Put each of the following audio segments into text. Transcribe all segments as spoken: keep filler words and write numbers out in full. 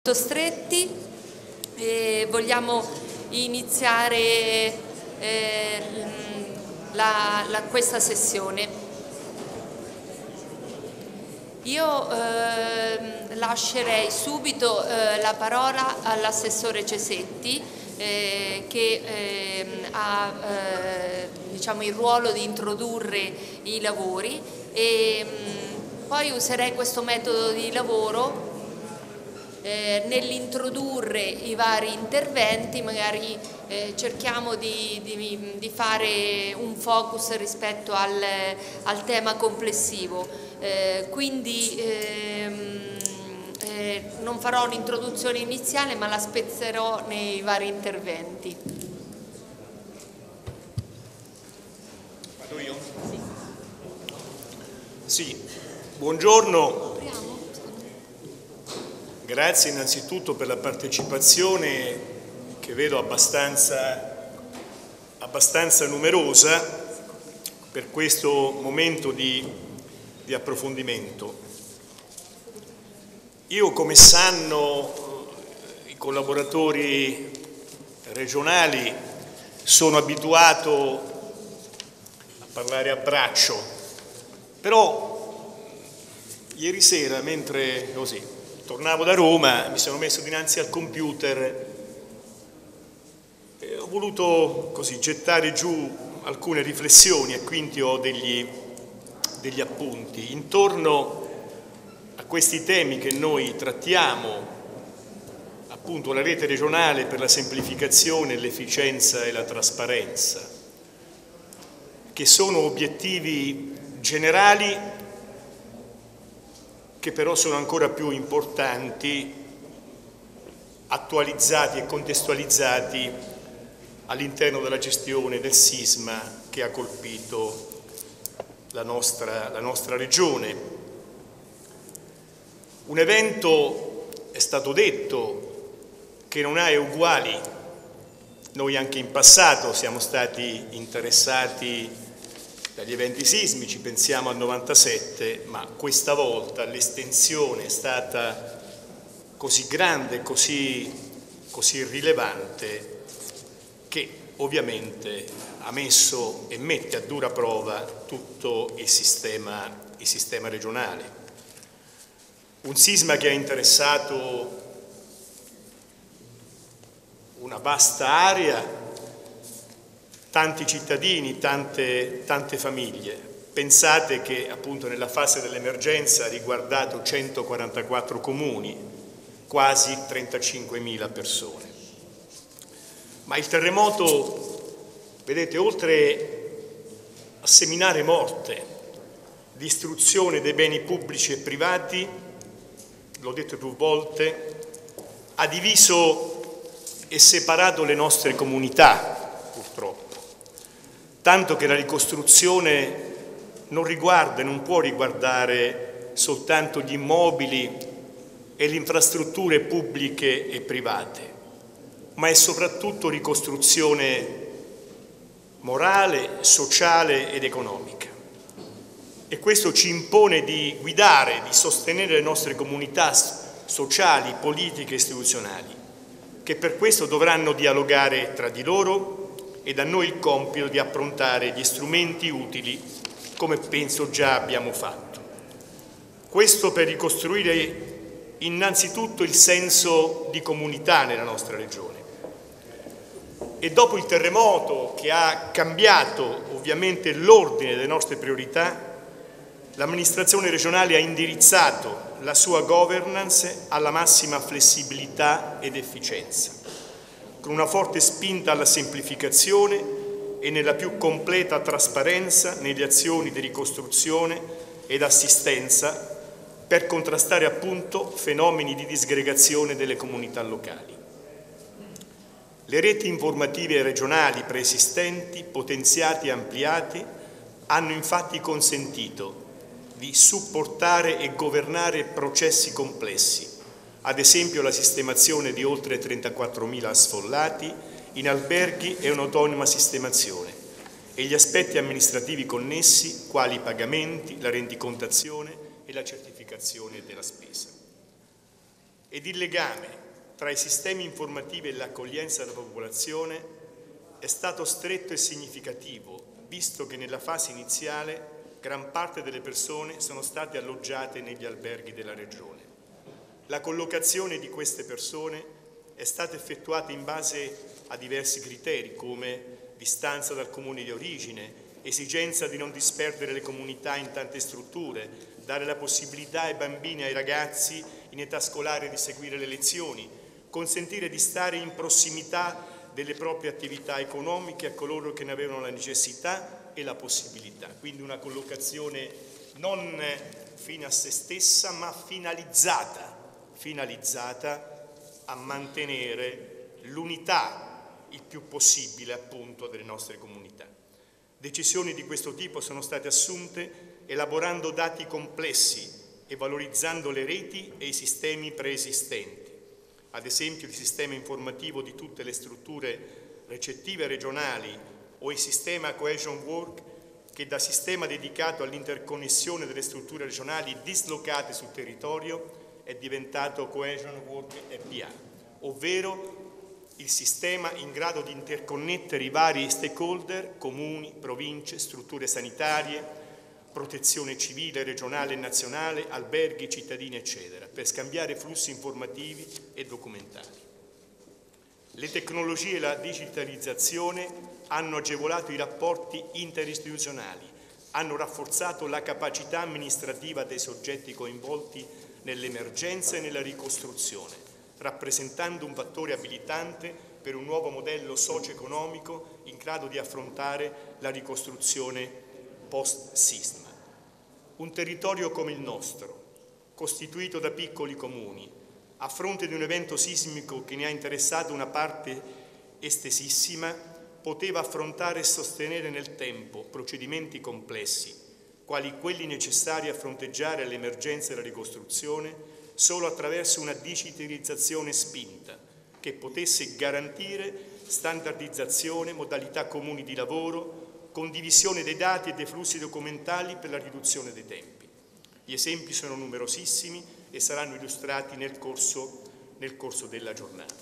stretti e vogliamo iniziare eh, la, la, questa sessione. Io eh, lascerei subito eh, la parola all'assessore Cesetti eh, che eh, ha eh, diciamo, il ruolo di introdurre i lavori e mh, poi userei questo metodo di lavoro Eh, nell'introdurre i vari interventi. Magari eh, cerchiamo di, di, di fare un focus rispetto al, al tema complessivo, eh, quindi ehm, eh, non farò un'introduzione iniziale ma la spezzerò nei vari interventi. Vado io? Sì. Sì, buongiorno. Grazie innanzitutto per la partecipazione che vedo abbastanza, abbastanza numerosa per questo momento di, di approfondimento. Io, come sanno i collaboratori regionali, sono abituato a parlare a braccio, però ieri sera, mentre così tornavo da Roma, mi sono messo dinanzi al computer e ho voluto così gettare giù alcune riflessioni e quindi ho degli, degli appunti intorno a questi temi che noi trattiamo, appunto la rete regionale per la semplificazione, l'efficienza e la trasparenza, che sono obiettivi generali che però sono ancora più importanti, attualizzati e contestualizzati all'interno della gestione del sisma che ha colpito la nostra, la nostra regione. Un evento, è stato detto, che non ha uguali. Noi anche in passato siamo stati interessati dagli eventi sismici, pensiamo al novantasette, ma questa volta l'estensione è stata così grande, così, così rilevante, che ovviamente ha messo e mette a dura prova tutto il sistema, il sistema regionale. Un sisma che ha interessato una vasta area, tanti cittadini, tante, tante famiglie. Pensate che appunto nella fase dell'emergenza ha riguardato centoquarantaquattro comuni, quasi trentacinquemila persone. Ma il terremoto, vedete, oltre a seminare morte, distruzione dei beni pubblici e privati, l'ho detto più volte, ha diviso e separato le nostre comunità, purtroppo. Tanto che la ricostruzione non riguarda e non può riguardare soltanto gli immobili e le infrastrutture pubbliche e private, ma è soprattutto ricostruzione morale, sociale ed economica. E questo ci impone di guidare, di sostenere le nostre comunità sociali, politiche e istituzionali, che per questo dovranno dialogare tra di loro, e da noi il compito di approntare gli strumenti utili, come penso già abbiamo fatto. Questo per ricostruire innanzitutto il senso di comunità nella nostra regione. E dopo il terremoto, che ha cambiato ovviamente l'ordine delle nostre priorità, l'amministrazione regionale ha indirizzato la sua governance alla massima flessibilità ed efficienza, con una forte spinta alla semplificazione e nella più completa trasparenza nelle azioni di ricostruzione ed assistenza per contrastare appunto fenomeni di disgregazione delle comunità locali. Le reti informative regionali preesistenti, potenziate e ampliate, hanno infatti consentito di supportare e governare processi complessi, ad esempio la sistemazione di oltre trentaquattromila sfollati in alberghi e un'autonoma sistemazione e gli aspetti amministrativi connessi, quali i pagamenti, la rendicontazione e la certificazione della spesa. ed il legame tra i sistemi informativi e l'accoglienza della popolazione è stato stretto e significativo, visto che nella fase iniziale gran parte delle persone sono state alloggiate negli alberghi della Regione. La collocazione di queste persone è stata effettuata in base a diversi criteri, come distanza dal comune di origine, esigenza di non disperdere le comunità in tante strutture, dare la possibilità ai bambini e ai ragazzi in età scolare di seguire le lezioni, consentire di stare in prossimità delle proprie attività economiche a coloro che ne avevano la necessità e la possibilità. Quindi una collocazione non fine a se stessa, ma finalizzata, finalizzata a mantenere l'unità il più possibile appunto delle nostre comunità. Decisioni di questo tipo sono state assunte elaborando dati complessi e valorizzando le reti e i sistemi preesistenti. Ad esempio il sistema informativo di tutte le strutture recettive regionali o il sistema Cohesion Work, che da sistema dedicato all'interconnessione delle strutture regionali dislocate sul territorio è diventato Cohesion Work E P A, ovvero il sistema in grado di interconnettere i vari stakeholder, comuni, province, strutture sanitarie, protezione civile, regionale e nazionale, alberghi, cittadini, eccetera, per scambiare flussi informativi e documentali. Le tecnologie e la digitalizzazione hanno agevolato i rapporti interistituzionali, hanno rafforzato la capacità amministrativa dei soggetti coinvolti nell'emergenza e nella ricostruzione, rappresentando un fattore abilitante per un nuovo modello socio-economico in grado di affrontare la ricostruzione post-sisma. Un territorio come il nostro, costituito da piccoli comuni, a fronte di un evento sismico che ne ha interessato una parte estesissima, poteva affrontare e sostenere nel tempo procedimenti complessi, quali quelli necessari a fronteggiare l'emergenza e la ricostruzione, solo attraverso una digitalizzazione spinta, che potesse garantire standardizzazione, modalità comuni di lavoro, condivisione dei dati e dei flussi documentali per la riduzione dei tempi. Gli esempi sono numerosissimi e saranno illustrati nel corso, nel corso della giornata.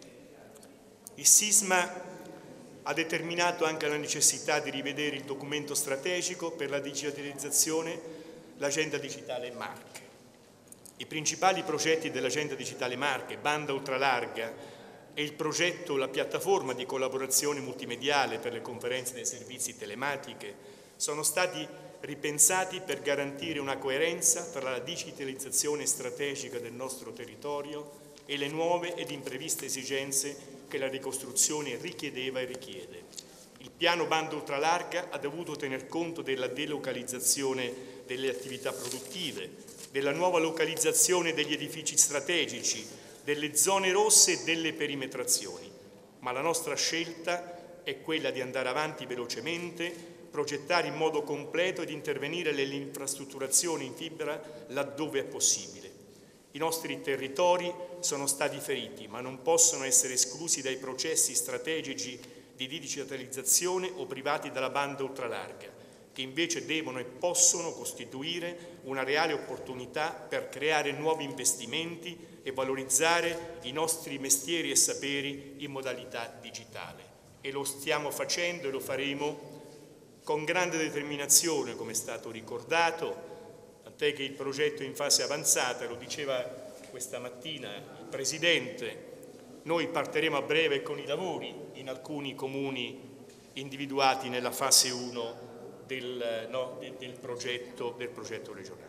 Il sisma ha determinato anche la necessità di rivedere il documento strategico per la digitalizzazione, l'Agenda Digitale Marche. I principali progetti dell'Agenda Digitale Marche, banda ultralarga, e il progetto La piattaforma di collaborazione multimediale per le conferenze dei servizi telematiche sono stati ripensati per garantire una coerenza tra la digitalizzazione strategica del nostro territorio e le nuove ed impreviste esigenze che la ricostruzione richiedeva e richiede. Il piano banda ultralarga ha dovuto tener conto della delocalizzazione delle attività produttive, della nuova localizzazione degli edifici strategici, delle zone rosse e delle perimetrazioni, ma la nostra scelta è quella di andare avanti velocemente, progettare in modo completo ed intervenire nelle infrastrutturazioni in fibra laddove è possibile. I nostri territori sono stati feriti, ma non possono essere esclusi dai processi strategici di digitalizzazione o privati dalla banda ultralarga, che invece devono e possono costituire una reale opportunità per creare nuovi investimenti e valorizzare i nostri mestieri e saperi in modalità digitale. E lo stiamo facendo e lo faremo con grande determinazione, come è stato ricordato, tant'è che il progetto è in fase avanzata, lo diceva questa mattina il Presidente, noi partiremo a breve con i lavori in alcuni comuni individuati nella fase uno Del, no, del, progetto, del progetto regionale.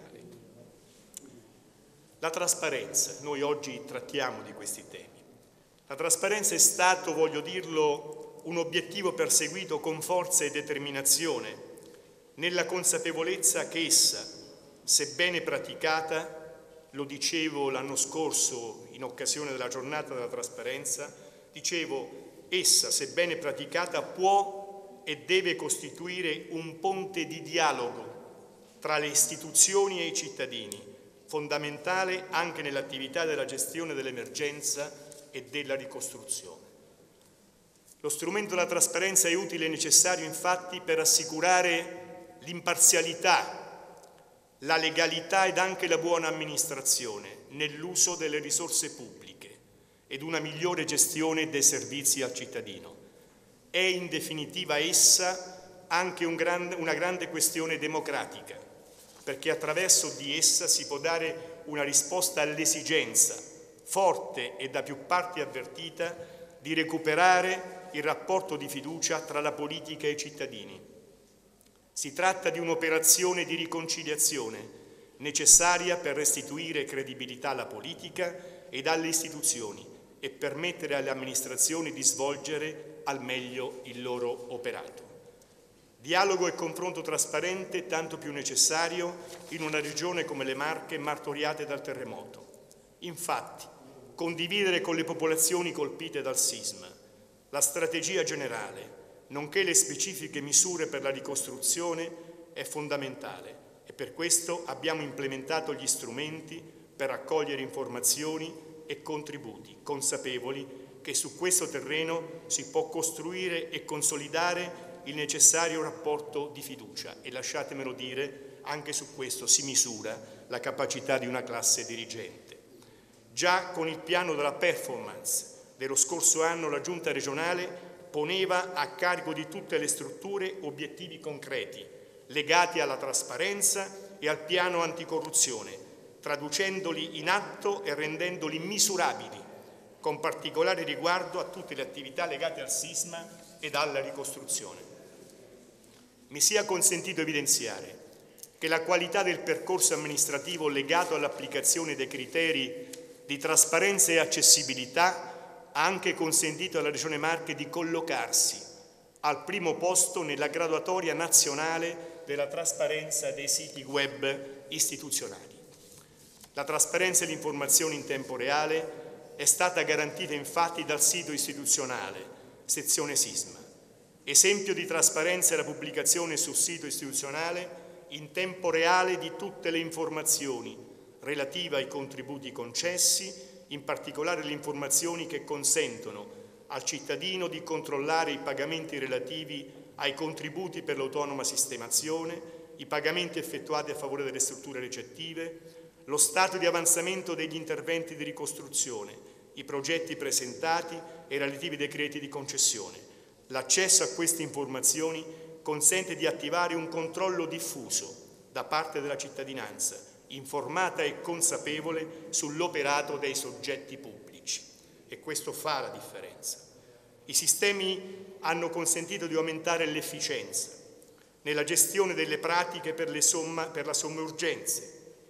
La trasparenza, noi oggi trattiamo di questi temi. La trasparenza è stato, voglio dirlo, un obiettivo perseguito con forza e determinazione, nella consapevolezza che essa, sebbene praticata, lo dicevo l'anno scorso in occasione della giornata della trasparenza, dicevo, essa, sebbene praticata, può e deve costituire un ponte di dialogo tra le istituzioni e i cittadini, fondamentale anche nell'attività della gestione dell'emergenza e della ricostruzione. Lo strumento della trasparenza è utile e necessario infatti per assicurare l'imparzialità, la legalità ed anche la buona amministrazione nell'uso delle risorse pubbliche ed una migliore gestione dei servizi al cittadino. È in definitiva essa anche un grande, una grande questione democratica, perché attraverso di essa si può dare una risposta all'esigenza, forte e da più parti avvertita, di recuperare il rapporto di fiducia tra la politica e i cittadini. Si tratta di un'operazione di riconciliazione necessaria per restituire credibilità alla politica ed alle istituzioni e permettere alle amministrazioni di svolgere al meglio il loro operato. Dialogo e confronto trasparente tanto più necessario in una regione come le Marche martoriate dal terremoto. Infatti, condividere con le popolazioni colpite dal sisma la strategia generale, nonché le specifiche misure per la ricostruzione, è fondamentale e per questo abbiamo implementato gli strumenti per raccogliere informazioni e contributi, consapevoli che su questo terreno si può costruire e consolidare il necessario rapporto di fiducia e, lasciatemelo dire, anche su questo si misura la capacità di una classe dirigente. Già con il piano della performance dello scorso anno la Giunta regionale poneva a carico di tutte le strutture obiettivi concreti legati alla trasparenza e al piano anticorruzione, traducendoli in atto e rendendoli misurabili, con particolare riguardo a tutte le attività legate al sisma ed alla ricostruzione. Mi sia consentito evidenziare che la qualità del percorso amministrativo legato all'applicazione dei criteri di trasparenza e accessibilità ha anche consentito alla Regione Marche di collocarsi al primo posto nella graduatoria nazionale della trasparenza dei siti web istituzionali. La trasparenza e l'informazione in tempo reale è stata garantita infatti dal sito istituzionale, sezione Sisma. Esempio di trasparenza è la pubblicazione sul sito istituzionale in tempo reale di tutte le informazioni relative ai contributi concessi, in particolare le informazioni che consentono al cittadino di controllare i pagamenti relativi ai contributi per l'autonoma sistemazione, i pagamenti effettuati a favore delle strutture recettive, lo stato di avanzamento degli interventi di ricostruzione, i progetti presentati e i relativi decreti di concessione. L'accesso a queste informazioni consente di attivare un controllo diffuso da parte della cittadinanza, informata e consapevole sull'operato dei soggetti pubblici. E questo fa la differenza. I sistemi hanno consentito di aumentare l'efficienza nella gestione delle pratiche per, le somma, per la somma urgenze,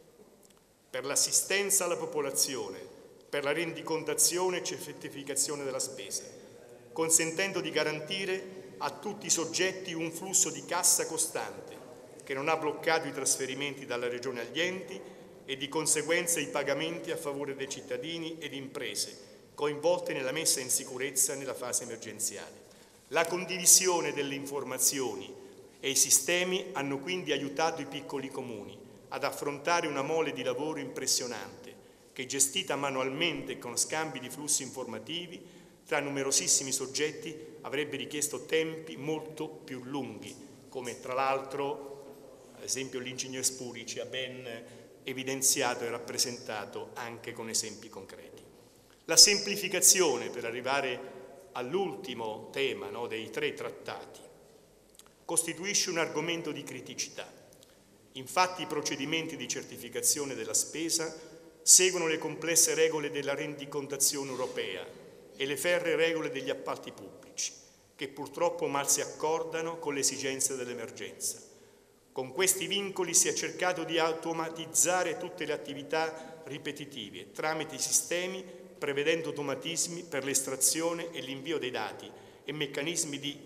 per l'assistenza alla popolazione, per la rendicontazione e certificazione della spesa, consentendo di garantire a tutti i soggetti un flusso di cassa costante che non ha bloccato i trasferimenti dalla Regione agli enti e di conseguenza i pagamenti a favore dei cittadini ed imprese coinvolte nella messa in sicurezza nella fase emergenziale. La condivisione delle informazioni e i sistemi hanno quindi aiutato i piccoli comuni ad affrontare una mole di lavoro impressionante che, gestita manualmente e con scambi di flussi informativi tra numerosissimi soggetti, avrebbe richiesto tempi molto più lunghi, come tra l'altro, ad esempio, l'ingegner Spuri ci ha ben evidenziato e rappresentato anche con esempi concreti. La semplificazione, per arrivare all'ultimo tema, no, dei tre trattati, costituisce un argomento di criticità. Infatti i procedimenti di certificazione della spesa seguono le complesse regole della rendicontazione europea e le ferree regole degli appalti pubblici, che purtroppo mal si accordano con le esigenze dell'emergenza. Con questi vincoli si è cercato di automatizzare tutte le attività ripetitive tramite i sistemi, prevedendo automatismi per l'estrazione e l'invio dei dati e meccanismi di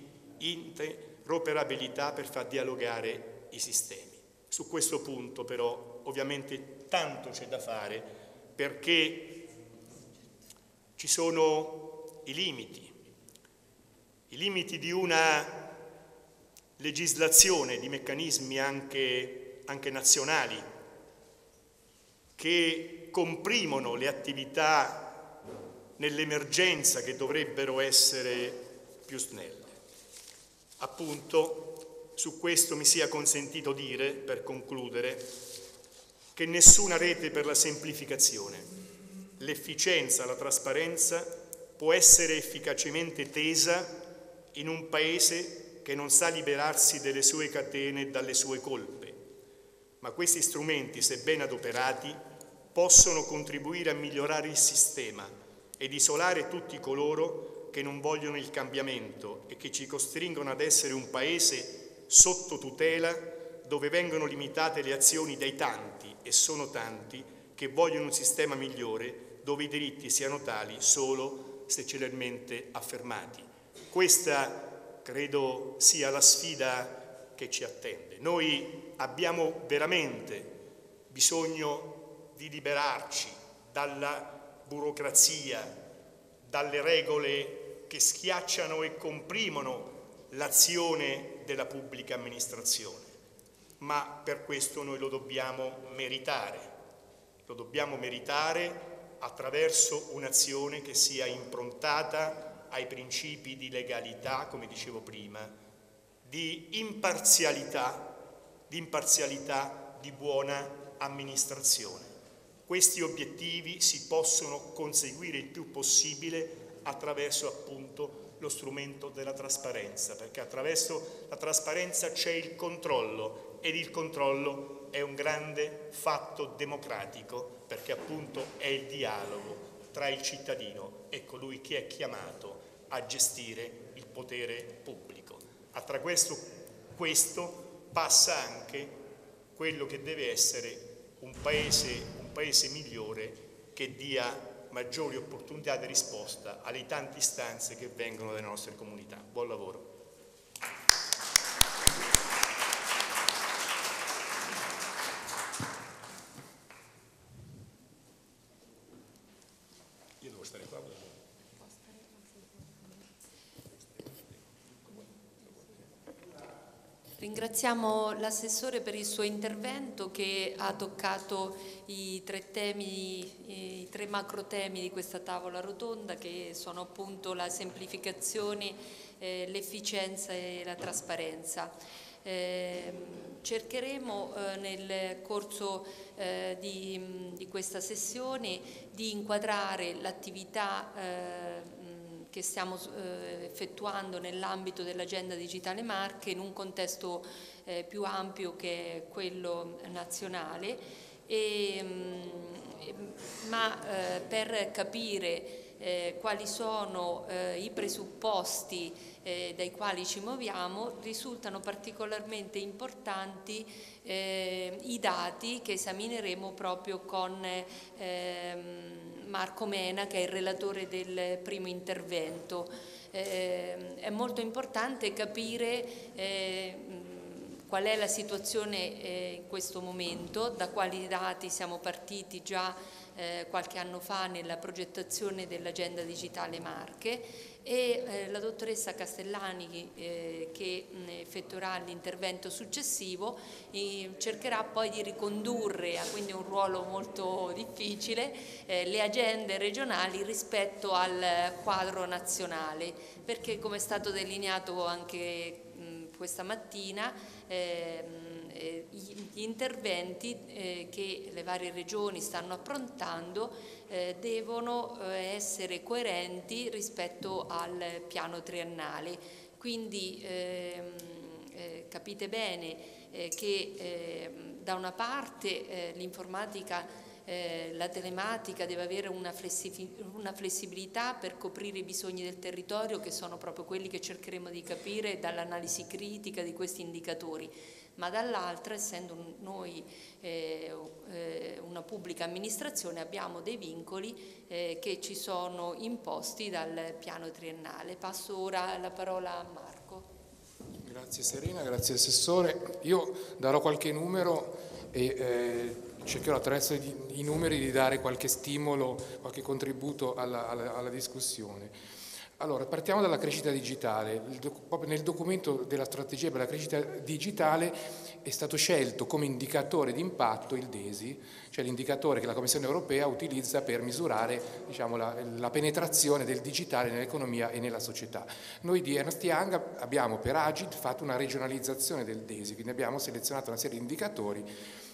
interoperabilità per far dialogare i sistemi. Su questo punto però ovviamente tanto c'è da fare, perché ci sono i limiti, i limiti di una legislazione, di meccanismi anche, anche nazionali che comprimono le attività nell'emergenza che dovrebbero essere più snelle. Appunto, su questo mi sia consentito dire, per concludere, che nessuna rete per la semplificazione, l'efficienza, la trasparenza può essere efficacemente tesa in un Paese che non sa liberarsi delle sue catene e dalle sue colpe. Ma questi strumenti, se ben adoperati, possono contribuire a migliorare il sistema ed isolare tutti coloro che non vogliono il cambiamento e che ci costringono ad essere un Paese sotto tutela, dove vengono limitate le azioni dai tanti, e sono tanti, che vogliono un sistema migliore, dove i diritti siano tali solo se celermente affermati. Questa credo sia la sfida che ci attende. Noi abbiamo veramente bisogno di liberarci dalla burocrazia, dalle regole che schiacciano e comprimono l'azione della pubblica amministrazione, ma per questo noi lo dobbiamo meritare, lo dobbiamo meritare attraverso un'azione che sia improntata ai principi di legalità, come dicevo prima, di imparzialità, di imparzialità, di buona amministrazione. Questi obiettivi si possono conseguire il più possibile attraverso appunto lo strumento della trasparenza, perché attraverso la trasparenza c'è il controllo ed il controllo è un grande fatto democratico, perché appunto è il dialogo tra il cittadino e colui che è chiamato a gestire il potere pubblico. Attraverso questo passa anche quello che deve essere un paese, un paese migliore, che dia maggiori opportunità di risposta alle tante istanze che vengono dalle nostre comunità. Buon lavoro. Io devo stare qua. Ringraziamo l'assessore per il suo intervento, che ha toccato i tre temi, i tre macro temi di questa tavola rotonda, che sono appunto la semplificazione, eh, l'efficienza e la trasparenza. Eh, cercheremo eh, nel corso eh, di, di questa sessione di inquadrare l'attività eh, che stiamo eh, effettuando nell'ambito dell'agenda digitale Marche in un contesto eh, più ampio che è quello nazionale, e, mh, ma eh, per capire eh, quali sono eh, i presupposti eh, dai quali ci muoviamo, risultano particolarmente importanti eh, i dati che esamineremo proprio con eh, Marco Mena, che è il relatore del primo intervento. Eh, è molto importante capire eh, qual è la situazione eh, in questo momento, da quali dati siamo partiti già eh, qualche anno fa nella progettazione dell'agenda digitale Marche, e eh, la dottoressa Castellani eh, che mh, effettuerà l'intervento successivo eh, cercherà poi di ricondurre, ha quindi un ruolo molto difficile, eh, le agende regionali rispetto al quadro nazionale, perché come è stato delineato anche mh, questa mattina eh, eh, gli interventi eh, che le varie regioni stanno approntando eh, devono eh, essere coerenti rispetto al piano triennale. Quindi ehm, eh, capite bene eh, che eh, da una parte eh, l'informatica, eh, la telematica deve avere una, flessi una flessibilità per coprire i bisogni del territorio, che sono proprio quelli che cercheremo di capire dall'analisi critica di questi indicatori, ma dall'altra, essendo noi eh, una pubblica amministrazione, abbiamo dei vincoli eh, che ci sono imposti dal piano triennale. Passo ora la parola a Marco. Grazie Serena, grazie Assessore. Io darò qualche numero e eh, cercherò attraverso i numeri di dare qualche stimolo, qualche contributo alla, alla, alla discussione. Allora, partiamo dalla crescita digitale. Proprio nel documento della strategia per la crescita digitale è stato scelto come indicatore di impatto il DESI, cioè l'indicatore che la Commissione europea utilizza per misurare, diciamo, la, la penetrazione del digitale nell'economia e nella società. Noi di Ernst Young abbiamo per Agid fatto una regionalizzazione del DESI, quindi abbiamo selezionato una serie di indicatori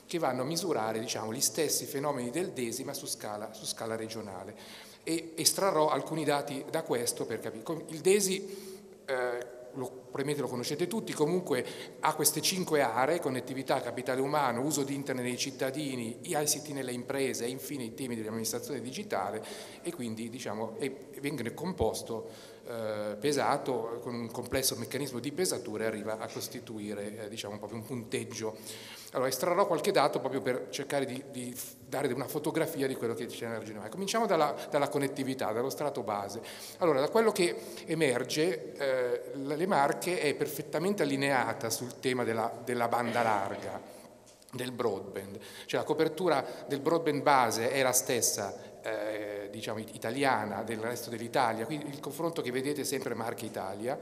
che vanno a misurare, diciamo, gli stessi fenomeni del DESI ma su scala, su scala regionale, e estrarrò alcuni dati da questo per capire. Il DESI, eh, lo, probabilmente lo conoscete tutti, comunque ha queste cinque aree: connettività, capitale umano, uso di internet dei cittadini, I C T nelle imprese e infine i temi dell'amministrazione digitale, e quindi, diciamo, è, viene composto, eh, pesato, con un complesso meccanismo di pesatura, e arriva a costituire, eh, diciamo, proprio un punteggio. Allora, estrarrò qualche dato proprio per cercare di, di dare una fotografia di quello che c'è nella regione. Cominciamo dalla, dalla connettività, dallo strato base. Allora, da quello che emerge, eh, le Marche è perfettamente allineata sul tema della, della banda larga, del broadband, cioè la copertura del broadband base è la stessa, eh, diciamo, italiana del resto dell'Italia, quindi il confronto che vedete è sempre Marche Italia,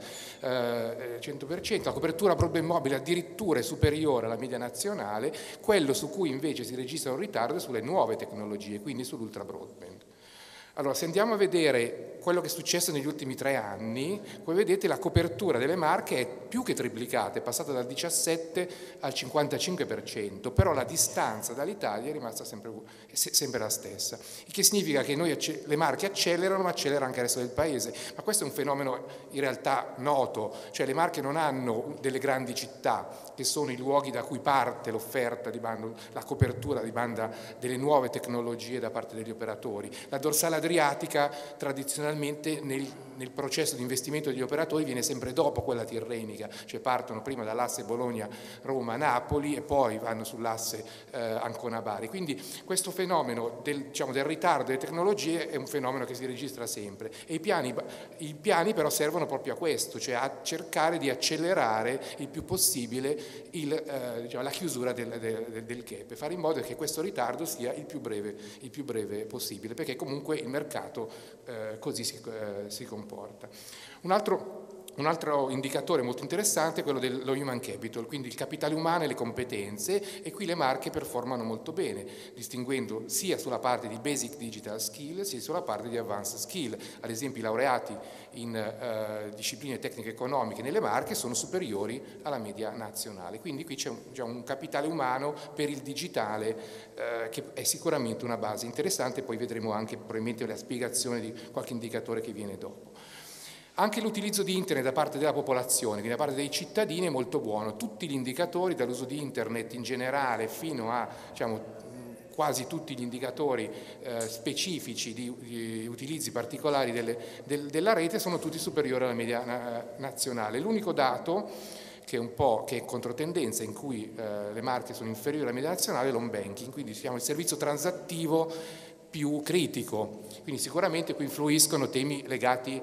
eh, cento per cento, la copertura broadband mobile addirittura è superiore alla media nazionale. Quello su cui invece si registra un ritardo è sulle nuove tecnologie, quindi sull'ultra broadband. Allora, se andiamo a vedere quello che è successo negli ultimi tre anni, come vedete la copertura delle Marche è più che triplicata, è passata dal diciassette al cinquantacinque per cento, però la distanza dall'Italia è rimasta sempre, sempre la stessa, il che significa che noi, le Marche accelerano, ma accelera anche il resto del paese. Ma questo è un fenomeno in realtà noto, cioè le Marche non hanno delle grandi città che sono i luoghi da cui parte l'offerta di banda, la copertura di banda delle nuove tecnologie da parte degli operatori. La dorsale adriatica tradizionalmente nel, nel processo di investimento degli operatori viene sempre dopo quella tirrenica, cioè partono prima dall'asse Bologna-Roma-Napoli e poi vanno sull'asse eh, Ancona-Bari. Quindi questo fenomeno del, diciamo, del ritardo delle tecnologie è un fenomeno che si registra sempre, e i piani, i piani però servono proprio a questo, cioè a cercare di accelerare il più possibile il, eh, diciamo, la chiusura del, del, del gap, e fare in modo che questo ritardo sia il più breve, il più breve possibile, perché comunque il mercato eh, così si, eh, si comporta. Un altro, un altro indicatore molto interessante è quello dello human capital, quindi il capitale umano e le competenze, e qui le Marche performano molto bene, distinguendo sia sulla parte di basic digital skill sia sulla parte di advanced skill. Ad esempio i laureati in eh, discipline tecniche economiche nelle Marche sono superiori alla media nazionale, quindi qui c'è un, già un capitale umano per il digitale eh, che è sicuramente una base interessante. Poi vedremo anche probabilmente la spiegazione di qualche indicatore che viene dopo. Anche l'utilizzo di internet da parte della popolazione, quindi da parte dei cittadini, è molto buono. Tutti gli indicatori, dall'uso di internet in generale fino a, diciamo, quasi tutti gli indicatori eh, specifici di, di utilizzi particolari delle, del, della rete, sono tutti superiori alla media na nazionale. L'unico dato che è un po' che è controtendenza, in cui eh, le Marche sono inferiori alla media nazionale, è l'home banking, quindi diciamo il servizio transattivo più critico, quindi sicuramente qui influiscono temi legati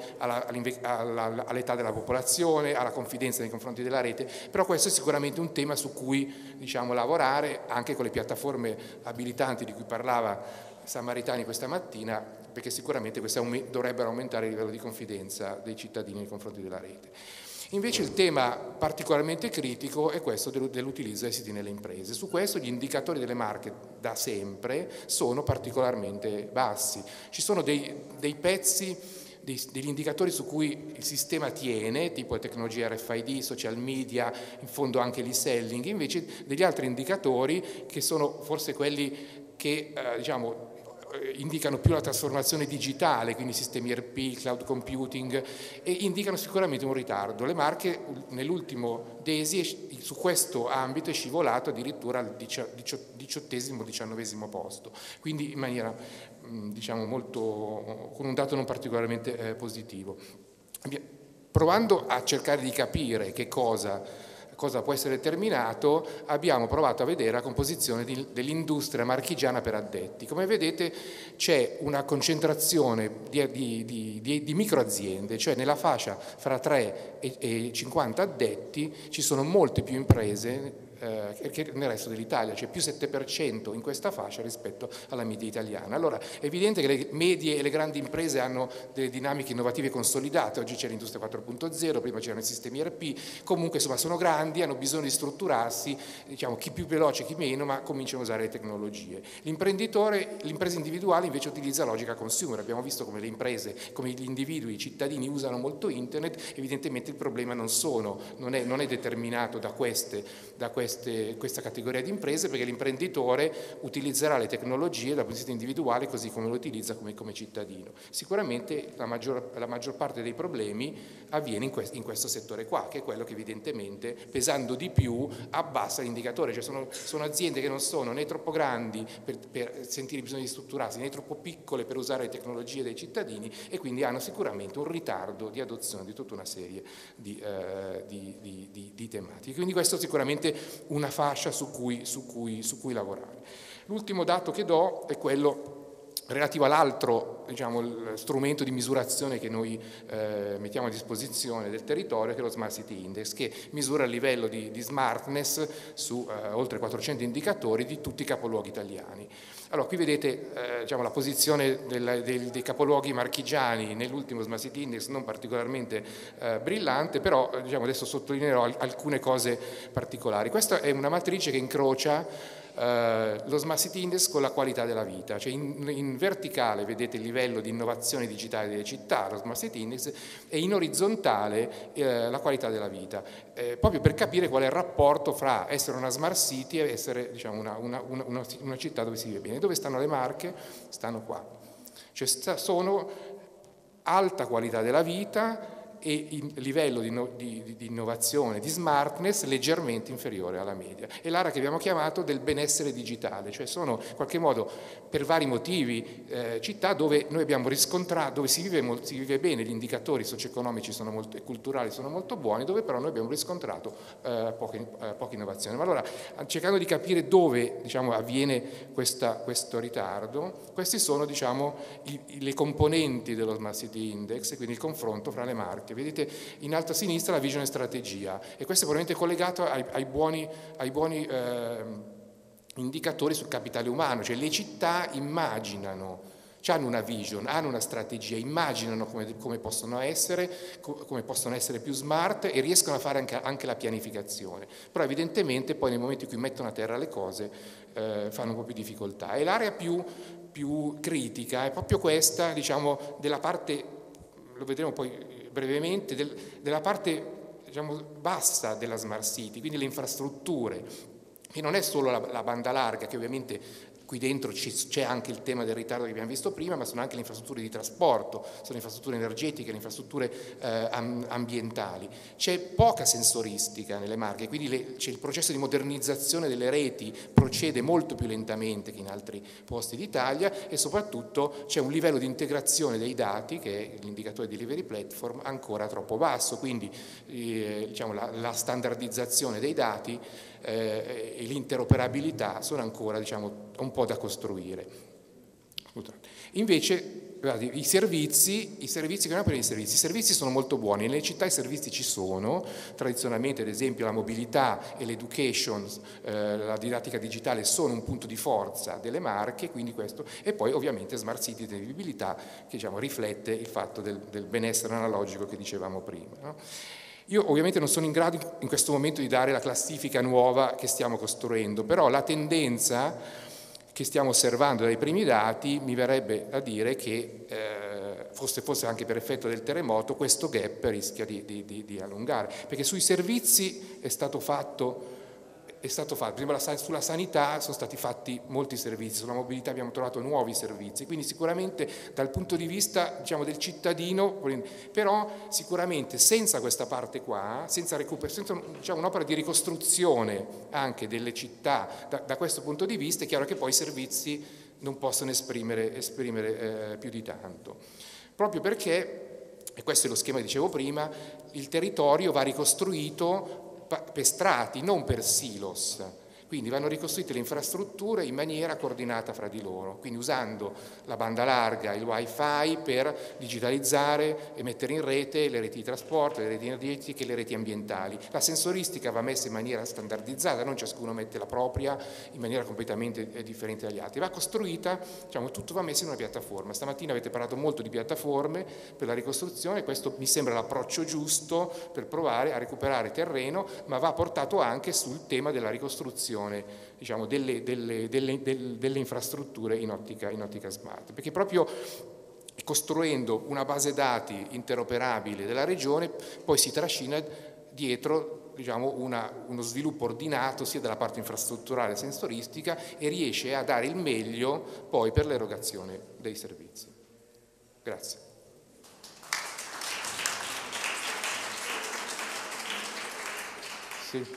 all'età della popolazione, alla confidenza nei confronti della rete, però questo è sicuramente un tema su cui, diciamo, lavorare anche con le piattaforme abilitanti di cui parlava Sammaritani questa mattina, perché sicuramente queste dovrebbero aumentare il livello di confidenza dei cittadini nei confronti della rete. Invece il tema particolarmente critico è questo dell'utilizzo dei siti nelle imprese. Su questo gli indicatori delle Marche da sempre sono particolarmente bassi. Ci sono dei, dei pezzi, dei, degli indicatori su cui il sistema tiene, tipo tecnologia R F I D, social media, in fondo anche l'e-selling, invece degli altri indicatori che sono forse quelli che, eh, diciamo, indicano più la trasformazione digitale, quindi sistemi R P, cloud computing, e indicano sicuramente un ritardo. Le Marche nell'ultimo DESI su questo ambito è scivolato addirittura al diciottesimo diciannovesimo posto, quindi in maniera, diciamo, molto, con un dato non particolarmente eh, positivo. Provando a cercare di capire che cosa cosa può essere determinato, abbiamo provato a vedere la composizione dell'industria marchigiana per addetti. Come vedete c'è una concentrazione di, di, di, di, di microaziende, cioè nella fascia fra tre e, e cinquanta addetti ci sono molte più imprese eh, che nel resto dell'Italia, cioè più sette per cento in questa fascia rispetto alla media italiana. Allora è evidente che le medie e le grandi imprese hanno delle dinamiche innovative consolidate. Oggi c'è l'industria quattro punto zero, prima c'erano i sistemi R P, comunque insomma sono grandi, hanno bisogno di strutturarsi, diciamo chi più veloce chi meno, ma cominciano a usare le tecnologie. L'imprenditore, l'impresa individuale invece utilizza logica consumer. Abbiamo visto come le imprese, come gli individui, i cittadini usano molto internet. Evidentemente il problema non, sono, non, è, non è determinato da queste, da queste queste, questa categoria di imprese, perché l'imprenditore utilizzerà le tecnologie dal punto di vista individuale così come lo utilizza come, come cittadino. Sicuramente la maggior, la maggior parte dei problemi avviene in, quest, in questo settore qua, che è quello che evidentemente, pesando di più, abbassa l'indicatore. Cioè sono, sono aziende che non sono né troppo grandi per, per sentire il bisogno di strutturarsi, né troppo piccole per usare le tecnologie dei cittadini, e quindi hanno sicuramente un ritardo di adozione di tutta una serie di, eh, di, di, di, di tematiche. Quindi questo è sicuramente una fascia su cui, su cui, su cui lavorare. L'ultimo dato che do è quello relativo all'altro, diciamo, strumento di misurazione che noi eh, mettiamo a disposizione del territorio, che è lo Smart City Index, che misura il livello di, di smartness su eh, oltre quattrocento indicatori di tutti i capoluoghi italiani. Allora, qui vedete eh, diciamo, la posizione del, del, dei capoluoghi marchigiani nell'ultimo Smart City Index, non particolarmente eh, brillante, però diciamo, adesso sottolineerò alcune cose particolari. Questa è una matrice che incrocia Uh, lo Smart City Index con la qualità della vita, cioè in, in verticale vedete il livello di innovazione digitale delle città, lo Smart City Index, e in orizzontale eh, la qualità della vita, eh, proprio per capire qual è il rapporto fra essere una Smart City e essere, diciamo, una, una, una, una, una città dove si vive bene. Dove stanno le Marche? Stanno qua, cioè sta, sono alta qualità della vita e il livello di, di, di innovazione, di smartness leggermente inferiore alla media. È l'area che abbiamo chiamato del benessere digitale, cioè sono in qualche modo, per vari motivi, eh, città dove noi abbiamo riscontrato, dove si vive, si vive bene, gli indicatori socio-economici sono molto, e culturali sono molto buoni, dove però noi abbiamo riscontrato eh, poca, eh, poca innovazione. Ma allora, cercando di capire dove, diciamo, avviene questa, questo ritardo, queste sono, diciamo, i, le componenti dello Smart City Index, e quindi il confronto fra le Marche. Vedete in alto a sinistra la visione strategia, e questo è probabilmente collegato ai, ai buoni, ai buoni eh, indicatori sul capitale umano, cioè le città immaginano, hanno una vision, hanno una strategia, immaginano come, come, possono essere, come possono essere più smart, e riescono a fare anche, anche la pianificazione, però evidentemente poi nel momento in cui mettono a terra le cose eh, fanno un po' più difficoltà. E l'area più, più critica è proprio questa, diciamo, della parte, lo vedremo poi brevemente, del, della parte, diciamo, bassa della Smart City, quindi le infrastrutture, che non è solo la, la banda larga, che ovviamente qui dentro c'è anche il tema del ritardo che abbiamo visto prima, ma sono anche le infrastrutture di trasporto, sono le infrastrutture energetiche, le infrastrutture eh, ambientali. C'è poca sensoristica nelle Marche, quindi le, c'è il processo di modernizzazione delle reti procede molto più lentamente che in altri posti d'Italia, e soprattutto c'è un livello di integrazione dei dati, che è l'indicatore di Delivery Platform, ancora troppo basso, quindi eh, diciamo, la, la standardizzazione dei dati eh, e l'interoperabilità sono ancora, diciamo, un po' da costruire. Invece guardate, i servizi, i servizi che non per i servizi, i servizi sono molto buoni, nelle città i servizi ci sono, tradizionalmente ad esempio la mobilità e l'education, eh, la didattica digitale sono un punto di forza delle Marche, quindi questo, e poi ovviamente Smart City di vivibilità che, diciamo, riflette il fatto del, del benessere analogico che dicevamo prima, no? Io ovviamente non sono in grado in questo momento di dare la classifica nuova che stiamo costruendo, però la tendenza che stiamo osservando dai primi dati mi verrebbe a dire che eh, forse, forse anche per effetto del terremoto questo gap rischia di, di, di, di allungare, perché sui servizi è stato fatto è stato fatto, prima sulla sanità sono stati fatti molti servizi, sulla mobilità abbiamo trovato nuovi servizi, quindi sicuramente dal punto di vista, diciamo, del cittadino, però sicuramente senza questa parte qua, senza, senza diciamo, un'opera di ricostruzione anche delle città da, da questo punto di vista, è chiaro che poi i servizi non possono esprimere, esprimere eh, più di tanto, proprio perché, e questo è lo schema che dicevo prima, il territorio va ricostruito per strati, non per silos, quindi vanno ricostruite le infrastrutture in maniera coordinata fra di loro, quindi usando la banda larga, il wifi per digitalizzare e mettere in rete le reti di trasporto, le reti energetiche e le reti ambientali. La sensoristica va messa in maniera standardizzata, non ciascuno mette la propria in maniera completamente differente dagli altri, va costruita, diciamo, tutto va messo in una piattaforma. Stamattina avete parlato molto di piattaforme per la ricostruzione, questo mi sembra l'approccio giusto per provare a recuperare terreno, ma va portato anche sul tema della ricostruzione, diciamo, delle, delle, delle, delle, delle infrastrutture in ottica, in ottica smart, perché proprio costruendo una base dati interoperabile della regione poi si trascina dietro diciamo, una, uno sviluppo ordinato sia dalla parte infrastrutturale sensoristica e riesce a dare il meglio poi per l'erogazione dei servizi. Grazie. Sì.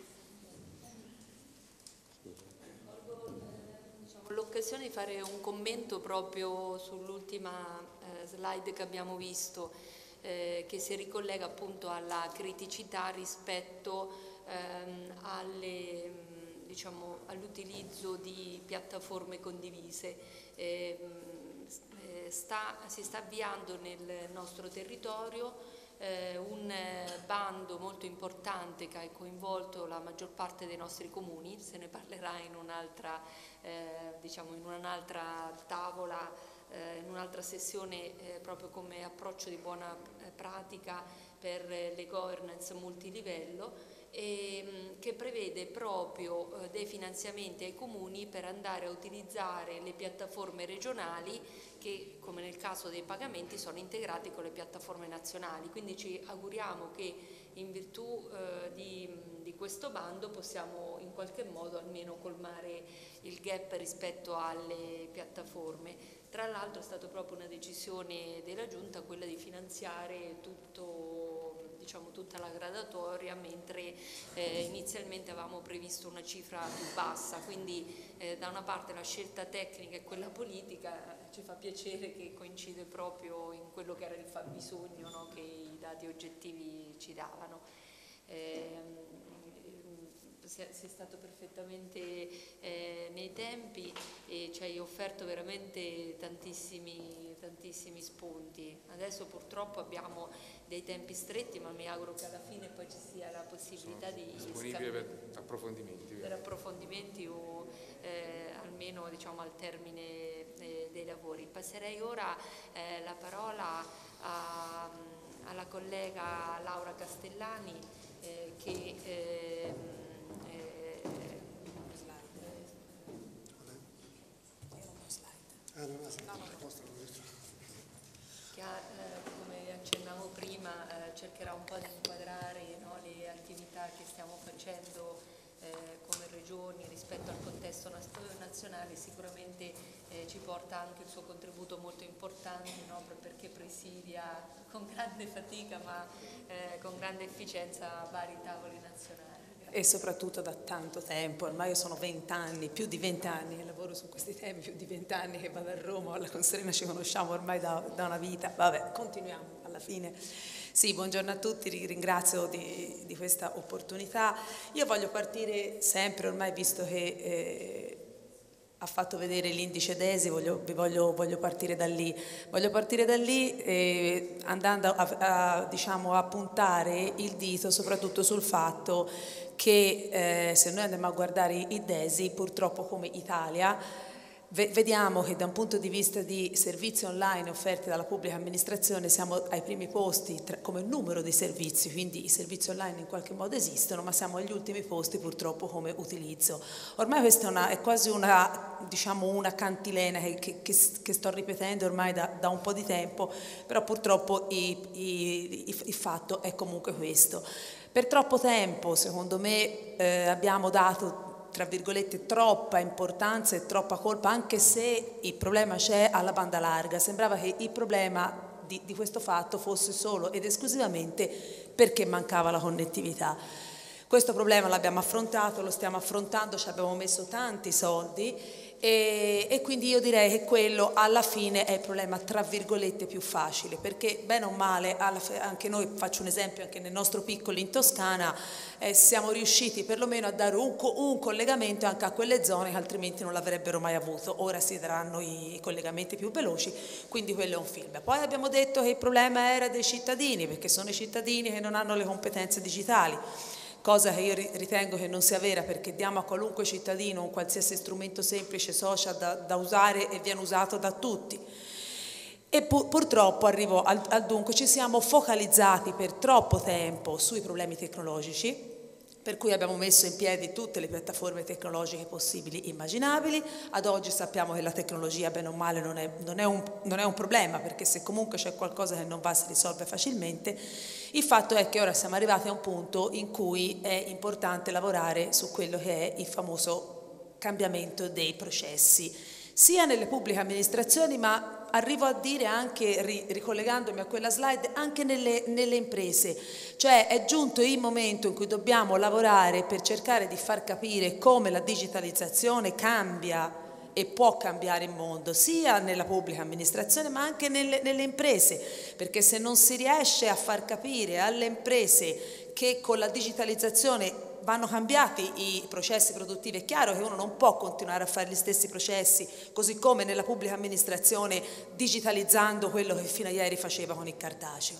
L'occasione di fare un commento proprio sull'ultima eh, slide che abbiamo visto, eh, che si ricollega appunto alla criticità rispetto ehm, alle, diciamo, all'utilizzo di piattaforme condivise. Eh, eh, sta, si sta avviando nel nostro territorio Eh, un eh, bando molto importante che ha coinvolto la maggior parte dei nostri comuni, se ne parlerà in un'altra eh, diciamo in un'altra tavola, eh, in un'altra sessione, eh, proprio come approccio di buona eh, pratica per eh, le governance multilivello, e, mh, che prevede proprio eh, dei finanziamenti ai comuni per andare a utilizzare le piattaforme regionali che, come nel caso dei pagamenti, sono integrati con le piattaforme nazionali. Quindi ci auguriamo che in virtù eh, di, di questo bando possiamo in qualche modo almeno colmare il gap rispetto alle piattaforme. Tra l'altro è stata proprio una decisione della Giunta quella di finanziare tutto, diciamo, tutta la gradatoria, mentre eh, inizialmente avevamo previsto una cifra più bassa, quindi eh, da una parte la scelta tecnica e quella politica ci fa piacere che coincide proprio in quello che era il fabbisogno, no, che i dati oggettivi ci davano. Eh, sei stato perfettamente eh, nei tempi e ci hai offerto veramente tantissimi, tantissimi spunti. Adesso purtroppo abbiamo dei tempi stretti, ma mi auguro che alla fine poi ci sia la possibilità Sono di disponibile per approfondimenti, per approfondimenti o eh, almeno, diciamo, al termine eh, dei lavori. Passerei ora eh, la parola a, alla collega Laura Castellani eh, che eh, che ha, eh, come accennavo prima, eh, cercherà un po' di inquadrare, no, le attività che stiamo facendo eh, come regioni rispetto al contesto nazionale. Sicuramente eh, ci porta anche il suo contributo molto importante, no, perché presidia con grande fatica ma eh, con grande efficienza vari tavoli nazionali. E soprattutto da tanto tempo, ormai io sono vent'anni, più di vent'anni che lavoro su questi temi, più di vent'anni che vado a Roma, alla Conserina ci conosciamo ormai da, da una vita, vabbè, continuiamo alla fine. Sì, buongiorno a tutti, ringrazio di, di questa opportunità. Io voglio partire sempre, ormai visto che eh, ha fatto vedere l'indice DESI, voglio, voglio, voglio partire da lì, voglio partire da lì eh, andando a, a, diciamo, a puntare il dito soprattutto sul fatto che eh, se noi andiamo a guardare i DESI, purtroppo come Italia, ve vediamo che da un punto di vista di servizi online offerti dalla pubblica amministrazione siamo ai primi posti tra, come numero di servizi, quindi i servizi online in qualche modo esistono, ma siamo agli ultimi posti purtroppo come utilizzo. Ormai questa è, una, è quasi una, diciamo, una cantilena che, che, che, che sto ripetendo ormai da, da un po' di tempo, però purtroppo i, i, il, il fatto è comunque questo. Per troppo tempo, secondo me, eh, abbiamo dato, tra virgolette, troppa importanza e troppa colpa, anche se il problema c'è alla banda larga. Sembrava che il problema di, di questo fatto fosse solo ed esclusivamente perché mancava la connettività. Questo problema l'abbiamo affrontato, lo stiamo affrontando, ci abbiamo messo tanti soldi e, e quindi io direi che quello alla fine è il problema tra virgolette più facile, perché bene o male, alla, anche noi, faccio un esempio, anche nel nostro piccolo in Toscana eh, siamo riusciti perlomeno a dare un, un collegamento anche a quelle zone che altrimenti non l'avrebbero mai avuto. Ora si daranno i, i collegamenti più veloci, quindi quello è un film. Poi abbiamo detto che il problema era dei cittadini, perché sono i cittadini che non hanno le competenze digitali, cosa che io ritengo che non sia vera, perché diamo a qualunque cittadino un qualsiasi strumento semplice social da, da usare e viene usato da tutti. E pu purtroppo arrivo al, al dunque, ci siamo focalizzati per troppo tempo sui problemi tecnologici, per cui abbiamo messo in piedi tutte le piattaforme tecnologiche possibili e immaginabili. Ad oggi sappiamo che la tecnologia, bene o male, non è, non è, un, non è un problema, perché se comunque c'è qualcosa che non va si risolve facilmente. Il fatto è che ora siamo arrivati a un punto in cui è importante lavorare su quello che è il famoso cambiamento dei processi, sia nelle pubbliche amministrazioni, ma arrivo a dire anche, ricollegandomi a quella slide, anche nelle, nelle imprese. Cioè è giunto il momento in cui dobbiamo lavorare per cercare di far capire come la digitalizzazione cambia e può cambiare il mondo, sia nella pubblica amministrazione ma anche nelle, nelle imprese, perché se non si riesce a far capire alle imprese che con la digitalizzazione vanno cambiati i processi produttivi, è chiaro che uno non può continuare a fare gli stessi processi, così come nella pubblica amministrazione, digitalizzando quello che fino a ieri faceva con il cartaceo.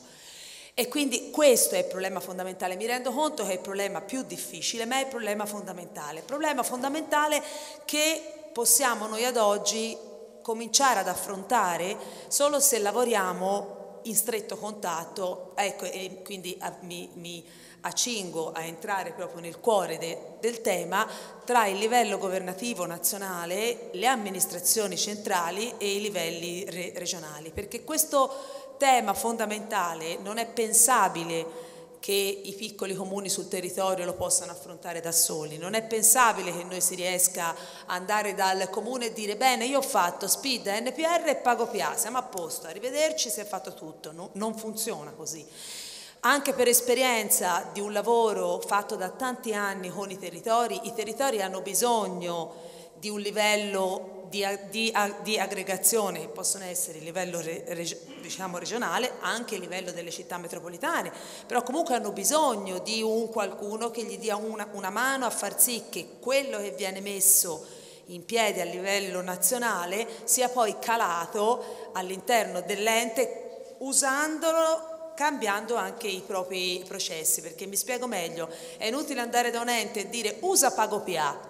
E quindi questo è il problema fondamentale. Mi rendo conto che è il problema più difficile, ma è il problema fondamentale. Il problema fondamentale che possiamo noi ad oggi cominciare ad affrontare solo se lavoriamo in stretto contatto, ecco, e quindi a, mi, mi accingo a entrare proprio nel cuore de, del tema, tra il livello governativo nazionale, le amministrazioni centrali e i livelli re, regionali, perché questo tema fondamentale non è pensabile che i piccoli comuni sul territorio lo possano affrontare da soli, non è pensabile che noi si riesca a andare dal comune e dire bene, io ho fatto SPID, N P R e pago P A, siamo a posto, arrivederci, si è fatto tutto. No, non funziona così. Anche per esperienza di un lavoro fatto da tanti anni con i territori, i territori hanno bisogno di un livello di, di, di aggregazione, che possono essere il livello re, reg, diciamo regionale, anche il livello delle città metropolitane, però comunque hanno bisogno di un qualcuno che gli dia una, una mano a far sì che quello che viene messo in piedi a livello nazionale sia poi calato all'interno dell'ente, usandolo, cambiando anche i propri processi, perché mi spiego meglio, è inutile andare da un ente e dire usa pago P A.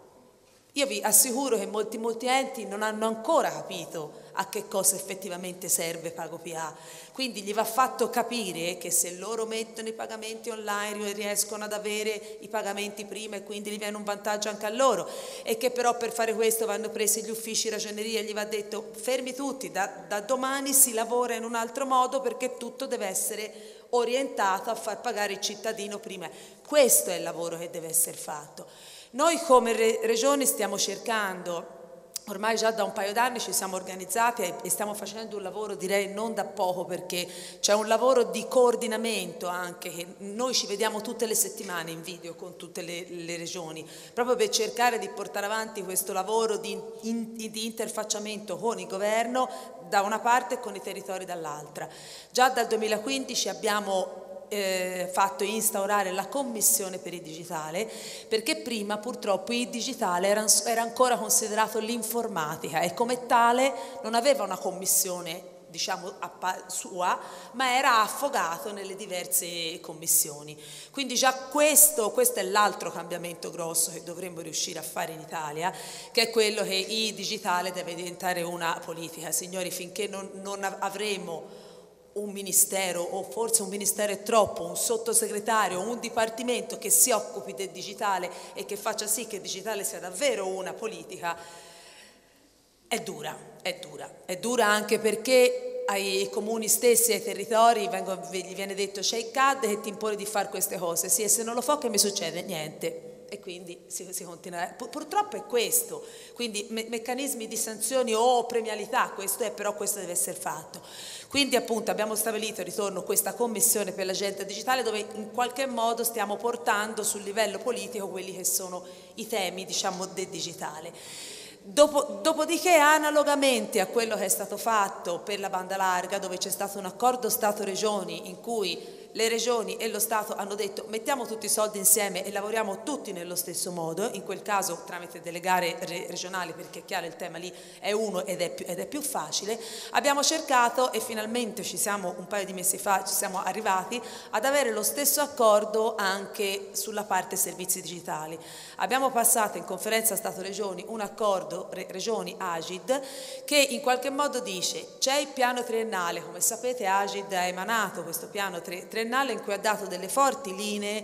Io vi assicuro che molti, molti enti non hanno ancora capito a che cosa effettivamente serve pago P A, quindi gli va fatto capire che se loro mettono i pagamenti online riescono ad avere i pagamenti prima e quindi gli viene un vantaggio anche a loro, e che però per fare questo vanno presi gli uffici ragioneria e gli va detto fermi tutti, da, da domani si lavora in un altro modo perché tutto deve essere orientato a far pagare il cittadino prima. Questo è il lavoro che deve essere fatto. Noi come re regioni stiamo cercando, ormai già da un paio d'anni ci siamo organizzati e stiamo facendo un lavoro, direi non da poco, perché c'è un lavoro di coordinamento anche, che noi ci vediamo tutte le settimane in video con tutte le, le regioni, proprio per cercare di portare avanti questo lavoro di, in, di interfacciamento con il governo da una parte e con i territori dall'altra. Già dal duemilaquindici abbiamo Eh, fatto instaurare la commissione per il digitale, perché prima purtroppo il digitale era, era ancora considerato l'informatica e come tale non aveva una commissione diciamo sua, ma era affogato nelle diverse commissioni. Quindi già questo, questo è l'altro cambiamento grosso che dovremmo riuscire a fare in Italia, che è quello che il digitale deve diventare una politica. Signori, finché non, non avremo un ministero, o forse un ministero è troppo, un sottosegretario, un dipartimento che si occupi del digitale e che faccia sì che il digitale sia davvero una politica, è dura, è dura. È dura anche perché ai comuni stessi, ai territori, vengo, gli viene detto c'è il C A D che ti impone di fare queste cose, sì, e se non lo fa che mi succede? Niente. E quindi si, si continua. Purtroppo è questo, quindi me meccanismi di sanzioni o premialità, questo è, però questo deve essere fatto. Quindi appunto abbiamo stabilito, ritorno, questa commissione per l'agenda digitale dove in qualche modo stiamo portando sul livello politico quelli che sono i temi, diciamo, del digitale. Dopo, dopodiché, analogamente a quello che è stato fatto per la banda larga, dove c'è stato un accordo Stato-Regioni in cui le regioni e lo Stato hanno detto mettiamo tutti i soldi insieme e lavoriamo tutti nello stesso modo, in quel caso tramite delle gare re regionali, perché è chiaro il tema lì è uno ed è, più, ed è più facile, abbiamo cercato e finalmente ci siamo un paio di mesi fa, ci siamo arrivati ad avere lo stesso accordo anche sulla parte servizi digitali. Abbiamo passato in conferenza Stato-Regioni un accordo re Regioni Agid che in qualche modo dice c'è il piano triennale, come sapete Agid ha emanato questo piano tri triennale in cui ha dato delle forti linee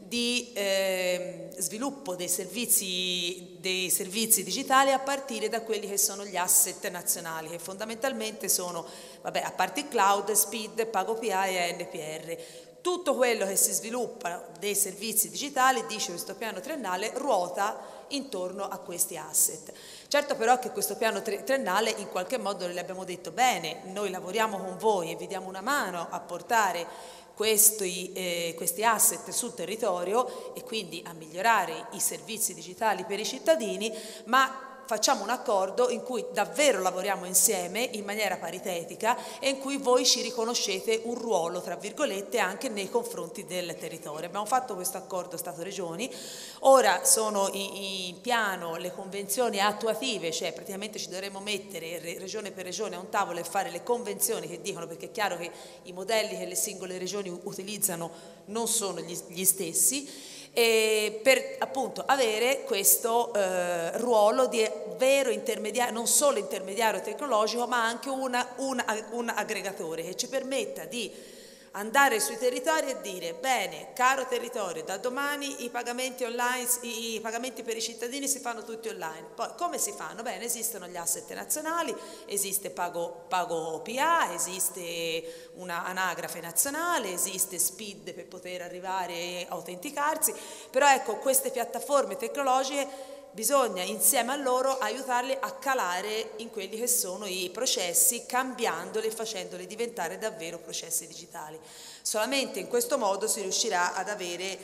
di eh, sviluppo dei servizi, dei servizi digitali a partire da quelli che sono gli asset nazionali, che fondamentalmente sono, vabbè, a parte il cloud, SPID, PagoPA e A N P R. Tutto quello che si sviluppa dei servizi digitali, dice questo piano triennale, ruota intorno a questi asset. Certo però che questo piano triennale in qualche modo le abbiamo detto bene, noi lavoriamo con voi e vi diamo una mano a portare questi, eh, questi asset sul territorio e quindi a migliorare i servizi digitali per i cittadini, ma facciamo un accordo in cui davvero lavoriamo insieme in maniera paritetica e in cui voi ci riconoscete un ruolo, tra virgolette, anche nei confronti del territorio. Abbiamo fatto questo accordo Stato-Regioni, ora sono in, in piano le convenzioni attuative, cioè praticamente ci dovremo mettere regione per regione a un tavolo e fare le convenzioni che dicono, perché è chiaro che i modelli che le singole regioni utilizzano non sono gli, gli stessi, e per appunto avere questo eh, ruolo di vero intermediario, non solo intermediario tecnologico, ma anche una, una, un aggregatore che ci permetta di andare sui territori e dire bene, caro territorio, da domani i pagamenti online, i pagamenti per i cittadini si fanno tutti online. Poi come si fanno? Bene, esistono gli asset nazionali, esiste Pago, Pago P A, esiste una anagrafe nazionale, esiste SPID per poter arrivare e autenticarsi, però ecco, queste piattaforme tecnologiche bisogna insieme a loro aiutarle a calare in quelli che sono i processi, cambiandoli e facendoli diventare davvero processi digitali. Solamente in questo modo si riuscirà ad avere,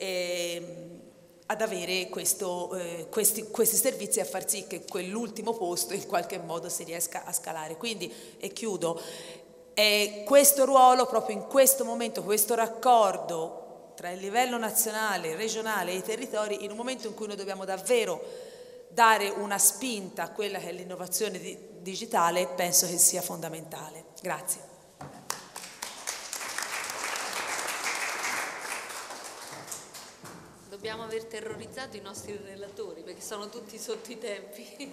eh, ad avere questo, eh, questi, questi servizi e a far sì che quell'ultimo posto in qualche modo si riesca a scalare. Quindi, e chiudo, è questo ruolo proprio in questo momento, questo raccordo tra il livello nazionale, regionale e i territori, in un momento in cui noi dobbiamo davvero dare una spinta a quella che è l'innovazione di, digitale, penso che sia fondamentale. Grazie. Dobbiamo aver terrorizzato i nostri relatori perché sono tutti sotto i tempi.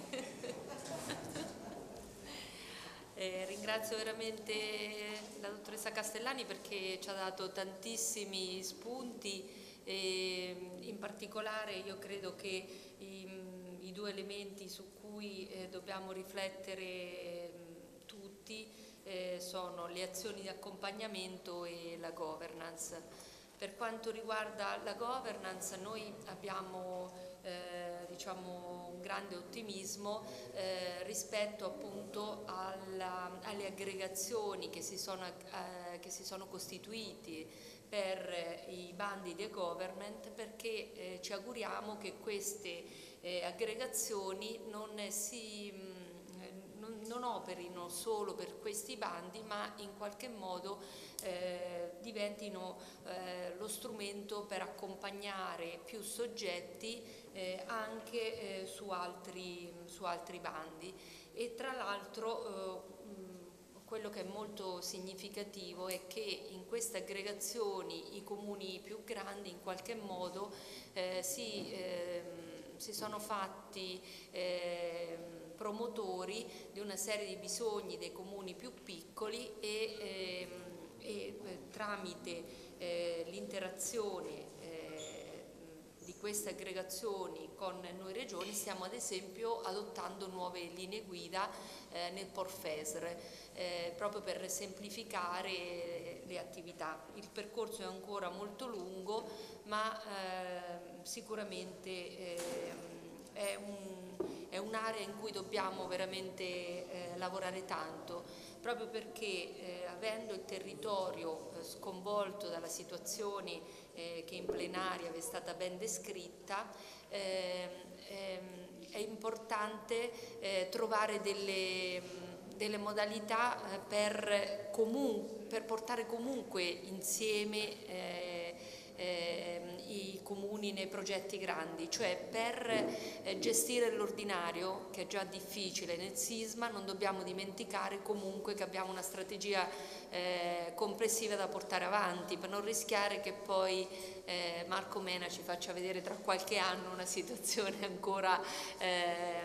Eh, ringrazio veramente la dottoressa Castellani perché ci ha dato tantissimi spunti e in particolare io credo che i, i due elementi su cui eh, dobbiamo riflettere eh, tutti eh, sono le azioni di accompagnamento e la governance. Per quanto riguarda la governance, noi abbiamo eh, diciamo, un grande ottimismo eh, rispetto appunto alla, alle aggregazioni che si sono, eh, che si sono costituiti per eh, i bandi di e-government, perché eh, ci auguriamo che queste eh, aggregazioni non si Non, non operino solo per questi bandi, ma in qualche modo eh, diventino eh, lo strumento per accompagnare più soggetti eh, anche eh, su, altri, su altri bandi. E tra l'altro eh, quello che è molto significativo è che in queste aggregazioni i comuni più grandi in qualche modo eh, si, eh, si sono fatti eh, promotori di una serie di bisogni dei comuni più piccoli e, ehm, e eh, tramite eh, l'interazione eh, di queste aggregazioni con noi regioni stiamo ad esempio adottando nuove linee guida eh, nel Porfesr eh, proprio per semplificare le attività. Il percorso è ancora molto lungo, ma eh, sicuramente eh, è un È un'area in cui dobbiamo veramente eh, lavorare tanto, proprio perché eh, avendo il territorio eh, sconvolto dalla situazione eh, che in plenaria vi è stata ben descritta, eh, ehm, è importante eh, trovare delle, delle modalità eh, per, per portare comunque insieme eh, Eh, i comuni nei progetti grandi, cioè per eh, gestire l'ordinario, che è già difficile nel sisma, non dobbiamo dimenticare comunque che abbiamo una strategia eh, complessiva da portare avanti per non rischiare che poi eh, Marco Mena ci faccia vedere tra qualche anno una situazione ancora eh,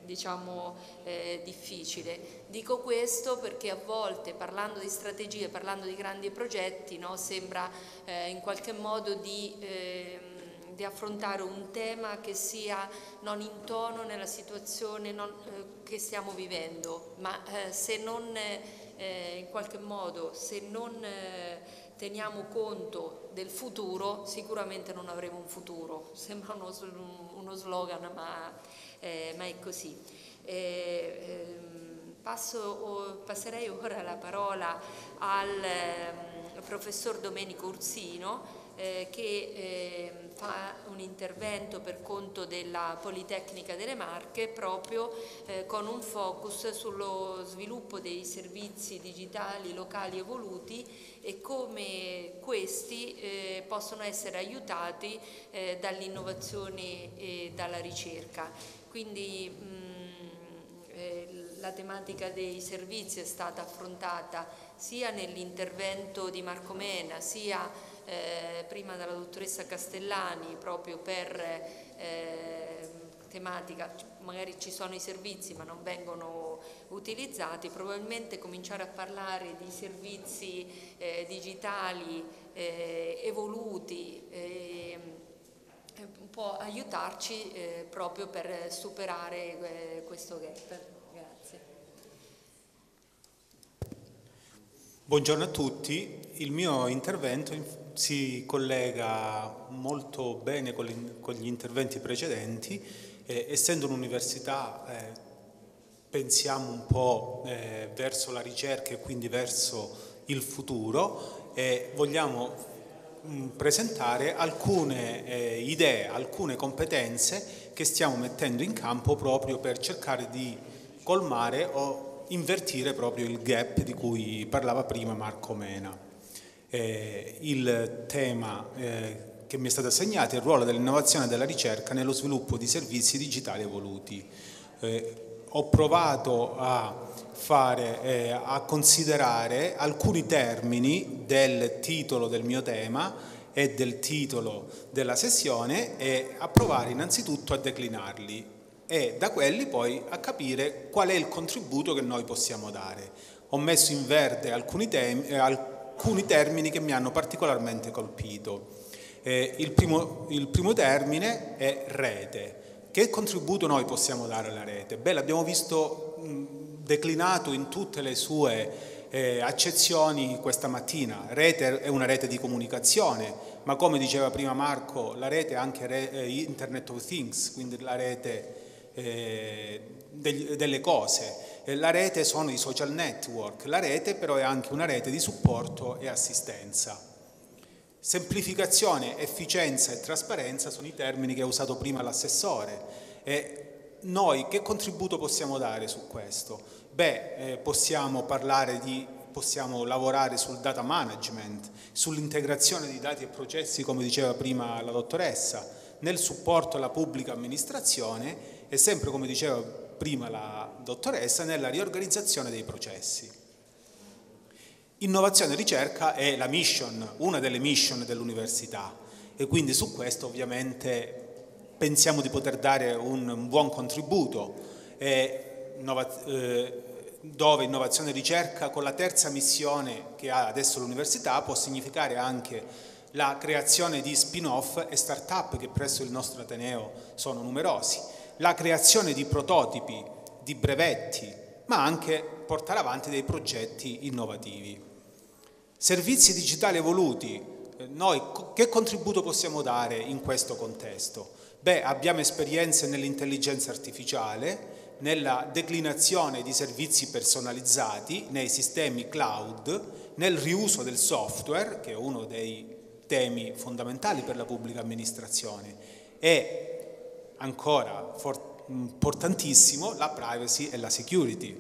diciamo eh, difficile. Dico questo perché a volte, parlando di strategie, parlando di grandi progetti, no, sembra eh, in qualche modo di, eh, di affrontare un tema che sia non in tono nella situazione non, eh, che stiamo vivendo, ma eh, se non eh, in qualche modo, se non eh, teniamo conto del futuro, sicuramente non avremo un futuro. Sembra uno, uno slogan, ma, eh, ma è così. Eh, ehm, passo, passerei ora la parola al eh, professor Domenico Ursino, eh, che eh, fa un intervento per conto della Politecnica delle Marche, proprio eh, con un focus sullo sviluppo dei servizi digitali locali evoluti e come questi eh, possono essere aiutati eh, dall'innovazione e dalla ricerca. Quindi mh, eh, la tematica dei servizi è stata affrontata sia nell'intervento di Marco Mena, sia eh, prima dalla dottoressa Castellani, proprio per eh, tematica, magari ci sono i servizi ma non vengono utilizzati, probabilmente cominciare a parlare di servizi eh, digitali eh, evoluti eh, può aiutarci eh, proprio per superare eh, questo gap. Grazie. Buongiorno a tutti, il mio intervento si collega molto bene con gli interventi precedenti. Eh, essendo un'università eh, pensiamo un po' eh, verso la ricerca e quindi verso il futuro e vogliamo mh, presentare alcune eh, idee, alcune competenze che stiamo mettendo in campo proprio per cercare di colmare o invertire proprio il gap di cui parlava prima Marco Mena. Eh, il tema eh, che mi è stato assegnato è il ruolo dell'innovazione e della ricerca nello sviluppo di servizi digitali evoluti. Eh, ho provato a, fare, eh, a considerare alcuni termini del titolo del mio tema e del titolo della sessione e a provare innanzitutto a declinarli e da quelli poi a capire qual è il contributo che noi possiamo dare. Ho messo in verde alcuni, temi, eh, alcuni termini che mi hanno particolarmente colpito. Eh, il, primo, il primo termine è rete. Che contributo noi possiamo dare alla rete? Beh, l'abbiamo visto mh, declinato in tutte le sue eh, accezioni questa mattina. Rete è una rete di comunicazione, ma come diceva prima Marco, la rete è anche re, eh, Internet of Things, quindi la rete eh, degli, delle cose. Eh, la rete sono i social network, la rete però è anche una rete di supporto e assistenza. Semplificazione, efficienza e trasparenza sono i termini che ha usato prima l'assessore. E noi che contributo possiamo dare su questo? Beh, eh, possiamo parlare di, possiamo lavorare sul data management, sull'integrazione di dati e processi, come diceva prima la dottoressa, nel supporto alla pubblica amministrazione e sempre, come diceva prima la dottoressa, nella riorganizzazione dei processi. Innovazione e ricerca è la mission, una delle mission dell'università e quindi su questo ovviamente pensiamo di poter dare un buon contributo e, eh, dove innovazione e ricerca con la terza missione che ha adesso l'università può significare anche la creazione di spin-off e start-up che presso il nostro Ateneo sono numerosi, la creazione di prototipi, di brevetti, ma anche portare avanti dei progetti innovativi. Servizi digitali evoluti, noi che contributo possiamo dare in questo contesto? Beh, abbiamo esperienze nell'intelligenza artificiale, nella declinazione di servizi personalizzati, nei sistemi cloud, nel riuso del software, che è uno dei temi fondamentali per la pubblica amministrazione, e ancora importantissimo la privacy e la security.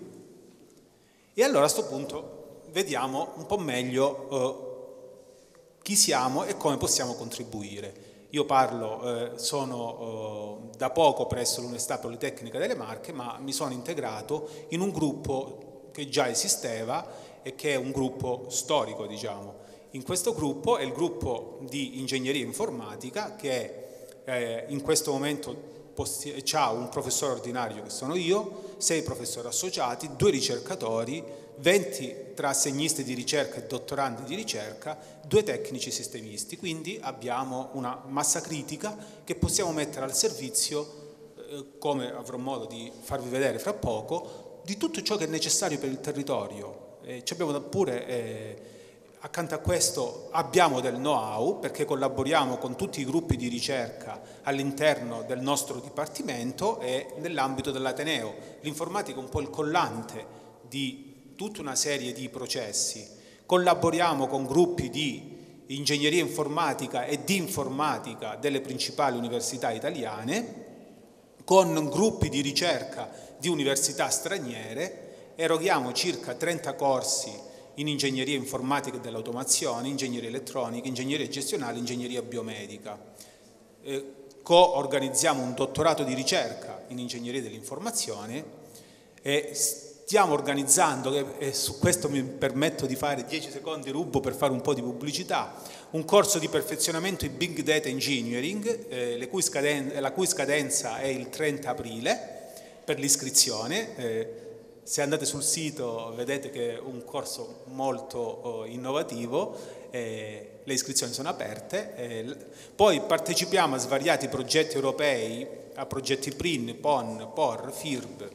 E allora a questo punto vediamo un po' meglio eh, chi siamo e come possiamo contribuire. Io parlo, eh, sono eh, da poco presso l'Università Politecnica delle Marche, ma mi sono integrato in un gruppo che già esisteva e che è un gruppo storico, diciamo. In questo gruppo è il gruppo di ingegneria informatica che eh, in questo momento ha un professore ordinario che sono io, sei professori associati, due ricercatori, venti tra assegnisti di ricerca e dottorandi di ricerca, due tecnici sistemisti. Quindi abbiamo una massa critica che possiamo mettere al servizio, eh, come avrò modo di farvi vedere fra poco, di tutto ciò che è necessario per il territorio. Eh, ci abbiamo pure... Eh, Accanto a questo abbiamo del know-how, perché collaboriamo con tutti i gruppi di ricerca all'interno del nostro dipartimento e nell'ambito dell'Ateneo. L'informatica è un po' il collante di tutta una serie di processi. Collaboriamo con gruppi di ingegneria informatica e di informatica delle principali università italiane, con gruppi di ricerca di università straniere, eroghiamo circa trenta corsi in ingegneria informatica e dell'automazione, ingegneria elettronica, ingegneria gestionale, ingegneria biomedica. Eh, co-organizziamo un dottorato di ricerca in ingegneria dell'informazione e stiamo organizzando, e su questo mi permetto di fare dieci secondi rubo per fare un po' di pubblicità, un corso di perfezionamento in Big Data Engineering, eh, le cui scadenza, la cui scadenza è il trenta aprile per l'iscrizione. Eh, Se andate sul sito vedete che è un corso molto oh, innovativo, eh, le iscrizioni sono aperte, eh, poi partecipiamo a svariati progetti europei, a progetti P R I N, P O N, P O R, F I R B,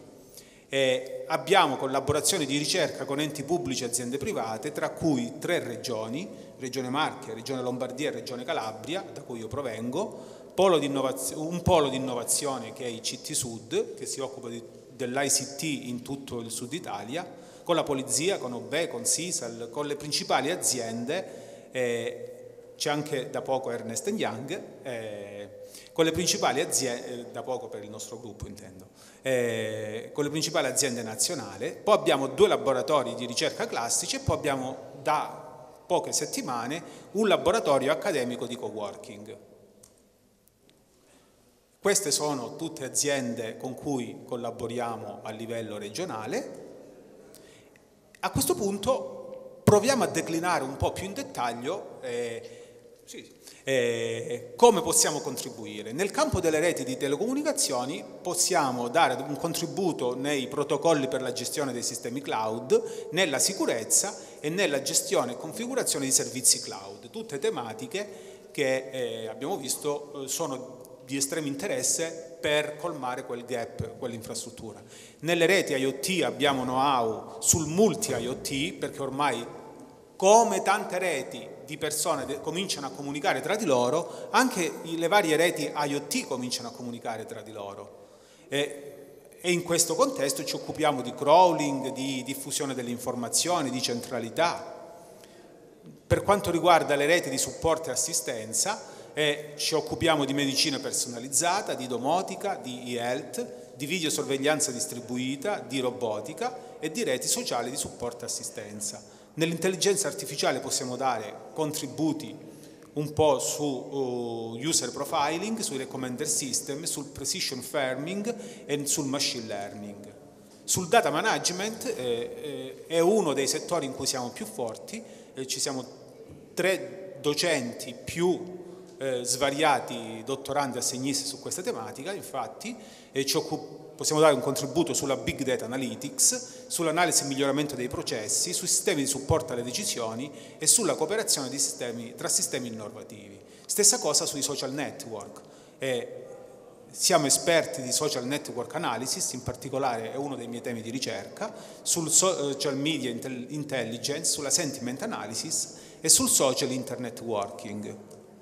eh, abbiamo collaborazioni di ricerca con enti pubblici e aziende private, tra cui tre regioni, Regione Marche, Regione Lombardia e Regione Calabria, da cui io provengo, polo di un polo di innovazione che è I C T Sud, che si occupa di dell'I C T in tutto il sud Italia, con la polizia, con O B E, con Sisal, con le principali aziende, eh, c'è anche da poco Ernst and Young, eh, con le principali aziende, eh, da poco per il nostro gruppo intendo, eh, con le principali aziende nazionali, poi abbiamo due laboratori di ricerca classici e poi abbiamo da poche settimane un laboratorio accademico di coworking. Queste sono tutte aziende con cui collaboriamo a livello regionale. A questo punto proviamo a declinare un po' più in dettaglio eh, sì, eh, come possiamo contribuire. Nel campo delle reti di telecomunicazioni possiamo dare un contributo nei protocolli per la gestione dei sistemi cloud, nella sicurezza e nella gestione e configurazione di servizi cloud, tutte tematiche che eh, abbiamo visto eh, sono di estremo interesse per colmare quel gap, quell'infrastruttura. Nelle reti IoT abbiamo know-how sul multi-IoT, perché ormai come tante reti di persone cominciano a comunicare tra di loro, anche le varie reti IoT cominciano a comunicare tra di loro. E, e in questo contesto ci occupiamo di crawling, di diffusione delle informazioni, di centralità. Per quanto riguarda le reti di supporto e assistenza, E ci occupiamo di medicina personalizzata, di domotica, di e-health, di videosorveglianza distribuita, di robotica e di reti sociali di supporto e assistenza. Nell'intelligenza artificiale possiamo dare contributi un po' su uh, user profiling, sui recommender system, sul precision farming e sul machine learning. Sul data management eh, eh, è uno dei settori in cui siamo più forti, eh, ci siamo tre docenti più Eh, svariati dottorandi assegnisti su questa tematica, infatti, e ci possiamo dare un contributo sulla Big Data Analytics, sull'analisi e miglioramento dei processi, sui sistemi di supporto alle decisioni e sulla cooperazione di sistemi, tra sistemi innovativi. Stessa cosa sui social network. Eh, siamo esperti di social network analysis, in particolare è uno dei miei temi di ricerca, sul social media intelligence, sulla sentiment analysis e sul social internet working.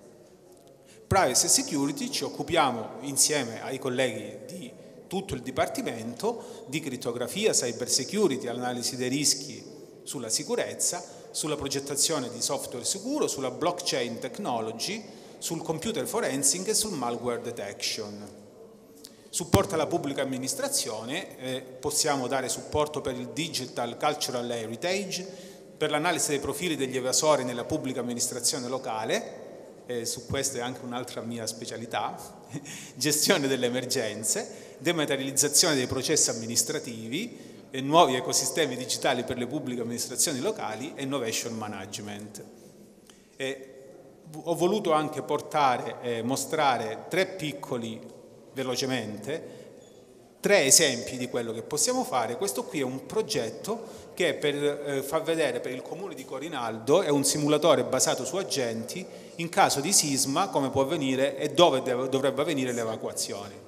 Privacy e security ci occupiamo insieme ai colleghi di tutto il dipartimento di crittografia, cyber security, analisi dei rischi sulla sicurezza, sulla progettazione di software sicuro, sulla blockchain technology, sul computer forensic e sul malware detection. Supporto alla pubblica amministrazione, eh, possiamo dare supporto per il digital cultural heritage, per l'analisi dei profili degli evasori nella pubblica amministrazione locale, Eh, su questa è anche un'altra mia specialità, gestione delle emergenze, dematerializzazione dei processi amministrativi, e nuovi ecosistemi digitali per le pubbliche amministrazioni locali e innovation management. E ho voluto anche portare e eh, mostrare tre piccoli velocemente tre esempi di quello che possiamo fare. Questo qui è un progetto che per eh, far vedere per il comune di Corinaldo, è un simulatore basato su agenti in caso di sisma, come può avvenire e dove deve, dovrebbe avvenire l'evacuazione.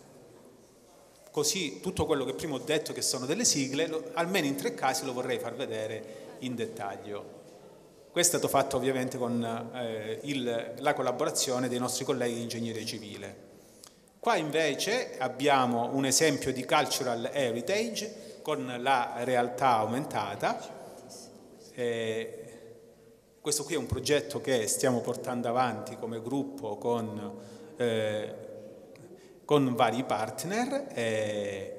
Così tutto quello che prima ho detto che sono delle sigle, lo, almeno in tre casi lo vorrei far vedere in dettaglio. Questo è stato fatto ovviamente con eh, il, la collaborazione dei nostri colleghi di ingegneria civile. Qua invece abbiamo un esempio di cultural heritage con la realtà aumentata. Eh, questo qui è un progetto che stiamo portando avanti come gruppo con, eh, con vari partner. Eh,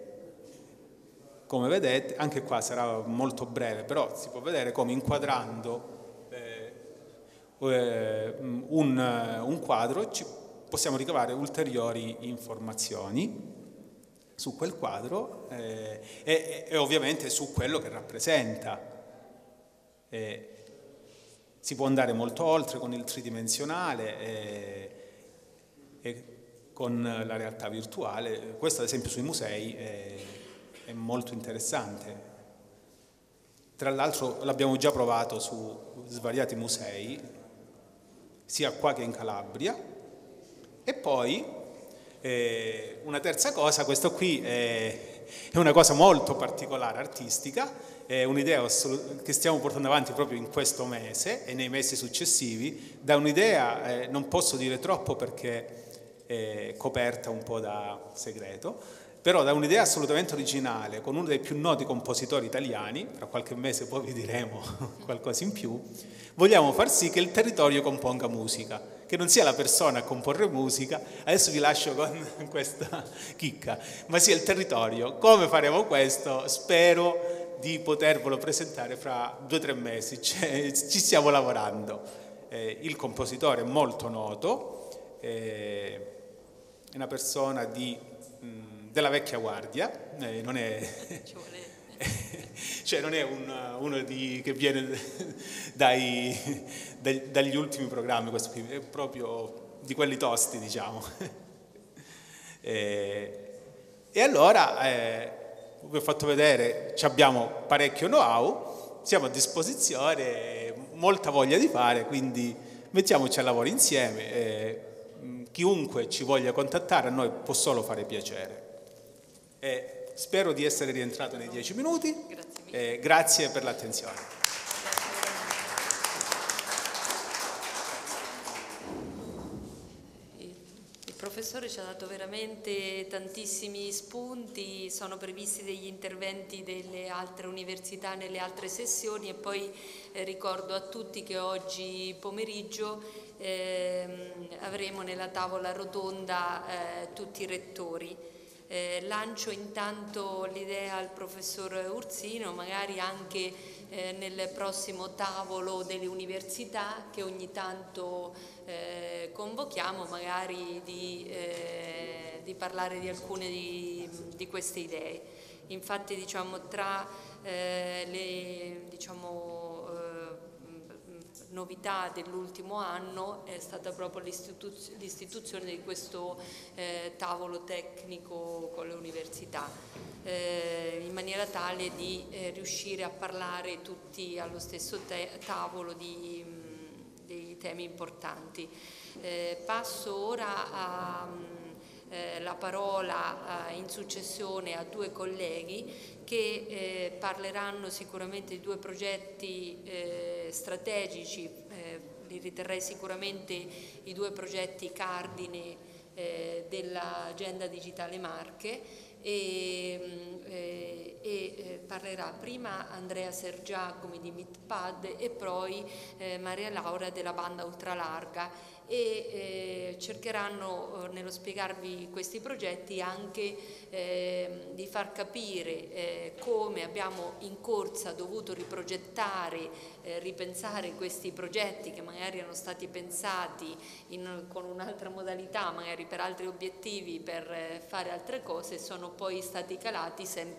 come vedete, anche qua sarà molto breve, però si può vedere come inquadrando eh, un, un quadro ci possiamo ricavare ulteriori informazioni su quel quadro eh, e, e ovviamente su quello che rappresenta. Eh, si può andare molto oltre con il tridimensionale e, e con la realtà virtuale. Questo ad esempio sui musei è, è molto interessante. Tra l'altro l'abbiamo già provato su svariati musei, sia qua che in Calabria. E poi eh, una terza cosa, questo qui è, è una cosa molto particolare, artistica, è un'idea che stiamo portando avanti proprio in questo mese e nei mesi successivi, da un'idea, eh, non posso dire troppo perché è coperta un po' da segreto, però da un'idea assolutamente originale, con uno dei più noti compositori italiani, tra qualche mese poi vi diremo qualcosa in più, vogliamo far sì che il territorio componga musica, che non sia la persona a comporre musica, adesso vi lascio con questa chicca, ma sia il territorio. Come faremo questo? Spero di potervelo presentare fra due o tre mesi, cioè, ci stiamo lavorando. Eh, il compositore è molto noto, eh, è una persona di, mh, della vecchia guardia, eh, non è... cioè non è un, uno di, che viene dai, dai, dagli ultimi programmi, questo qui è proprio di quelli tosti, diciamo. E, e allora eh, vi ho fatto vedere, abbiamo parecchio know-how, siamo a disposizione, molta voglia di fare, quindi mettiamoci al lavoro insieme. E, chiunque ci voglia contattare a noi può solo fare piacere. E, spero di essere rientrato nei dieci minuti. Grazie, eh, grazie per l'attenzione. Il professore ci ha dato veramente tantissimi spunti, sono previsti degli interventi delle altre università nelle altre sessioni e poi eh, ricordo a tutti che oggi pomeriggio eh, avremo nella tavola rotonda eh, tutti i rettori. Eh, lancio intanto l'idea al professor Ursino, magari anche eh, nel prossimo tavolo delle università che ogni tanto eh, convochiamo, magari di, eh, di parlare di alcune di, di queste idee. Infatti diciamo, tra eh, le diciamo, novità dell'ultimo anno è stata proprio l'istituz- l'istituzione di questo eh, tavolo tecnico con le università, eh, in maniera tale di eh, riuscire a parlare tutti allo stesso te- tavolo di, mh, dei temi importanti. Eh, passo ora a... Mh, Eh, la parola eh, in successione a due colleghi che eh, parleranno sicuramente di due progetti eh, strategici, eh, li riterrei sicuramente i due progetti cardine eh, dell'Agenda Digitale Marche e, eh, e eh, parlerà prima Andrea Sergiacomi di Meetpad e poi eh, Maria Laura della banda ultralarga e eh, cercheranno eh, nello spiegarvi questi progetti anche eh, di far capire eh, come abbiamo in corsa dovuto riprogettare, eh, ripensare questi progetti che magari erano stati pensati in, con un'altra modalità, magari per altri obiettivi, per eh, fare altre cose, sono poi stati calati sempre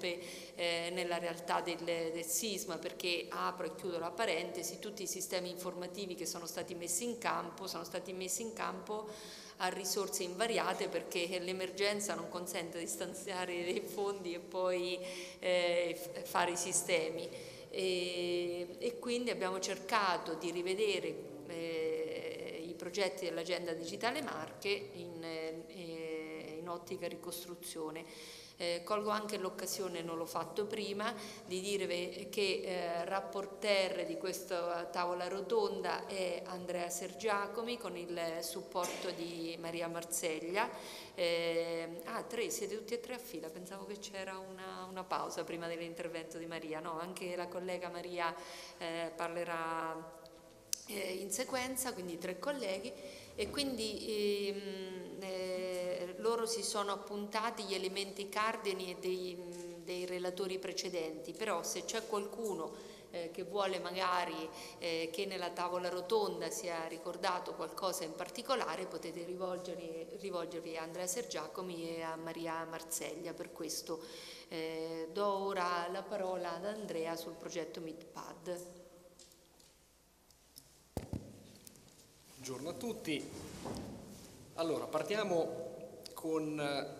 eh, nella realtà del, del sisma, perché, apro e chiudo la parentesi, tutti i sistemi informativi che sono stati messi in campo sono stati messi in campo a risorse invariate, perché l'emergenza non consente di stanziare dei fondi e poi eh, fare i sistemi, e, e quindi abbiamo cercato di rivedere eh, i progetti dell'Agenda Digitale Marche in, eh, in ottica ricostruzione. Eh, colgo anche l'occasione, non l'ho fatto prima, di dire che eh, rapporter di questa tavola rotonda è Andrea Sergiacomi, con il supporto di Maria Marzeglia. Eh, ah, tre, siete tutti e tre a fila, pensavo che c'era una, una pausa prima dell'intervento di Maria. No, anche la collega Maria eh, parlerà eh, in sequenza, quindi tre colleghi, e quindi ehm, eh, loro si sono appuntati gli elementi cardini dei, dei relatori precedenti, però se c'è qualcuno eh, che vuole magari eh, che nella tavola rotonda sia ricordato qualcosa in particolare, potete rivolgervi, rivolgervi a Andrea Sergiacomi e a Maria Marzeglia per questo. Eh, do ora la parola ad Andrea sul progetto MeetPad. Buongiorno a tutti. Allora, partiamo con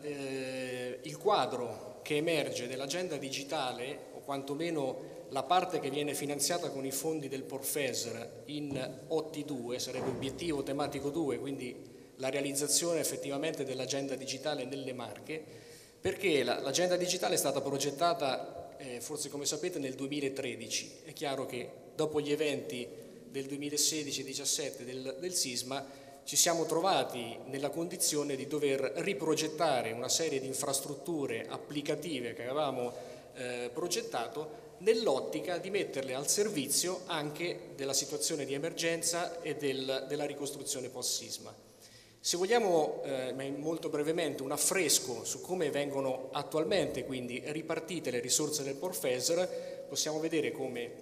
eh, il quadro che emerge dell'agenda digitale, o quantomeno la parte che viene finanziata con i fondi del Porfeser in O T due, sarebbe obiettivo tematico due, quindi la realizzazione effettivamente dell'agenda digitale nelle Marche, perché la, l'agenda digitale è stata progettata, eh, forse come sapete, nel duemilatredici. È chiaro che dopo gli eventi del duemilasedici diciassette del, del sisma ci siamo trovati nella condizione di dover riprogettare una serie di infrastrutture applicative che avevamo eh, progettato nell'ottica di metterle al servizio anche della situazione di emergenza e del, della ricostruzione post-sisma. Se vogliamo, eh, molto brevemente, un affresco su come vengono attualmente quindi ripartite le risorse del Porfeser, possiamo vedere come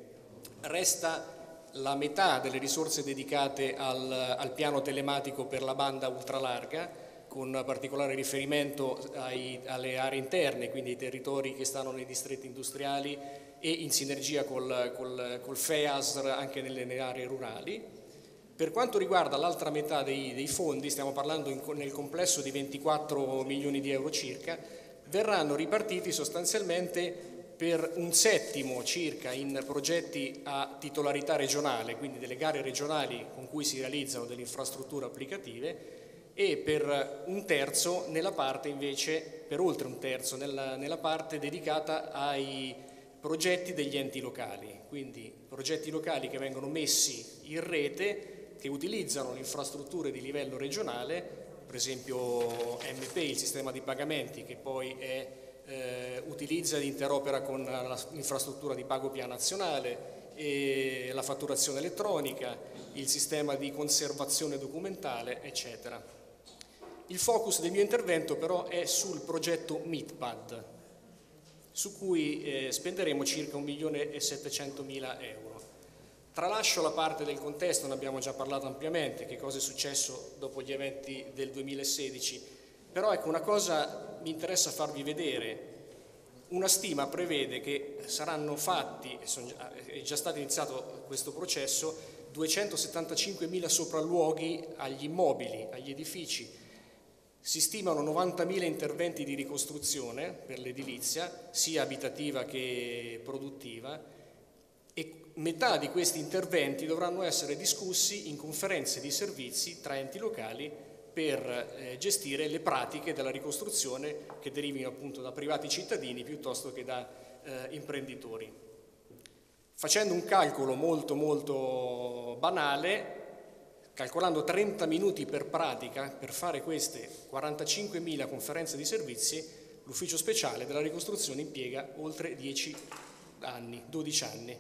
resta la metà delle risorse dedicate al, al piano telematico per la banda ultralarga, con particolare riferimento ai, alle aree interne, quindi ai territori che stanno nei distretti industriali e in sinergia col, col, col F E A S R anche nelle, nelle aree rurali. Per quanto riguarda l'altra metà dei, dei fondi, stiamo parlando in, nel complesso di ventiquattro milioni di euro circa, verranno ripartiti sostanzialmente per un settimo circa in progetti a titolarità regionale, quindi delle gare regionali con cui si realizzano delle infrastrutture applicative, e per un terzo nella parte invece, per oltre un terzo nella, nella parte dedicata ai progetti degli enti locali, quindi progetti locali che vengono messi in rete, che utilizzano le infrastrutture di livello regionale, per esempio M P, il sistema di pagamenti, che poi è Eh, utilizza ed interopera con l'infrastruttura di pago P A nazionale e la fatturazione elettronica, il sistema di conservazione documentale, eccetera. Il focus del mio intervento però è sul progetto MeetPad, su cui eh, spenderemo circa un milione e settecentomila euro. Tralascio la parte del contesto, ne abbiamo già parlato ampiamente, che cosa è successo dopo gli eventi del duemilasedici. Però ecco, una cosa mi interessa farvi vedere. Una stima prevede che saranno fatti, è già stato iniziato questo processo, duecentosettantacinquemila sopralluoghi agli immobili, agli edifici. Si stimano novantamila interventi di ricostruzione per l'edilizia, sia abitativa che produttiva, e metà di questi interventi dovranno essere discussi in conferenze di servizi tra enti locali per eh, gestire le pratiche della ricostruzione che derivino appunto da privati cittadini piuttosto che da eh, imprenditori. Facendo un calcolo molto molto banale, calcolando trenta minuti per pratica per fare queste quarantacinquemila conferenze di servizi, l'ufficio speciale della ricostruzione impiega oltre dieci anni, dodici anni.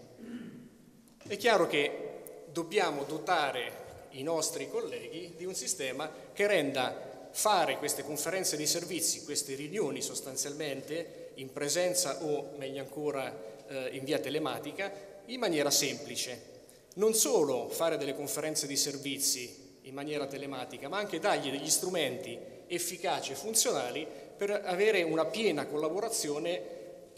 È chiaro che dobbiamo dotare i nostri colleghi di un sistema che renda fare queste conferenze di servizi, queste riunioni sostanzialmente in presenza o meglio ancora eh, in via telematica, in maniera semplice. Non solo fare delle conferenze di servizi in maniera telematica, ma anche dargli degli strumenti efficaci e funzionali per avere una piena collaborazione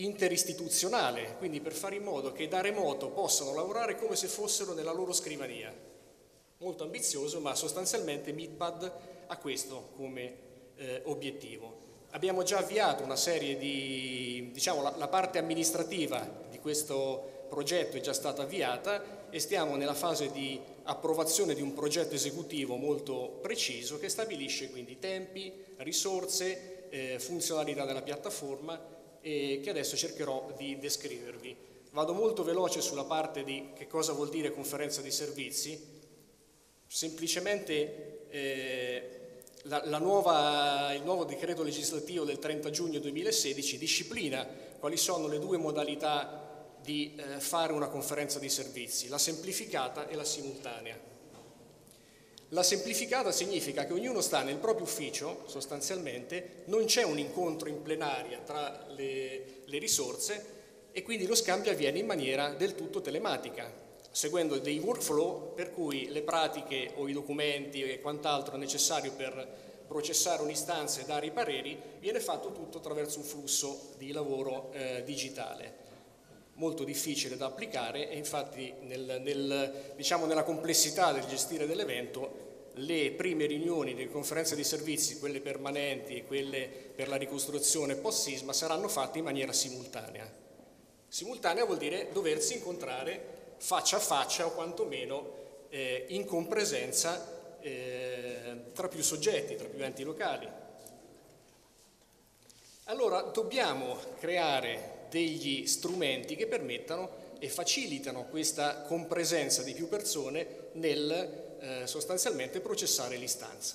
interistituzionale, quindi per fare in modo che da remoto possano lavorare come se fossero nella loro scrivania. Molto ambizioso, ma sostanzialmente Meetpad ha questo come eh, obiettivo. Abbiamo già avviato una serie di, diciamo, la, la parte amministrativa di questo progetto è già stata avviata e stiamo nella fase di approvazione di un progetto esecutivo molto preciso che stabilisce quindi tempi, risorse, eh, funzionalità della piattaforma e che adesso cercherò di descrivervi. Vado molto veloce sulla parte di che cosa vuol dire conferenza di servizi. Semplicemente eh, la, la nuova, il nuovo decreto legislativo del trenta giugno duemilasedici disciplina quali sono le due modalità di eh, fare una conferenza di servizi, la semplificata e la simultanea. La semplificata significa che ognuno sta nel proprio ufficio, sostanzialmente, non c'è un incontro in plenaria tra le, le risorse e quindi lo scambio avviene in maniera del tutto telematica, seguendo dei workflow per cui le pratiche o i documenti e quant'altro necessario per processare un'istanza e dare i pareri viene fatto tutto attraverso un flusso di lavoro eh, digitale. Molto difficile da applicare e infatti nel, nel, diciamo nella complessità del gestire dell'evento le prime riunioni delle conferenze di servizi, quelle permanenti e quelle per la ricostruzione post-sisma, saranno fatte in maniera simultanea. Simultanea vuol dire doversi incontrare faccia a faccia o quantomeno eh, in compresenza eh, tra più soggetti, tra più enti locali. Allora dobbiamo creare degli strumenti che permettano e facilitano questa compresenza di più persone nel eh, sostanzialmente processare l'istanza.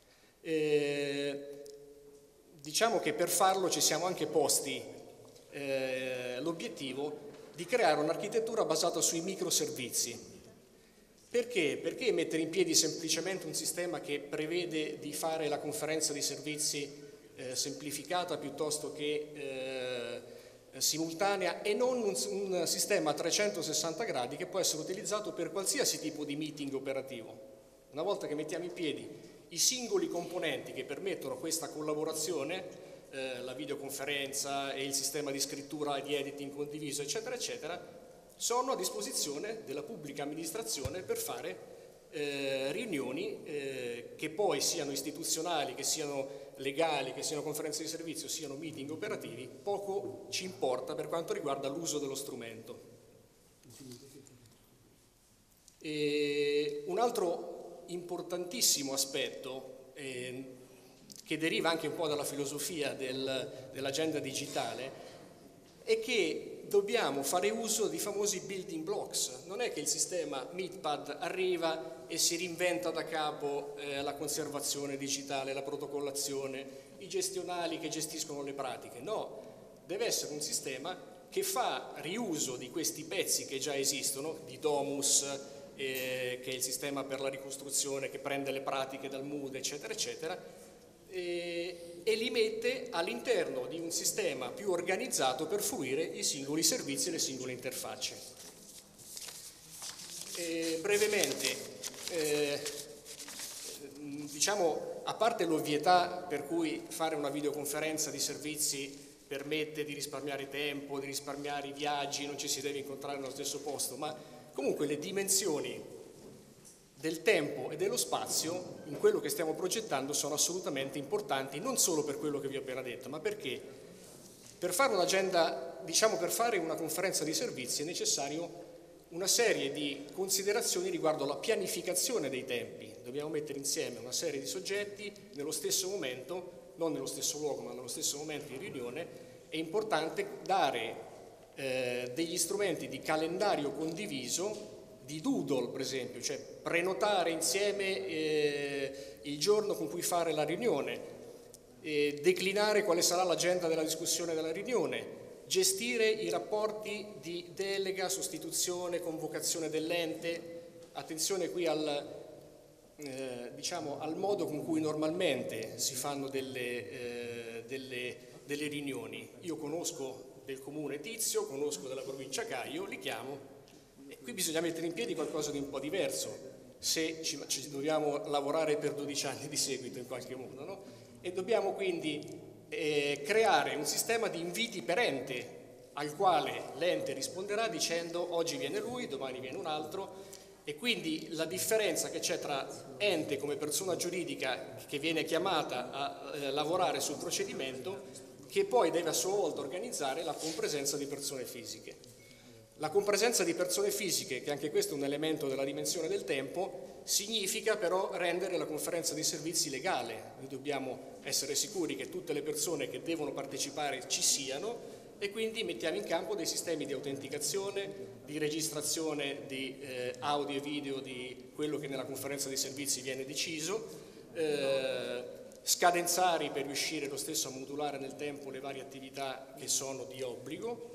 Eh, diciamo che per farlo ci siamo anche posti eh, l'obiettivo di creare un'architettura basata sui microservizi. Perché? Perché mettere in piedi semplicemente un sistema che prevede di fare la conferenza di servizi eh, semplificata piuttosto che eh, simultanea e non un, un sistema a trecentosessanta gradi che può essere utilizzato per qualsiasi tipo di meeting operativo. Una volta che mettiamo in piedi i singoli componenti che permettono questa collaborazione, eh, la videoconferenza e il sistema di scrittura e di editing condiviso, eccetera, eccetera, sono a disposizione della pubblica amministrazione per fare eh, riunioni eh, che poi siano istituzionali, che siano legali, che siano conferenze di servizio, siano meeting operativi, poco ci importa per quanto riguarda l'uso dello strumento. E un altro importantissimo aspetto eh, che deriva anche un po' dalla filosofia del, dell'agenda digitale è che dobbiamo fare uso di famosi building blocks. Non è che il sistema Meetpad arriva e si reinventa da capo eh, la conservazione digitale, la protocollazione, i gestionali che gestiscono le pratiche. No, deve essere un sistema che fa riuso di questi pezzi che già esistono, di Domus, eh, che è il sistema per la ricostruzione che prende le pratiche dal Mood, eccetera, eccetera, e, e li mette all'interno di un sistema più organizzato per fruire i singoli servizi e le singole interfacce. E brevemente, eh, diciamo, a parte l'ovvietà per cui fare una videoconferenza di servizi permette di risparmiare tempo, di risparmiare i viaggi, non ci si deve incontrare nello stesso posto, ma comunque le dimensioni del tempo e dello spazio in quello che stiamo progettando sono assolutamente importanti, non solo per quello che vi ho appena detto, ma perché per fare un'agenda, diciamo per fare una conferenza di servizi è necessario una serie di considerazioni riguardo alla pianificazione dei tempi. Dobbiamo mettere insieme una serie di soggetti nello stesso momento, non nello stesso luogo, ma nello stesso momento di riunione. È importante dare eh, degli strumenti di calendario condiviso, di doodle per esempio, cioè prenotare insieme eh, il giorno con cui fare la riunione, eh, declinare quale sarà l'agenda della discussione della riunione, gestire i rapporti di delega, sostituzione, convocazione dell'ente. Attenzione qui al, eh, diciamo, al modo con cui normalmente si fanno delle, eh, delle, delle riunioni. Io conosco del comune Tizio, conosco della provincia Caio, li chiamo. E qui bisogna mettere in piedi qualcosa di un po' diverso, se ci, ci dobbiamo lavorare per dodici anni di seguito in qualche modo, no? E dobbiamo quindi eh, creare un sistema di inviti per ente al quale l'ente risponderà dicendo oggi viene lui, domani viene un altro, e quindi la differenza che c'è tra ente come persona giuridica che viene chiamata a eh, lavorare sul procedimento, che poi deve a sua volta organizzare la compresenza di persone fisiche. La compresenza di persone fisiche, che anche questo è un elemento della dimensione del tempo, significa però rendere la conferenza di servizi legale. Noi dobbiamo essere sicuri che tutte le persone che devono partecipare ci siano, e quindi mettiamo in campo dei sistemi di autenticazione, di registrazione di eh, audio e video di quello che nella conferenza di servizi viene deciso, eh, scadenzari per riuscire lo stesso a modulare nel tempo le varie attività che sono di obbligo.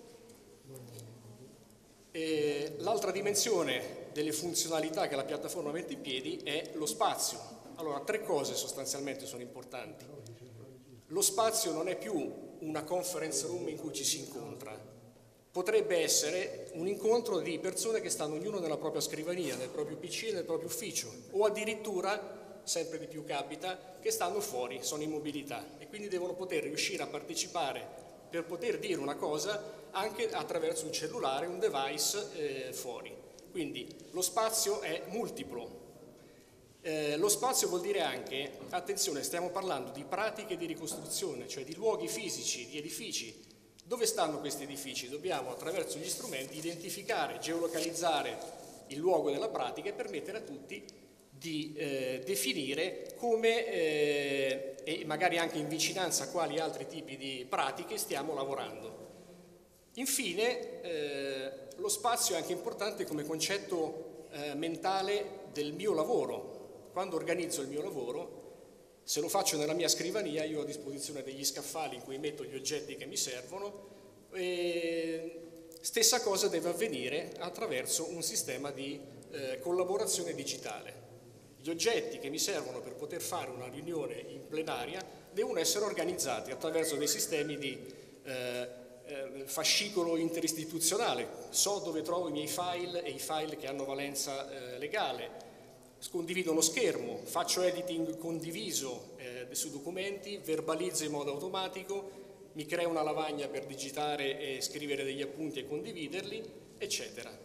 L'altra dimensione delle funzionalità che la piattaforma mette in piedi è lo spazio. Allora, tre cose sostanzialmente sono importanti. Lo spazio non è più una conference room in cui ci si incontra, potrebbe essere un incontro di persone che stanno ognuno nella propria scrivania, nel proprio P C, nel proprio ufficio, o addirittura, sempre di più capita, che stanno fuori, sono in mobilità e quindi devono poter riuscire a partecipare per poter dire una cosa anche attraverso un cellulare, un device eh, fuori. Quindi lo spazio è multiplo. Eh, lo spazio vuol dire anche, attenzione, stiamo parlando di pratiche di ricostruzione, cioè di luoghi fisici, di edifici. Dove stanno questi edifici? Dobbiamo attraverso gli strumenti identificare, geolocalizzare il luogo della pratica e permettere a tutti di eh, definire come, eh, e magari anche in vicinanza a quali altri tipi di pratiche stiamo lavorando. Infine, eh, lo spazio è anche importante come concetto eh, mentale del mio lavoro. Quando organizzo il mio lavoro, se lo faccio nella mia scrivania, io ho a disposizione degli scaffali in cui metto gli oggetti che mi servono, e stessa cosa deve avvenire attraverso un sistema di eh, collaborazione digitale. Gli oggetti che mi servono per poter fare una riunione in plenaria devono essere organizzati attraverso dei sistemi di eh, eh, fascicolo interistituzionale. So dove trovo i miei file e i file che hanno valenza eh, legale. Condivido uno schermo, faccio editing condiviso eh, su documenti, verbalizzo in modo automatico, mi creo una lavagna per digitare e scrivere degli appunti e condividerli, eccetera.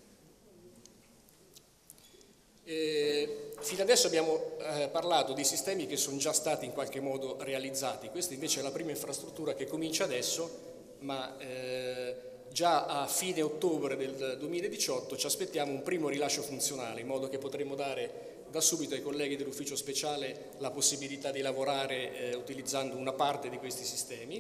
Eh, fino adesso abbiamo eh, parlato di sistemi che sono già stati in qualche modo realizzati, questa invece è la prima infrastruttura che comincia adesso, ma eh, già a fine ottobre del duemiladiciotto ci aspettiamo un primo rilascio funzionale, in modo che potremo dare da subito ai colleghi dell'ufficio speciale la possibilità di lavorare eh, utilizzando una parte di questi sistemi.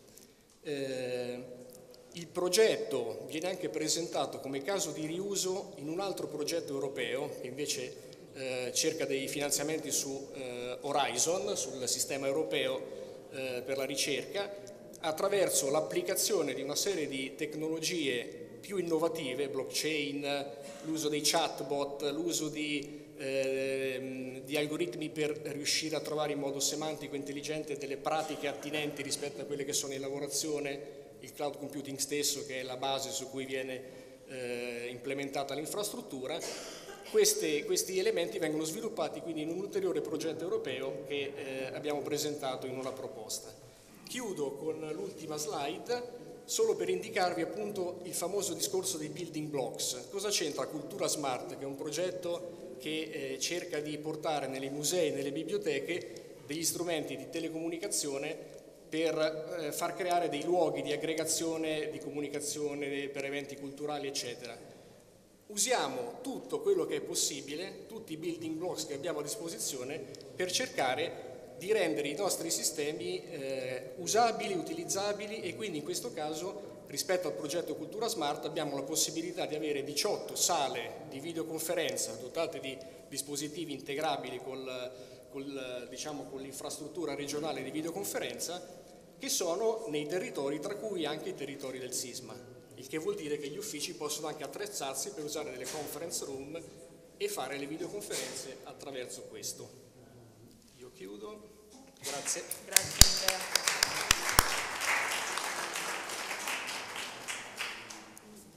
Eh, il progetto viene anche presentato come caso di riuso in un altro progetto europeo che invece eh, cerca dei finanziamenti su eh, Horizon, sul sistema europeo eh, per la ricerca, attraverso l'applicazione di una serie di tecnologie più innovative, blockchain, l'uso dei chatbot, l'uso di, eh, di algoritmi per riuscire a trovare in modo semantico e intelligente delle pratiche attinenti rispetto a quelle che sono in lavorazione, il cloud computing stesso che è la base su cui viene eh, implementata l'infrastruttura. Questi, questi elementi vengono sviluppati quindi in un ulteriore progetto europeo che eh, abbiamo presentato in una proposta. Chiudo con l'ultima slide, solo per indicarvi appunto il famoso discorso dei building blocks. Cosa c'entra Cultura Smart, che è un progetto che eh, cerca di portare nei musei e nelle biblioteche degli strumenti di telecomunicazione per eh, far creare dei luoghi di aggregazione, di comunicazione per eventi culturali, eccetera. Usiamo tutto quello che è possibile, tutti i building blocks che abbiamo a disposizione per cercare di rendere i nostri sistemi eh, usabili, utilizzabili, e quindi in questo caso rispetto al progetto Cultura Smart abbiamo la possibilità di avere diciotto sale di videoconferenza dotate di dispositivi integrabili col, col, diciamo, con l'infrastruttura regionale di videoconferenza che sono nei territori, tra cui anche i territori del sisma, il che vuol dire che gli uffici possono anche attrezzarsi per usare delle conference room e fare le videoconferenze attraverso questo. Io chiudo. Grazie. Grazie Andrea.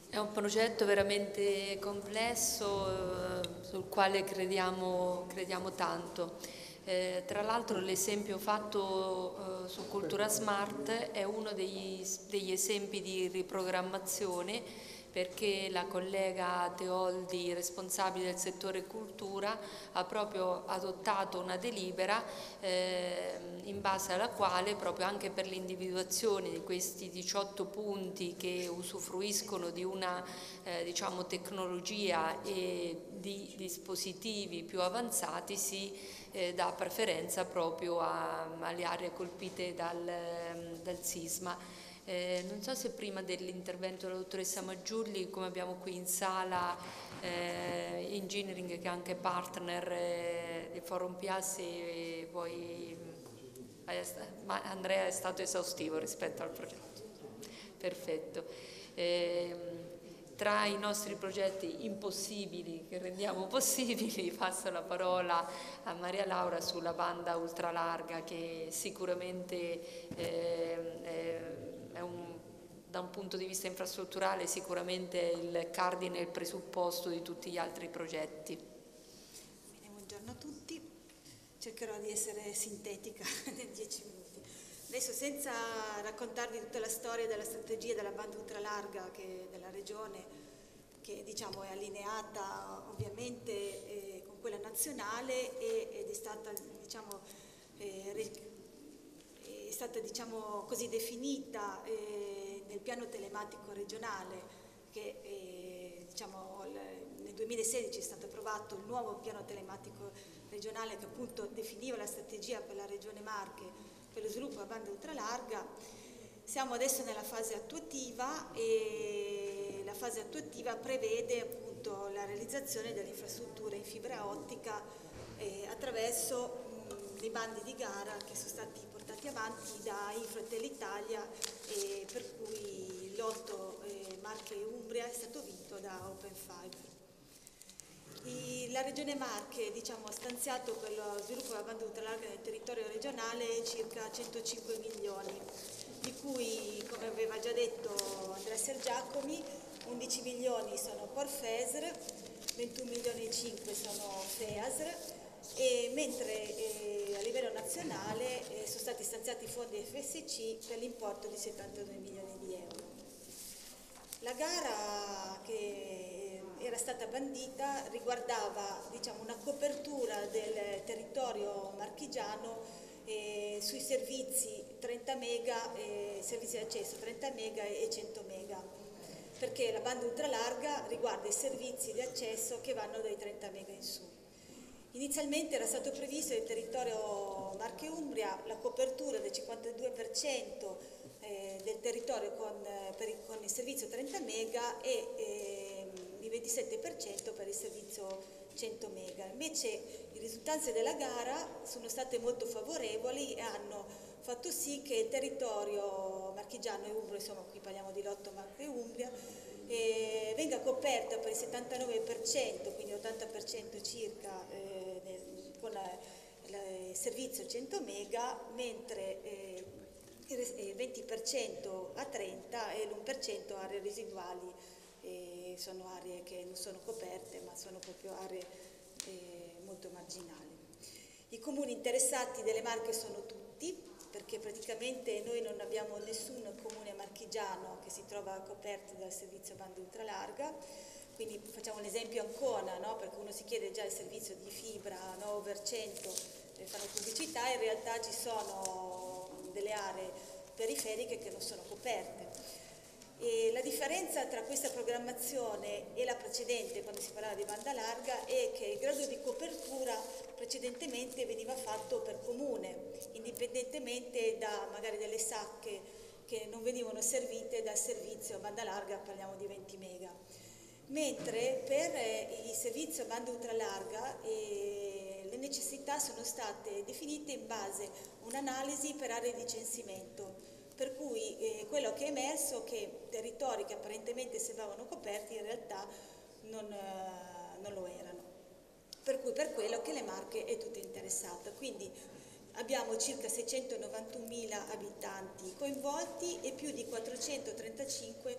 È un progetto veramente complesso, eh, sul quale crediamo, crediamo tanto. Eh, tra l'altro l'esempio fatto eh, su Cultura Smart è uno degli, degli esempi di riprogrammazione, perché la collega Teoldi, responsabile del settore cultura, ha proprio adottato una delibera eh, in base alla quale, proprio anche per l'individuazione di questi diciotto punti che usufruiscono di una eh, diciamo, tecnologia e di dispositivi più avanzati, si eh, dà preferenza proprio a, alle aree colpite dal, dal sisma. Eh, non so se prima dell'intervento della dottoressa Maggiulli, come abbiamo qui in sala eh, Engineering, che è anche partner eh, del Forum P A, se poi eh, ma Andrea è stato esaustivo rispetto al progetto. Perfetto. Eh, tra i nostri progetti impossibili che rendiamo possibili, passo la parola a Maria Laura sulla banda ultralarga, che sicuramente eh, eh, è un, da un punto di vista infrastrutturale sicuramente il cardine e il presupposto di tutti gli altri progetti. Bene, buongiorno a tutti, cercherò di essere sintetica nei dieci minuti. Adesso, senza raccontarvi tutta la storia della strategia della banda ultralarga che, della regione, che diciamo è allineata ovviamente eh, con quella nazionale e, ed è stata diciamo eh, è stata diciamo così definita eh, nel piano telematico regionale che eh, diciamo nel duemilasedici è stato approvato il nuovo piano telematico regionale che appunto definiva la strategia per la regione Marche per lo sviluppo della banda ultralarga. Siamo adesso nella fase attuativa e la fase attuativa prevede appunto la realizzazione delle infrastrutture in fibra ottica eh, attraverso dei bandi di gara che sono stati portati avanti da Infratel Italia, eh, per cui l'otto eh, Marche e Umbria è stato vinto da Open Fiber. I, la Regione Marche diciamo, ha stanziato per lo sviluppo della banda ultralarga nel territorio regionale circa centocinque milioni, di cui, come aveva già detto Andrea Sergiacomi, undici milioni sono Porfesr, ventuno milioni e cinque sono FEASR, e mentre eh, a livello nazionale eh, sono stati stanziati fondi F S C per l'importo di settantadue milioni di euro. La gara che era stata bandita riguardava diciamo, una copertura del territorio marchigiano eh, sui servizi trenta mega, eh, servizi di accesso trenta mega e cento mega, perché la banda ultralarga riguarda i servizi di accesso che vanno dai trenta mega in su. Inizialmente era stato previsto nel territorio Marche-Umbria la copertura del cinquantadue per cento eh, del territorio con, per il, con il servizio trenta mega e eh, il ventisette per cento per il servizio cento mega. Invece le risultanze della gara sono state molto favorevoli e hanno fatto sì che il territorio marchigiano e umbro, insomma qui parliamo di Lotto, Marche e Umbria, eh, venga coperta per il settantanove per cento, quindi ottanta per cento circa eh, nel, con la, la, il servizio cento mega, mentre eh, il venti per cento a trenta e l'uno per cento aree residuali, eh, sono aree che non sono coperte ma sono proprio aree eh, molto marginali. I comuni interessati delle Marche sono tutti, perché praticamente noi non abbiamo nessun comune marchigiano che si trova coperto dal servizio banda ultralarga, quindi facciamo l'esempio Ancona, no? Perché uno si chiede già il servizio di fibra nove per cento, eh, fanno pubblicità, in realtà ci sono delle aree periferiche che non sono coperte. E la differenza tra questa programmazione e la precedente, quando si parlava di banda larga, è che il grado di copertura precedentemente veniva fatto per comune, indipendentemente da magari delle sacche che non venivano servite dal servizio a banda larga, parliamo di venti mega. Mentre per eh, il servizio a banda ultralarga eh, le necessità sono state definite in base a un'analisi per aree di censimento, per cui eh, quello che è emerso è che territori che apparentemente sembravano coperti in realtà non, eh, non lo erano. Per cui per quello che le Marche è tutta interessata. Quindi abbiamo circa seicentonovantunomila abitanti coinvolti e più di quattrocentotrentacinque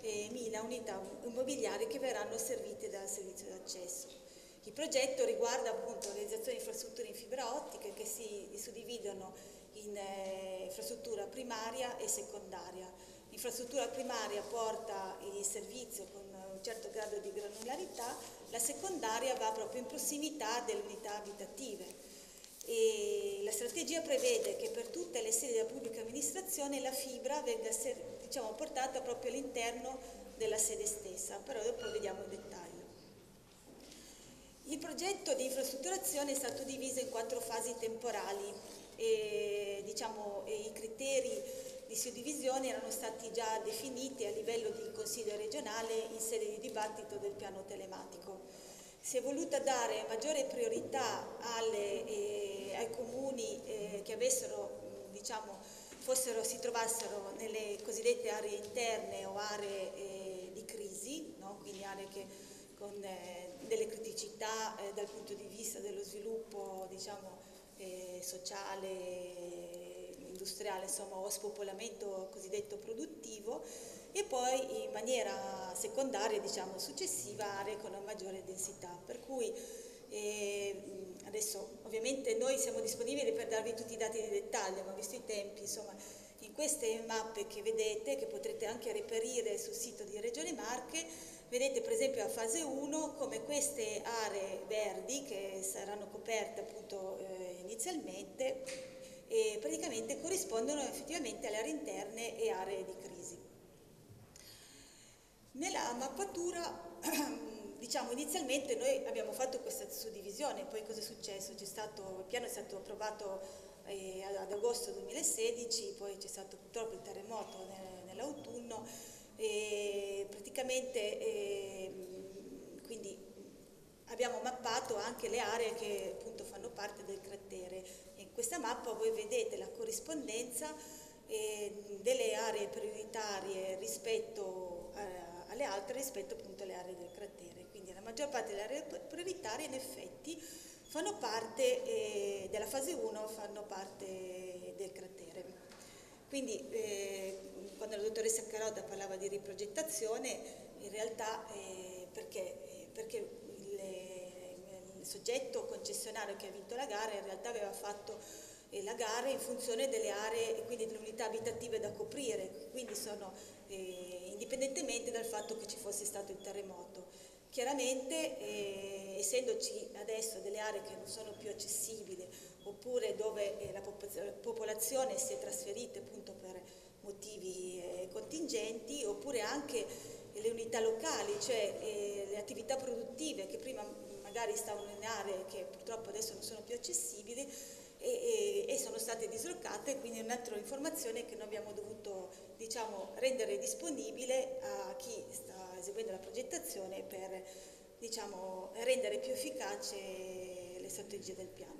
e mille unità immobiliari che verranno servite dal servizio d'accesso. Il progetto riguarda appunto la realizzazione di infrastrutture in fibra ottica che si suddividono in eh, infrastruttura primaria e secondaria. L'infrastruttura primaria porta il servizio con un certo grado di granularità, la secondaria va proprio in prossimità delle unità abitative. E la strategia prevede che per tutte le sedi della pubblica amministrazione la fibra venga diciamo, portata proprio all'interno della sede stessa, però dopo lo vediamo in dettaglio. Il progetto di infrastrutturazione è stato diviso in quattro fasi temporali e diciamo, e i criteri di suddivisione erano stati già definiti a livello di Consiglio regionale in sede di dibattito del piano telematico. Si è voluta dare maggiore priorità alle, eh, ai comuni eh, che avessero, diciamo, fossero, si trovassero nelle cosiddette aree interne o aree eh, di crisi, no? Quindi aree che, con eh, delle criticità eh, dal punto di vista dello sviluppo, diciamo, eh, sociale, industriale, insomma, o spopolamento cosiddetto produttivo, e poi in maniera secondaria, diciamo successiva, aree con una maggiore densità. Per cui eh, adesso ovviamente noi siamo disponibili per darvi tutti i dati di dettaglio, ma visto i tempi, insomma, in queste mappe che vedete, che potrete anche reperire sul sito di Regione Marche, vedete per esempio a fase uno come queste aree verdi che saranno coperte appunto eh, inizialmente e praticamente corrispondono effettivamente alle aree interne e aree di crisi. Nella mappatura, diciamo inizialmente noi abbiamo fatto questa suddivisione, poi cosa è successo? C'è stato, il piano è stato approvato eh, ad agosto duemilasedici, poi c'è stato purtroppo il terremoto nell'autunno e praticamente eh, quindi abbiamo mappato anche le aree che appunto fanno parte del cratere. In questa mappa voi vedete la corrispondenza eh, delle aree prioritarie rispetto a alle altre rispetto appunto alle aree del cratere, quindi la maggior parte delle aree prioritarie in effetti fanno parte eh, della fase uno, fanno parte del cratere. Quindi eh, quando la dottoressa Carota parlava di riprogettazione, in realtà eh, perché, eh, perché il, il soggetto concessionario che ha vinto la gara in realtà aveva fatto eh, la gara in funzione delle aree e quindi delle unità abitative da coprire, quindi sono eh, indipendentemente dal fatto che ci fosse stato il terremoto. Chiaramente, eh, essendoci adesso delle aree che non sono più accessibili, oppure dove eh, la popolazione si è trasferita appunto per motivi eh, contingenti, oppure anche le unità locali, cioè eh, le attività produttive che prima magari stavano in aree che purtroppo adesso non sono più accessibili, E, e, e sono state dislocate, quindi è un'altra informazione che noi abbiamo dovuto diciamo, rendere disponibile a chi sta eseguendo la progettazione per diciamo, rendere più efficace le strategie del piano.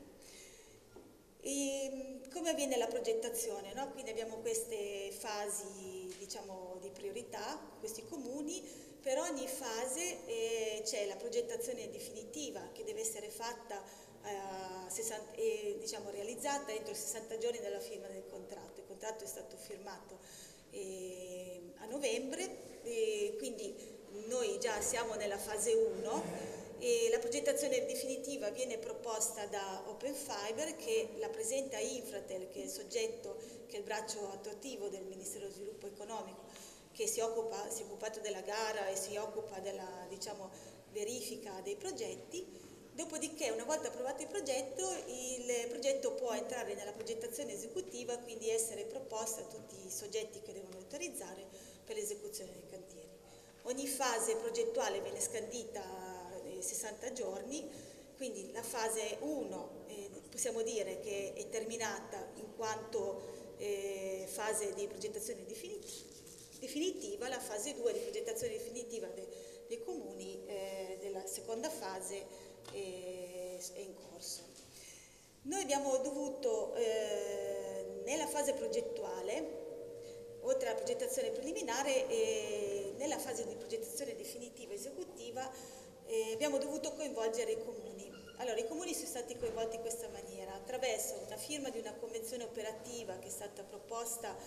E, come avviene la progettazione? No? Quindi abbiamo queste fasi diciamo, di priorità, questi comuni. Per ogni fase eh, c'è la progettazione definitiva che deve essere fatta Uh, sessanta, eh, diciamo, realizzata entro sessanta giorni dalla firma del contratto. Il contratto è stato firmato eh, a novembre, e quindi noi già siamo nella fase uno e la progettazione definitiva viene proposta da Open Fiber che la presenta Infratel, che è il soggetto, che è il braccio attuativo del Ministero dello Sviluppo Economico, che si, occupa, si è occupato della gara e si occupa della diciamo, verifica dei progetti. Dopodiché, una volta approvato il progetto, il progetto può entrare nella progettazione esecutiva, quindi essere proposto a tutti i soggetti che devono autorizzare per l'esecuzione dei cantieri. Ogni fase progettuale viene scandita nei sessanta giorni, quindi la fase uno eh, possiamo dire che è terminata in quanto eh, fase di progettazione definitiva, la fase due di progettazione definitiva de, dei comuni eh, della seconda fase è in corso. Noi abbiamo dovuto eh, nella fase progettuale, oltre alla progettazione preliminare, eh, nella fase di progettazione definitiva esecutiva eh, abbiamo dovuto coinvolgere i comuni. Allora, i comuni sono stati coinvolti in questa maniera, attraverso una firma di una convenzione operativa che è stata proposta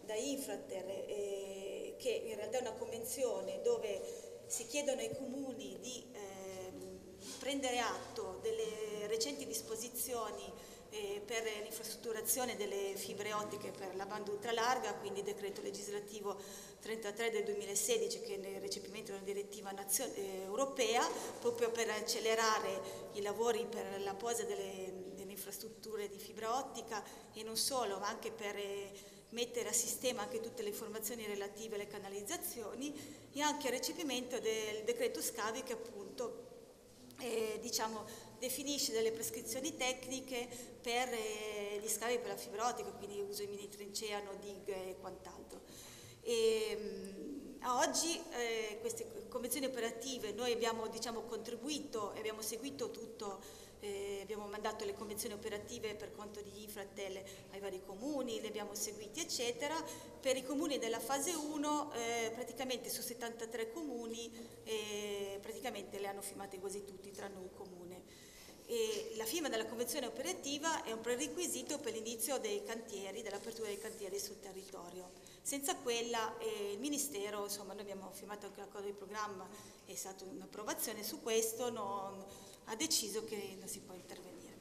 da Infratel, eh, che in realtà è una convenzione dove si chiedono ai comuni di ehm, prendere atto delle recenti disposizioni eh, per l'infrastrutturazione delle fibre ottiche per la banda ultralarga, quindi decreto legislativo trentatré del duemilasedici, che è il recepimento di una direttiva nazio- eh, europea, proprio per accelerare i lavori per la posa delle, delle infrastrutture di fibra ottica, e non solo, ma anche per eh, mettere a sistema anche tutte le informazioni relative alle canalizzazioni, e anche il recepimento del decreto scavi, che appunto eh, diciamo, definisce delle prescrizioni tecniche per eh, gli scavi per la fibra ottica, quindi uso di mini trincea, no dig e quant'altro. E, mh, a oggi eh, queste convenzioni operative noi abbiamo, diciamo, contribuito e abbiamo seguito tutto, eh, abbiamo mandato le convenzioni operative per conto di Infratel ai vari comuni, le abbiamo seguiti eccetera. Per i comuni della fase uno eh, praticamente su settantatré comuni eh, praticamente le hanno firmate quasi tutti tranne un comune. E la firma della convenzione operativa è un prerequisito per l'inizio dei cantieri, dell'apertura dei cantieri sul territorio. Senza quella eh, il Ministero, insomma, noi abbiamo firmato anche l'accordo di programma, è stata un'approvazione su questo, non, ha deciso che non si può intervenire.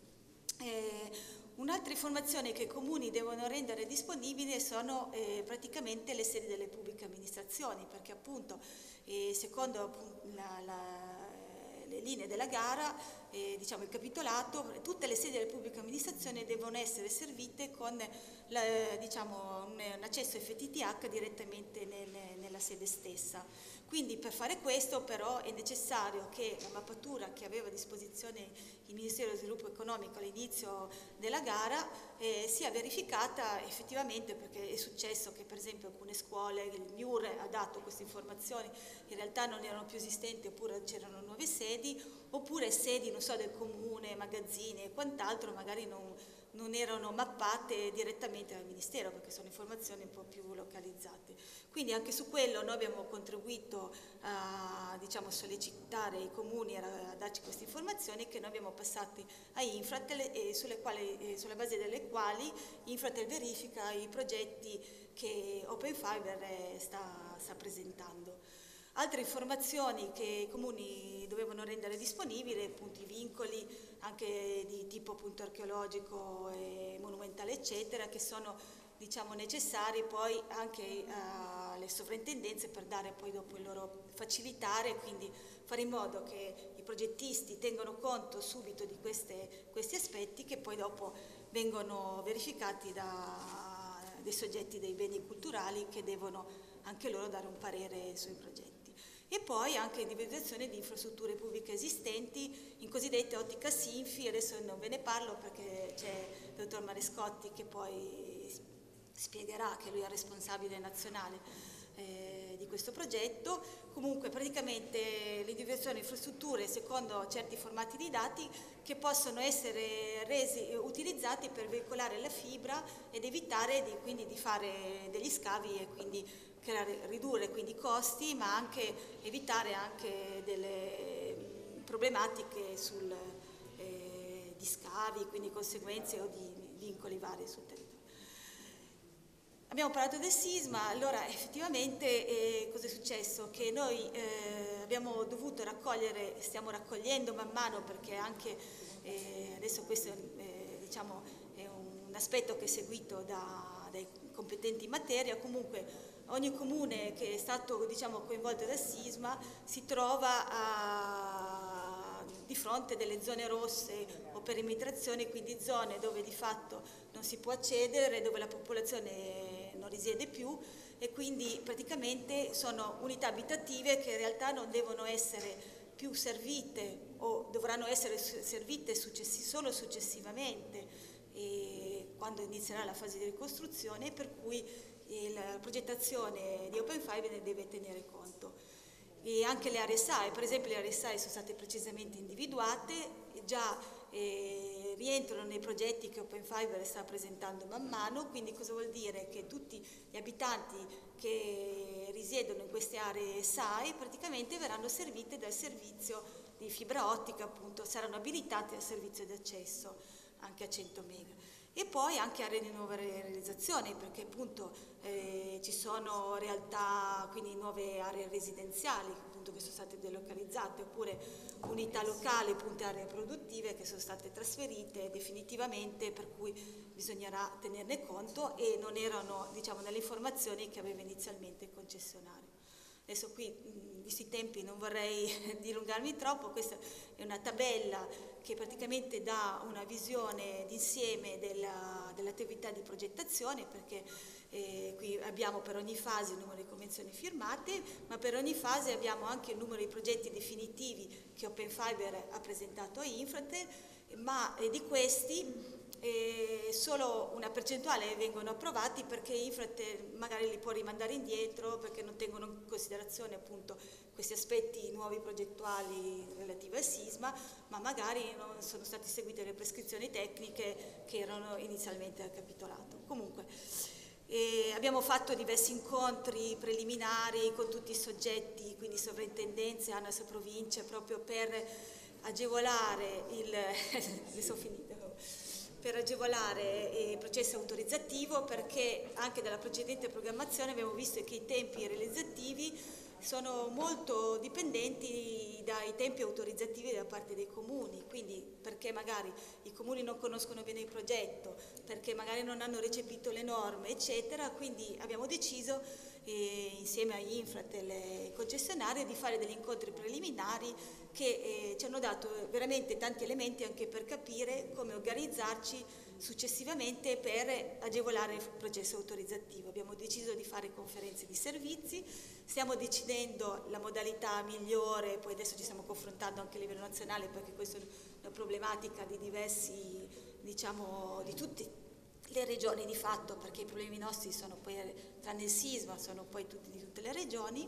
Eh, un'altra informazione che i comuni devono rendere disponibili sono eh, praticamente le sedi delle pubbliche amministrazioni, perché appunto eh, secondo appunto, la, la le linee della gara, eh, diciamo il capitolato, tutte le sedi delle pubbliche amministrazioni devono essere servite con la, diciamo, un, un accesso F T T H direttamente nel, nella sede stessa. Quindi per fare questo però è necessario che la mappatura che aveva a disposizione il Ministero dello Sviluppo Economico all'inizio della gara eh, sia verificata effettivamente, perché è successo che per esempio alcune scuole, il M I U R ha dato queste informazioni, in realtà non erano più esistenti oppure c'erano nuove sedi, oppure sedi, non so, del comune, magazzini e quant'altro magari non, non erano mappate direttamente dal Ministero, perché sono informazioni un po' più localizzate. Quindi anche su quello noi abbiamo contribuito a, diciamo, sollecitare i comuni a, a darci queste informazioni, che noi abbiamo passati a Infratel e sulle, quali, e sulla base delle quali Infratel verifica i progetti che Open Fiber sta, sta presentando. Altre informazioni che i comuni dovevano rendere disponibili, appunto i vincoli anche di tipo appunto archeologico e monumentale eccetera, che sono, diciamo, necessari poi anche alle sovrintendenze per dare poi dopo il loro facilitare, quindi fare in modo che i progettisti tengano conto subito di queste, questi aspetti, che poi dopo vengono verificati da dei soggetti dei beni culturali, che devono anche loro dare un parere sui progetti. E poi anche individuazione di infrastrutture pubbliche esistenti in cosiddette ottica SINFI. Adesso non ve ne parlo perché c'è il dottor Marescotti che poi spiegherà, che lui è responsabile nazionale eh, di questo progetto. Comunque praticamente l'individuazione di infrastrutture secondo certi formati di dati che possono essere resi, utilizzati per veicolare la fibra ed evitare di, quindi di fare degli scavi e quindi creare, ridurre quindi i costi, ma anche evitare anche delle problematiche sul, eh, di scavi, quindi conseguenze o di vincoli vari sul territorio. Abbiamo parlato del sisma, allora effettivamente eh, cosa è successo? Che noi eh, abbiamo dovuto raccogliere, stiamo raccogliendo man mano, perché anche eh, adesso questo eh, diciamo, è un aspetto che è seguito da, dai competenti in materia. Comunque ogni comune che è stato, diciamo, coinvolto dal sisma si trova a, di fronte a delle zone rosse o perimetrazione, quindi zone dove di fatto non si può accedere, dove la popolazione non risiede più, e quindi praticamente sono unità abitative che in realtà non devono essere più servite o dovranno essere servite successi, solo successivamente e quando inizierà la fase di ricostruzione, per cui la progettazione di Open Fiber ne deve tenere conto. E anche le aree S A I, per esempio le aree S A I sono state precisamente individuate, già eh, rientrano nei progetti che Open Fiber sta presentando man mano. Quindi cosa vuol dire? Che tutti gli abitanti che risiedono in queste aree S A I praticamente verranno serviti dal servizio di fibra ottica, appunto saranno abilitati al servizio di accesso anche a cento mega. e poi anche aree di nuova realizzazione, perché appunto eh, ci sono realtà, quindi nuove aree residenziali appunto che sono state delocalizzate, oppure unità locali, appunto aree produttive che sono state trasferite definitivamente, per cui bisognerà tenerne conto e non erano, diciamo, nelle informazioni che aveva inizialmente il concessionario. Adesso qui, visti i tempi, non vorrei dilungarmi troppo, questa è una tabella che praticamente dà una visione d'insieme della, dell'attività di progettazione, perché eh, qui abbiamo per ogni fase il numero di convenzioni firmate, ma per ogni fase abbiamo anche il numero di progetti definitivi che Open Fiber ha presentato a Infratel, ma eh, di questi eh, solo una percentuale vengono approvati perché Infratel magari li può rimandare indietro perché non tengono in considerazione appunto questi aspetti nuovi progettuali relativi al sisma, ma magari non sono state seguite le prescrizioni tecniche che erano inizialmente al capitolato. Comunque eh, abbiamo fatto diversi incontri preliminari con tutti i soggetti, quindi sovrintendenze, ANAS, province, proprio per agevolare il adesso ho finito, per agevolare il processo autorizzativo, perché anche dalla precedente programmazione abbiamo visto che i tempi realizzativi sono molto dipendenti dai tempi autorizzativi da parte dei comuni, quindi perché magari i comuni non conoscono bene il progetto, perché magari non hanno recepito le norme, eccetera, quindi abbiamo deciso eh, insieme a Infratel e concessionarie di fare degli incontri preliminari che eh, ci hanno dato veramente tanti elementi anche per capire come organizzarci successivamente per agevolare il processo autorizzativo. Abbiamo deciso di fare conferenze di servizi, stiamo decidendo la modalità migliore, poi adesso ci stiamo confrontando anche a livello nazionale perché questa è una problematica di diversi, diciamo, di tutte le regioni di fatto, perché i problemi nostri sono poi, tranne il sisma, sono poi tutti di tutte le regioni.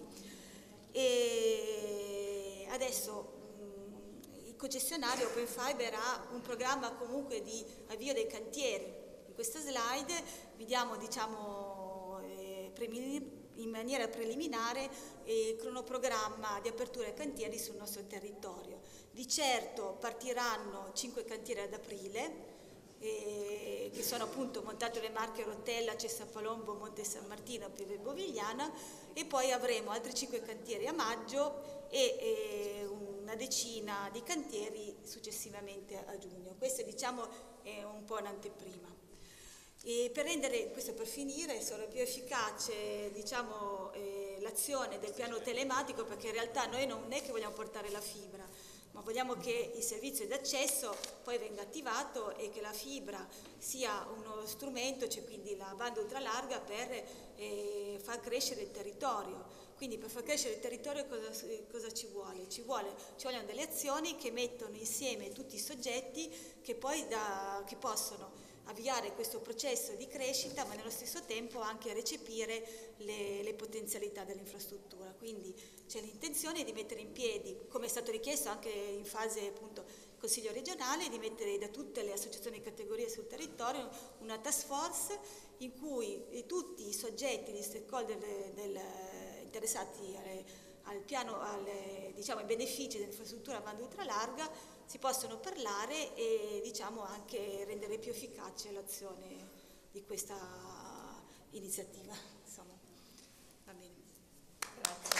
E adesso il concessionario Open Fiber ha un programma comunque di avvio dei cantieri. In questa slide vediamo, diciamo, eh, in maniera preliminare il cronoprogramma di apertura ai cantieri sul nostro territorio. Di certo partiranno cinque cantieri ad aprile, eh, che sono appunto Montato le Marche, Rotella, Cessapalombo, Monte San Martino, Pieve Bovigliana, e poi avremo altri cinque cantieri a maggio e eh, una decina di cantieri successivamente a giugno. Questo, diciamo, è un po' un'anteprima. E per rendere, questo per finire, sarà più efficace, diciamo, eh, l'azione del piano telematico, perché in realtà noi non è che vogliamo portare la fibra, ma vogliamo che il servizio d'accesso poi venga attivato e che la fibra sia uno strumento, cioè quindi la banda ultralarga, per eh, far crescere il territorio. Quindi per far crescere il territorio cosa, cosa ci vuole? Ci, vuole? Ci vogliono delle azioni che mettono insieme tutti i soggetti che poi da, che possono avviare questo processo di crescita, ma nello stesso tempo anche recepire le, le potenzialità dell'infrastruttura. Quindi c'è l'intenzione di mettere in piedi, come è stato richiesto anche in fase appunto Consiglio regionale, di mettere da tutte le associazioni di categorie sul territorio una task force in cui tutti i soggetti, gli stakeholder del, del, interessati alle, al piano, alle, diciamo, ai benefici dell'infrastruttura a banda ultralarga si possono parlare e, diciamo, anche rendere più efficace l'azione di questa iniziativa. Insomma, va bene. Grazie.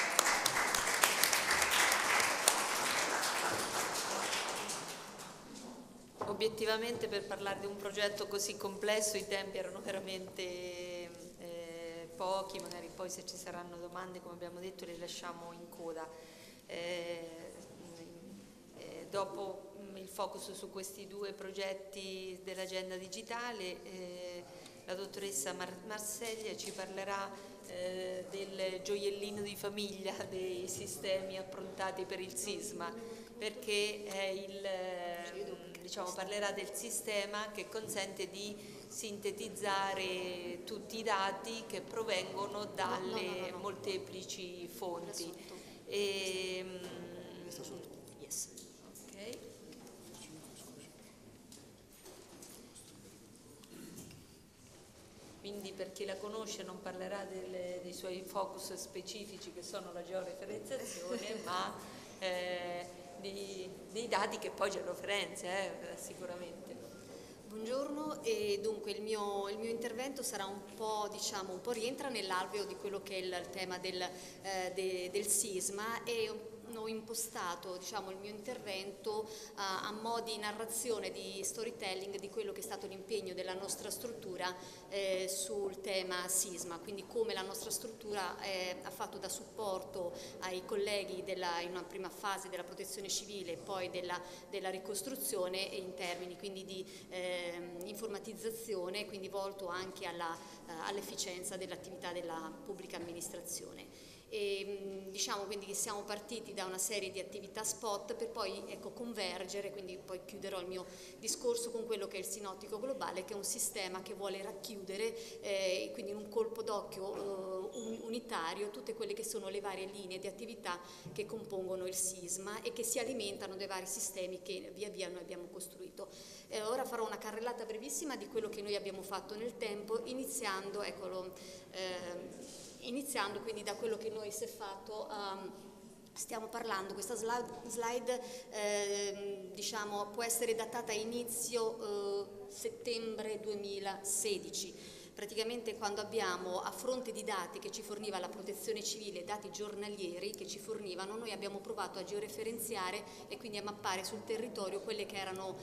Obiettivamente, per parlare di un progetto così complesso i tempi erano veramente eh, pochi, magari poi se ci saranno domande, come abbiamo detto, le lasciamo in coda. Eh, eh, dopo mh, il focus su questi due progetti dell'agenda digitale, eh, la dottoressa Mar Marseglia ci parlerà eh, del gioiellino di famiglia dei sistemi approntati per il sisma, perché è il, eh, diciamo, parlerà del sistema che consente di sintetizzare tutti i dati che provengono dalle no, no, no, no. molteplici fonti. E, yes. Okay. Quindi, per chi la conosce, non parlerà delle, dei suoi focus specifici che sono la georeferenziazione, ma eh, di, dei dati che poi georeferenzia, eh, sicuramente. Buongiorno, e dunque il mio, il mio intervento sarà un po', diciamo, un po' rientra nell'alveo di quello che è il, il tema del, eh, de, del sisma, e ho impostato, diciamo, il mio intervento uh, a mo' di narrazione, di storytelling di quello che è stato l'impegno della nostra struttura eh, sul tema sisma, quindi come la nostra struttura eh, ha fatto da supporto ai colleghi della, in una prima fase della protezione civile e poi della, della ricostruzione in termini quindi di eh, informatizzazione, quindi volto anche alla, uh, all'efficienza dell'attività della pubblica amministrazione. E, diciamo quindi che siamo partiti da una serie di attività spot per poi, ecco, convergere, quindi poi chiuderò il mio discorso con quello che è il Sinottico Globale, che è un sistema che vuole racchiudere eh, quindi in un colpo d'occhio eh, unitario tutte quelle che sono le varie linee di attività che compongono il sisma e che si alimentano dai vari sistemi che via via noi abbiamo costruito. Eh, ora farò una carrellata brevissima di quello che noi abbiamo fatto nel tempo, iniziando, eccolo, eh, iniziando quindi da quello che noi si è fatto. Um, stiamo parlando, questa slide, slide eh, diciamo, può essere datata a inizio eh, settembre duemilasedici. Praticamente quando abbiamo, a fronte di dati che ci forniva la protezione civile, dati giornalieri che ci fornivano, noi abbiamo provato a georeferenziare e quindi a mappare sul territorio quelle che erano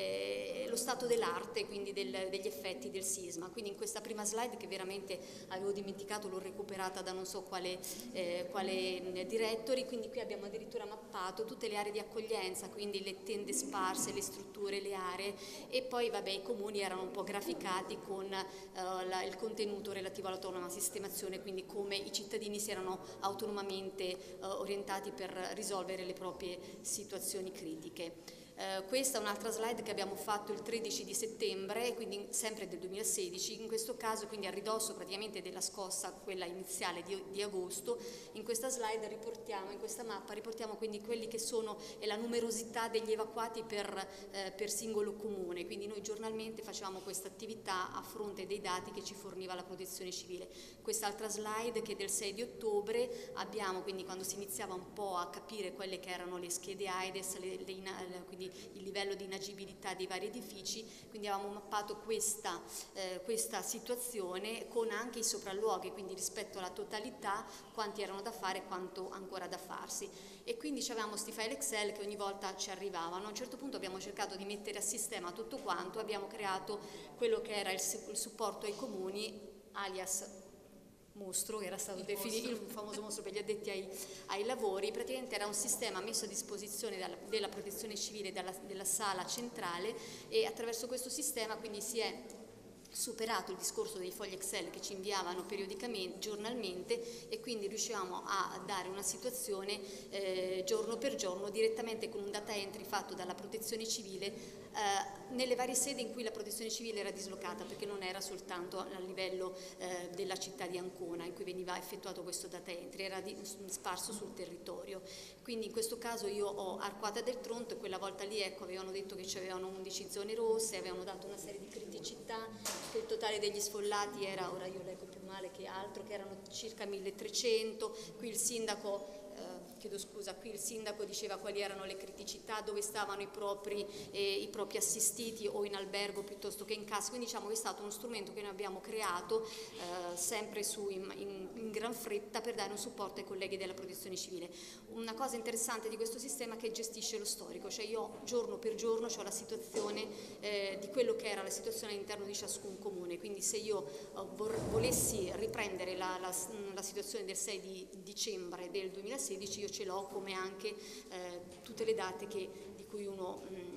eh, lo stato dell'arte, quindi del, degli effetti del sisma. Quindi in questa prima slide, che veramente avevo dimenticato, l'ho recuperata da non so quale, eh, quale directory, quindi qui abbiamo addirittura mappato tutte le aree di accoglienza, quindi le tende sparse, le strutture, le aree, e poi vabbè i comuni erano un po' graficati con eh, La, il contenuto relativo all'autonoma sistemazione, quindi come i cittadini si erano autonomamente eh, orientati per risolvere le proprie situazioni critiche. Eh, questa è un'altra slide che abbiamo fatto il tredici di settembre, quindi sempre del duemilasedici, in questo caso quindi a ridosso praticamente della scossa, quella iniziale di, di agosto. In questa slide riportiamo, in questa mappa riportiamo quindi quelli che sono e la numerosità degli evacuati per, eh, per singolo comune, quindi noi giornalmente facevamo questa attività a fronte dei dati che ci forniva la protezione civile. Quest'altra slide che è del sei di ottobre, abbiamo quindi quando si iniziava un po' a capire quelle che erano le schede AIDS, le, le, quindi il livello di inagibilità dei vari edifici, quindi avevamo mappato questa, eh, questa situazione con anche i sopralluoghi, quindi rispetto alla totalità quanti erano da fare e quanto ancora da farsi. E quindi avevamo questi file Excel che ogni volta ci arrivavano. A un certo punto abbiamo cercato di mettere a sistema tutto quanto, abbiamo creato quello che era il, il supporto ai comuni, alias mostro, era stato il definito mostro. Il famoso mostro per gli addetti ai, ai lavori. Praticamente era un sistema messo a disposizione dalla, della protezione civile dalla, della sala centrale, e attraverso questo sistema quindi si è superato il discorso dei fogli Excel che ci inviavano periodicamente, giornalmente, e quindi riuscivamo a dare una situazione eh, giorno per giorno direttamente con un data entry fatto dalla protezione civile eh, nelle varie sedi in cui la protezione civile era dislocata, perché non era soltanto a livello eh, della città di Ancona in cui veniva effettuato questo data entry, era di, sparso sul territorio. Quindi in questo caso io ho Arquata del Tronto, e quella volta lì, ecco, avevano detto che c'avevano undici zone rosse, avevano dato una serie di criticità, che il totale degli sfollati era, ora io leggo più male che altro, che erano circa milletrecento. Qui il sindaco, eh, chiedo scusa, qui il sindaco diceva quali erano le criticità, dove stavano i propri, eh, i propri assistiti o in albergo piuttosto che in casa. Quindi diciamo che è stato uno strumento che noi abbiamo creato eh, sempre su in, in, in gran fretta per dare un supporto ai colleghi della protezione civile. Una cosa interessante di questo sistema è che gestisce lo storico, cioè io giorno per giorno ho la situazione eh, di quello che era la situazione all'interno di ciascun comune, quindi se io eh, volessi riprendere la, la, la situazione del sei di dicembre del duemilasedici, io ce l'ho, come anche eh, tutte le date che, di cui uno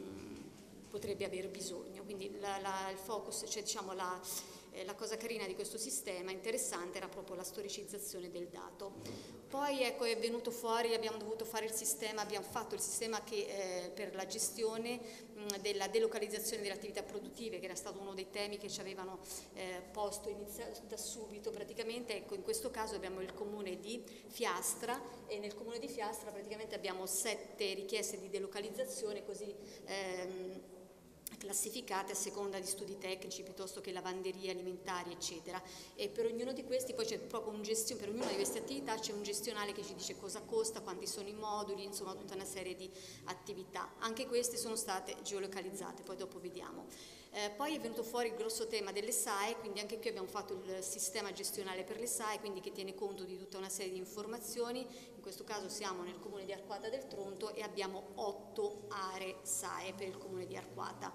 mh, potrebbe aver bisogno. Quindi la, la, il focus, cioè diciamo la, eh, la cosa carina di questo sistema interessante era proprio la storicizzazione del dato. Poi ecco, è venuto fuori, abbiamo dovuto fare il sistema, abbiamo fatto il sistema che, eh, per la gestione mh, della delocalizzazione delle attività produttive, che era stato uno dei temi che ci avevano eh, posto inizia- da subito praticamente. Ecco, in questo caso abbiamo il comune di Fiastra, e nel comune di Fiastra praticamente abbiamo sette richieste di delocalizzazione, così ehm, classificate a seconda di studi tecnici piuttosto che lavanderie, alimentari, eccetera. E per ognuno di questi poi c'è proprio un gestione, per ognuna di queste attività c'è un gestionale che ci dice cosa costa, quanti sono i moduli, insomma tutta una serie di attività. Anche queste sono state geolocalizzate, poi dopo vediamo. Eh, poi è venuto fuori il grosso tema delle S A E, quindi anche qui abbiamo fatto il sistema gestionale per le S A E, quindi che tiene conto di tutta una serie di informazioni. In questo caso siamo nel comune di Arquata del Tronto e abbiamo otto aree S A E per il comune di Arquata.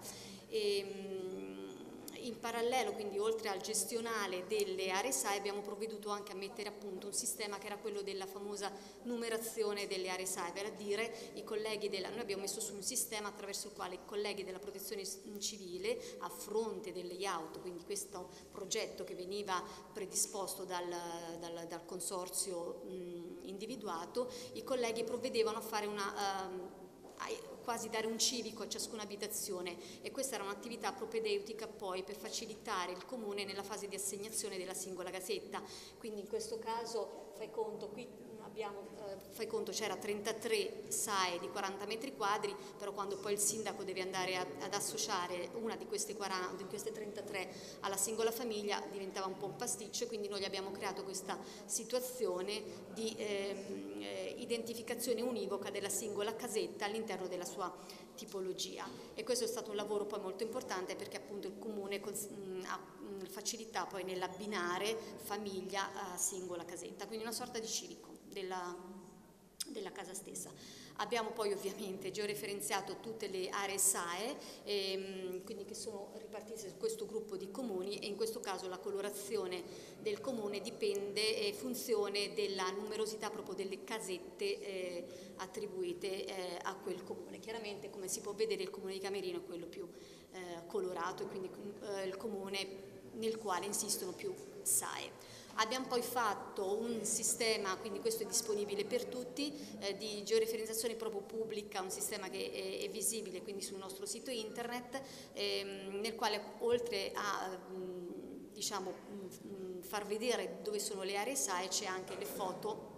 E, in parallelo, quindi oltre al gestionale delle aree S A E, abbiamo provveduto anche a mettere a punto un sistema che era quello della famosa numerazione delle aree S A E, vale a dire i colleghi della, noi abbiamo messo su un sistema attraverso il quale i colleghi della protezione civile, a fronte delle layout, quindi questo progetto che veniva predisposto dal, dal, dal consorzio mh, individuato, i colleghi provvedevano a fare una... Um, quasi dare un civico a ciascuna abitazione, e questa era un'attività propedeutica poi per facilitare il comune nella fase di assegnazione della singola casetta. Quindi in questo caso fai conto, qui abbiamo, eh, fai conto c'era trentatré S A E di quaranta metri quadri, però quando poi il sindaco deve andare a, ad associare una di queste, quaranta, di queste trentatré alla singola famiglia diventava un po' un pasticcio, quindi noi abbiamo creato questa situazione di ehm, eh, identificazione univoca della singola casetta all'interno della sua tipologia, e questo è stato un lavoro poi molto importante perché appunto il comune ha facilità poi nell'abbinare famiglia a singola casetta, quindi una sorta di civico della, della casa stessa. Abbiamo poi ovviamente georeferenziato tutte le aree S A E, ehm, quindi che sono ripartite su questo gruppo di comuni, e in questo caso la colorazione del comune dipende in eh, funzione della numerosità proprio delle casette eh, attribuite eh, a quel comune. Chiaramente, come si può vedere, il comune di Camerino è quello più eh, colorato e quindi eh, il comune nel quale insistono più S A E. Abbiamo poi fatto un sistema, quindi questo è disponibile per tutti, eh, di georeferenziazione proprio pubblica, un sistema che è, è visibile quindi sul nostro sito internet, ehm, nel quale oltre a mh, diciamo, mh, far vedere dove sono le aree S A E c'è anche le foto.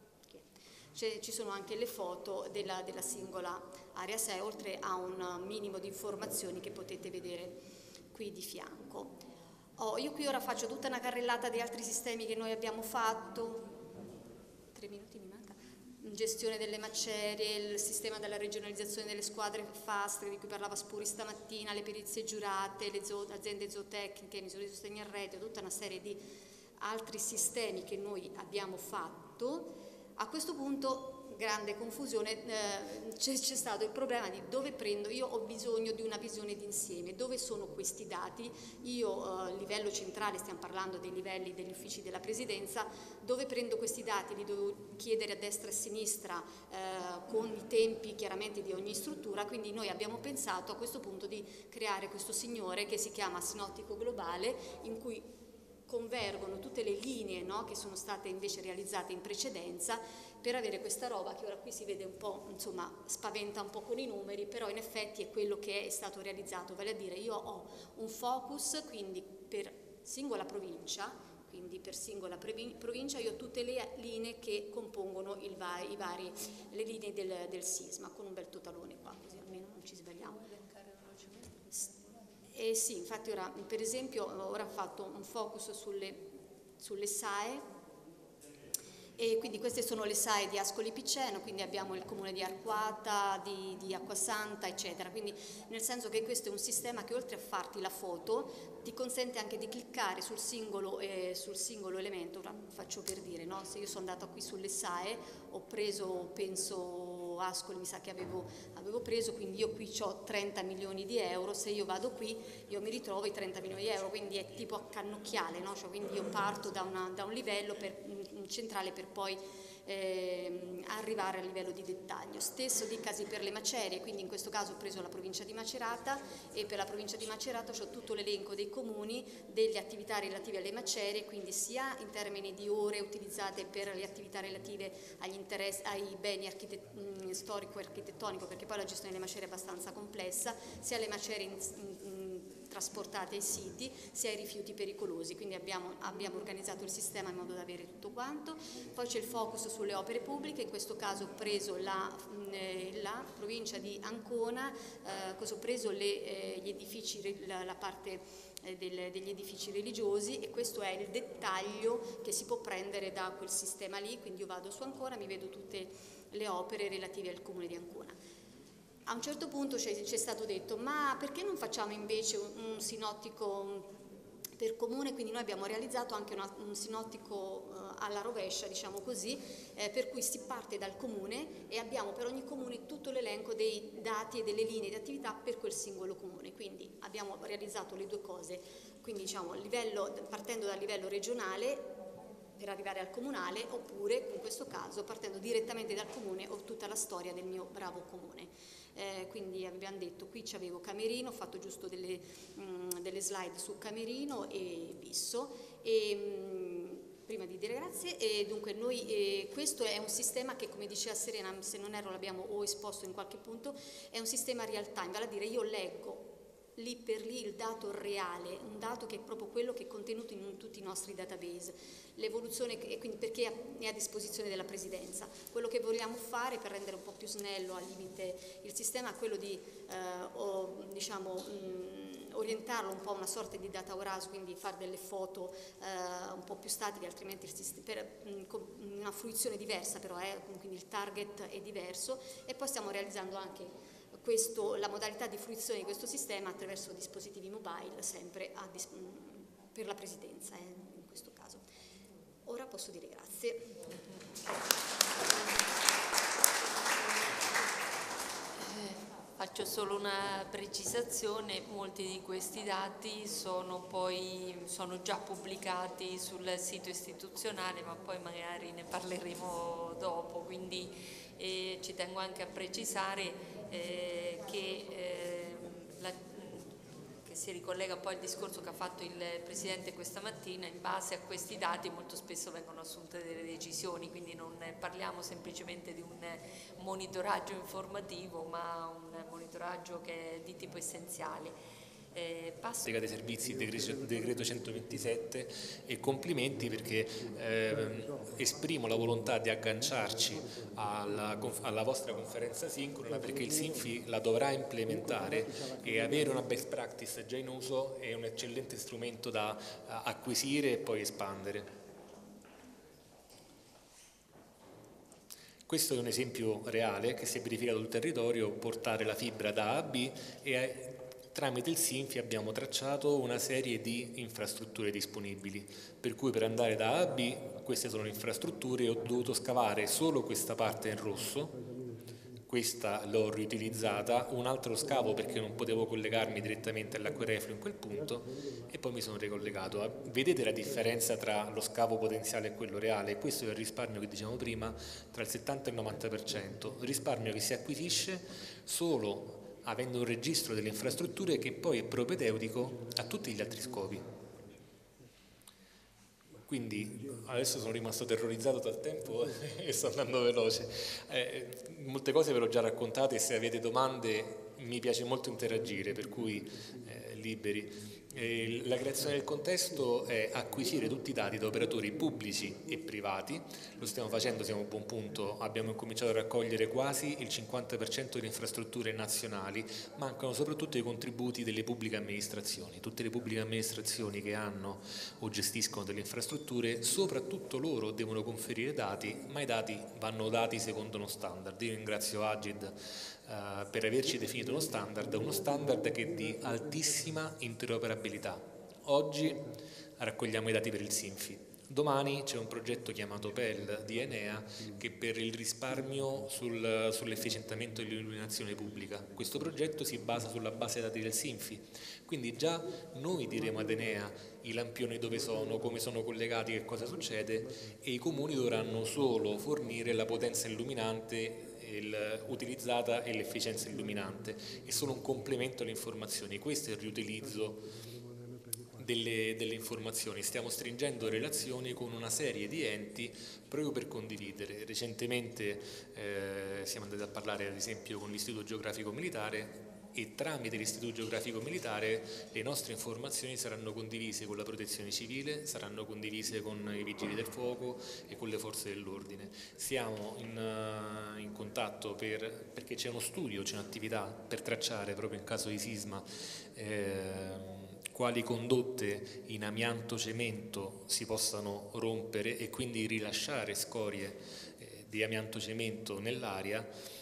Ci sono anche le foto della, della singola area S A E, oltre a un minimo di informazioni che potete vedere qui di fianco. Oh, io qui ora faccio tutta una carrellata di altri sistemi che noi abbiamo fatto. Tre minuti mi manca. Gestione delle macerie, il sistema della regionalizzazione delle squadre fast di cui parlava Spuri stamattina, le perizie giurate, le zoo, aziende zootecniche, misure di sostegno al reddito, tutta una serie di altri sistemi che noi abbiamo fatto. A questo punto, grande confusione, eh, c'è stato il problema di dove prendo, io ho bisogno di una visione d'insieme, dove sono questi dati, io a eh, livello centrale, stiamo parlando dei livelli degli uffici della presidenza, dove prendo questi dati, li devo chiedere a destra e a sinistra eh, con i tempi chiaramente di ogni struttura, quindi noi abbiamo pensato a questo punto di creare questo signore che si chiama Sinottico Globale, in cui convergono tutte le linee, no, che sono state invece realizzate in precedenza, per avere questa roba che ora qui si vede un po', insomma, spaventa un po' con i numeri, però in effetti è quello che è stato realizzato, vale a dire io ho un focus, quindi per singola provincia, quindi per singola provincia io ho tutte le linee che compongono il va i vari, le linee del, del sisma, con un bel totalone qua, così almeno non ci sbagliamo. Eh sì, infatti ora, per esempio, ora ho fatto un focus sulle, sulle S A E, e quindi queste sono le S A E di Ascoli Piceno, quindi abbiamo il comune di Arquata, di, di Acquasanta, eccetera, quindi nel senso che questo è un sistema che oltre a farti la foto ti consente anche di cliccare sul singolo, eh, sul singolo elemento. Ora faccio per dire, no? Se io sono andata qui sulle S A E, ho preso, penso, Ascoli mi sa che avevo, avevo preso, quindi io qui ho trenta milioni di euro, se io vado qui io mi ritrovo i trenta milioni di euro, quindi è tipo a cannocchiale, no? Cioè, quindi io parto da, una, da un livello per, un centrale per poi eh, arrivare al livello di dettaglio. Stesso dicasi per le macerie, quindi in questo caso ho preso la provincia di Macerata, e per la provincia di Macerata ho tutto l'elenco dei comuni, delle attività relative alle macerie, quindi sia in termini di ore utilizzate per le attività relative agli interessi, ai beni storico e architettonico, perché poi la gestione delle macerie è abbastanza complessa, sia le macerie in, in, in, trasportate ai siti, sia ai rifiuti pericolosi, quindi abbiamo, abbiamo organizzato il sistema in modo da avere tutto quanto. Poi c'è il focus sulle opere pubbliche, in questo caso ho preso la, eh, la provincia di Ancona, eh, cosa ho preso le, eh, gli edifici, la, la parte eh, del, degli edifici religiosi, e questo è il dettaglio che si può prendere da quel sistema lì, quindi io vado su Ancona, mi vedo tutte le opere relative al comune di Ancona. A un certo punto ci è stato detto: ma perché non facciamo invece un, un sinottico per comune? Quindi noi abbiamo realizzato anche una, un sinottico eh, alla rovescia, diciamo così, eh, per cui si parte dal comune e abbiamo per ogni comune tutto l'elenco dei dati e delle linee di attività per quel singolo comune. Quindi abbiamo realizzato le due cose, quindi diciamo livello, partendo dal livello regionale per arrivare al comunale, oppure in questo caso partendo direttamente dal comune ho tutta la storia del mio bravo comune. Eh, quindi abbiamo detto, qui c'avevo Camerino, ho fatto giusto delle, mh, delle slide su Camerino e Bisso, e, mh, prima di dire grazie, e dunque noi, eh, questo è un sistema che, come diceva Serena, se non erro l'abbiamo o esposto in qualche punto, è un sistema real time, vale a dire io leggo lì per lì il dato reale, un dato che è proprio quello che è contenuto in tutti i nostri database, l'evoluzione, e quindi perché è a disposizione della Presidenza. Quello che vogliamo fare per rendere un po' più snello al limite il sistema è quello di eh, o, diciamo, mh, orientarlo un po' a una sorta di data warehouse, quindi fare delle foto eh, un po' più statiche, altrimenti il sistema, per mh, con una fruizione diversa però, eh, quindi il target è diverso, e poi stiamo realizzando anche Questo, la modalità di fruizione di questo sistema attraverso dispositivi mobile, sempre a per la Presidenza, eh, in questo caso. Ora posso dire grazie. Eh, faccio solo una precisazione: molti di questi dati sono poi sono già pubblicati sul sito istituzionale, ma poi magari ne parleremo dopo, quindi eh, ci tengo anche a precisare Eh, che, eh, la, che si ricollega poi al discorso che ha fatto il Presidente questa mattina. In base a questi dati molto spesso vengono assunte delle decisioni, quindi non parliamo semplicemente di un monitoraggio informativo, ma un monitoraggio che è di tipo essenziale. Eh, passo. dei servizi, decreto centoventisette, e complimenti perché eh, esprimo la volontà di agganciarci alla, alla vostra conferenza sincrona, perché il SINFI la dovrà implementare, e avere una best practice già in uso è un eccellente strumento da acquisire e poi espandere. Questo è un esempio reale che si è verificato sul territorio: portare la fibra da A a B, e tramite il SINFI abbiamo tracciato una serie di infrastrutture disponibili, per cui per andare da A a B, queste sono le infrastrutture, ho dovuto scavare solo questa parte in rosso, questa l'ho riutilizzata, un altro scavo perché non potevo collegarmi direttamente all'acquerefluo in quel punto, e poi mi sono ricollegato. Vedete la differenza tra lo scavo potenziale e quello reale? Questo è il risparmio che dicevamo prima, tra il settanta e il novanta per cento, risparmio che si acquisisce solo avendo un registro delle infrastrutture che poi è propedeutico a tutti gli altri scopi. Quindi adesso sono rimasto terrorizzato dal tempo e sto andando veloce. Eh, molte cose ve l'ho già raccontate, e se avete domande mi piace molto interagire, per cui eh, liberi. Eh, la creazione del contesto è acquisire tutti i dati da operatori pubblici e privati. Lo stiamo facendo, siamo a un buon punto, abbiamo cominciato a raccogliere quasi il cinquanta per cento delle infrastrutture nazionali, mancano soprattutto i contributi delle pubbliche amministrazioni. Tutte le pubbliche amministrazioni che hanno o gestiscono delle infrastrutture, soprattutto loro devono conferire dati, ma i dati vanno dati secondo uno standard. Io ringrazio Agid Uh, per averci definito uno standard, uno standard che è di altissima interoperabilità. Oggi raccogliamo i dati per il SINFI, domani c'è un progetto chiamato P E L di Enea che per il risparmio sul, sull'efficientamento dell'illuminazione pubblica. Questo progetto si basa sulla base dati del SINFI, quindi già noi diremo ad Enea i lampioni dove sono, come sono collegati, che cosa succede, e i comuni dovranno solo fornire la potenza illuminante il, utilizzata e l'efficienza illuminante. È solo un complemento alle informazioni. Questo è il riutilizzo delle, delle informazioni. Stiamo stringendo relazioni con una serie di enti proprio per condividere. Recentemente eh, siamo andati a parlare ad esempio con l'Istituto Geografico Militare, e tramite l'Istituto Geografico Militare le nostre informazioni saranno condivise con la Protezione Civile, saranno condivise con i Vigili del Fuoco e con le Forze dell'Ordine. Siamo in, uh, in contatto per, perché c'è uno studio, c'è un'attività per tracciare proprio in caso di sisma eh, quali condotte in amianto cemento si possano rompere e quindi rilasciare scorie eh, di amianto cemento nell'aria.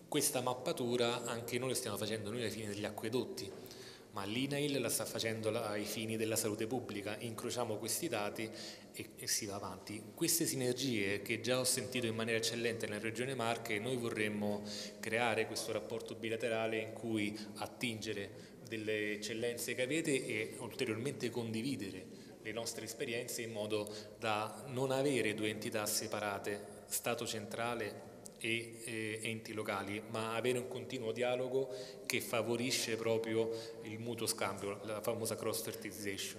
Questa mappatura anche noi la stiamo facendo noi ai fini degli acquedotti, ma l'I N A I L la sta facendo ai fini della salute pubblica. Incrociamo questi dati e, e si va avanti. Queste sinergie che già ho sentito in maniera eccellente nella Regione Marche, noi vorremmo creare questo rapporto bilaterale in cui attingere delle eccellenze che avete e ulteriormente condividere le nostre esperienze in modo da non avere due entità separate, Stato centrale e eh, enti locali, ma avere un continuo dialogo che favorisce proprio il mutuo scambio, la famosa cross fertilization.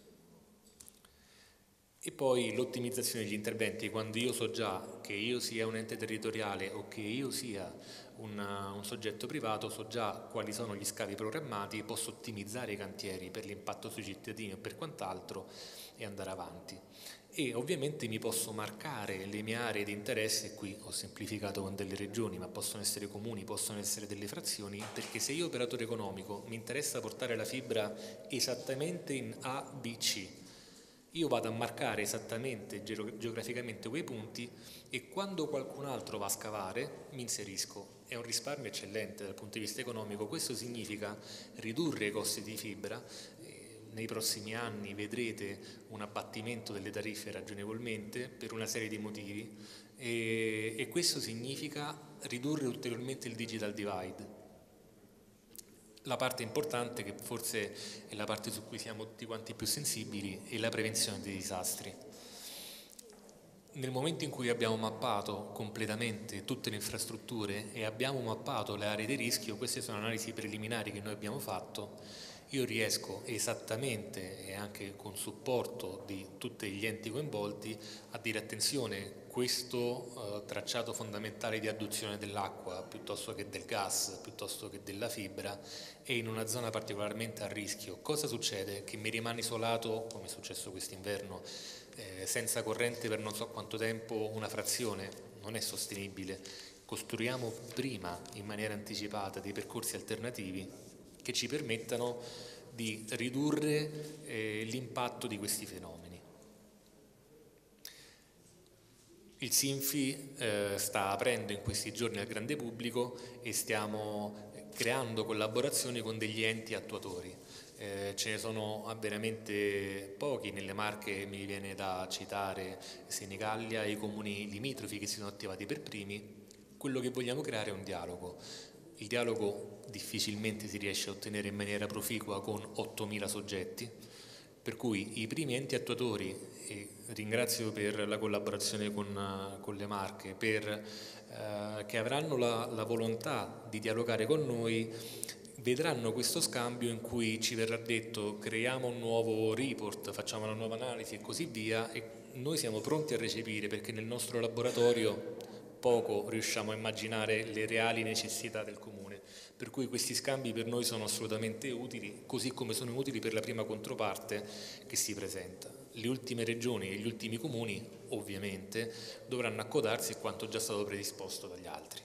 E poi l'ottimizzazione degli interventi. Quando io so già che io sia un ente territoriale o che io sia una, un soggetto privato, so già quali sono gli scavi programmati, posso ottimizzare i cantieri per l'impatto sui cittadini o per quant'altro e andare avanti. E ovviamente mi posso marcare le mie aree di interesse, qui ho semplificato con delle regioni, ma possono essere comuni, possono essere delle frazioni, perché se io operatore economico mi interessa portare la fibra esattamente in A, B, C, io vado a marcare esattamente geograficamente quei punti e quando qualcun altro va a scavare mi inserisco. È un risparmio eccellente dal punto di vista economico. Questo significa ridurre i costi di fibra. Nei prossimi anni vedrete un abbattimento delle tariffe ragionevolmente per una serie di motivi e, e questo significa ridurre ulteriormente il digital divide. La parte importante, che forse è la parte su cui siamo tutti quanti più sensibili, è la prevenzione dei disastri. Nel momento in cui abbiamo mappato completamente tutte le infrastrutture e abbiamo mappato le aree di rischio, queste sono analisi preliminari che noi abbiamo fatto, io riesco esattamente e anche con supporto di tutti gli enti coinvolti a dire attenzione, questo eh, tracciato fondamentale di adduzione dell'acqua piuttosto che del gas, piuttosto che della fibra, è in una zona particolarmente a rischio. Cosa succede? Che mi rimane isolato, come è successo quest'inverno, eh, senza corrente per non so quanto tempo, una frazione, non è sostenibile. Costruiamo prima, in maniera anticipata, dei percorsi alternativi che ci permettano di ridurre eh, l'impatto di questi fenomeni. Il SINFI eh, sta aprendo in questi giorni al grande pubblico e stiamo creando collaborazioni con degli enti attuatori. Eh, ce ne sono veramente pochi nelle Marche, mi viene da citare Senigallia e i comuni limitrofi che si sono attivati per primi. Quello che vogliamo creare è un dialogo. Il dialogo difficilmente si riesce a ottenere in maniera proficua con ottomila soggetti, per cui i primi enti attuatori, e ringrazio per la collaborazione con, con le Marche, per, eh, che avranno la, la volontà di dialogare con noi, vedranno questo scambio in cui ci verrà detto creiamo un nuovo report, facciamo una nuova analisi e così via, e noi siamo pronti a recepire perché nel nostro laboratorio poco riusciamo a immaginare le reali necessità del comune, per cui questi scambi per noi sono assolutamente utili, così come sono utili per la prima controparte che si presenta. Le ultime regioni e gli ultimi comuni ovviamente dovranno accodarsi a quanto già stato predisposto dagli altri.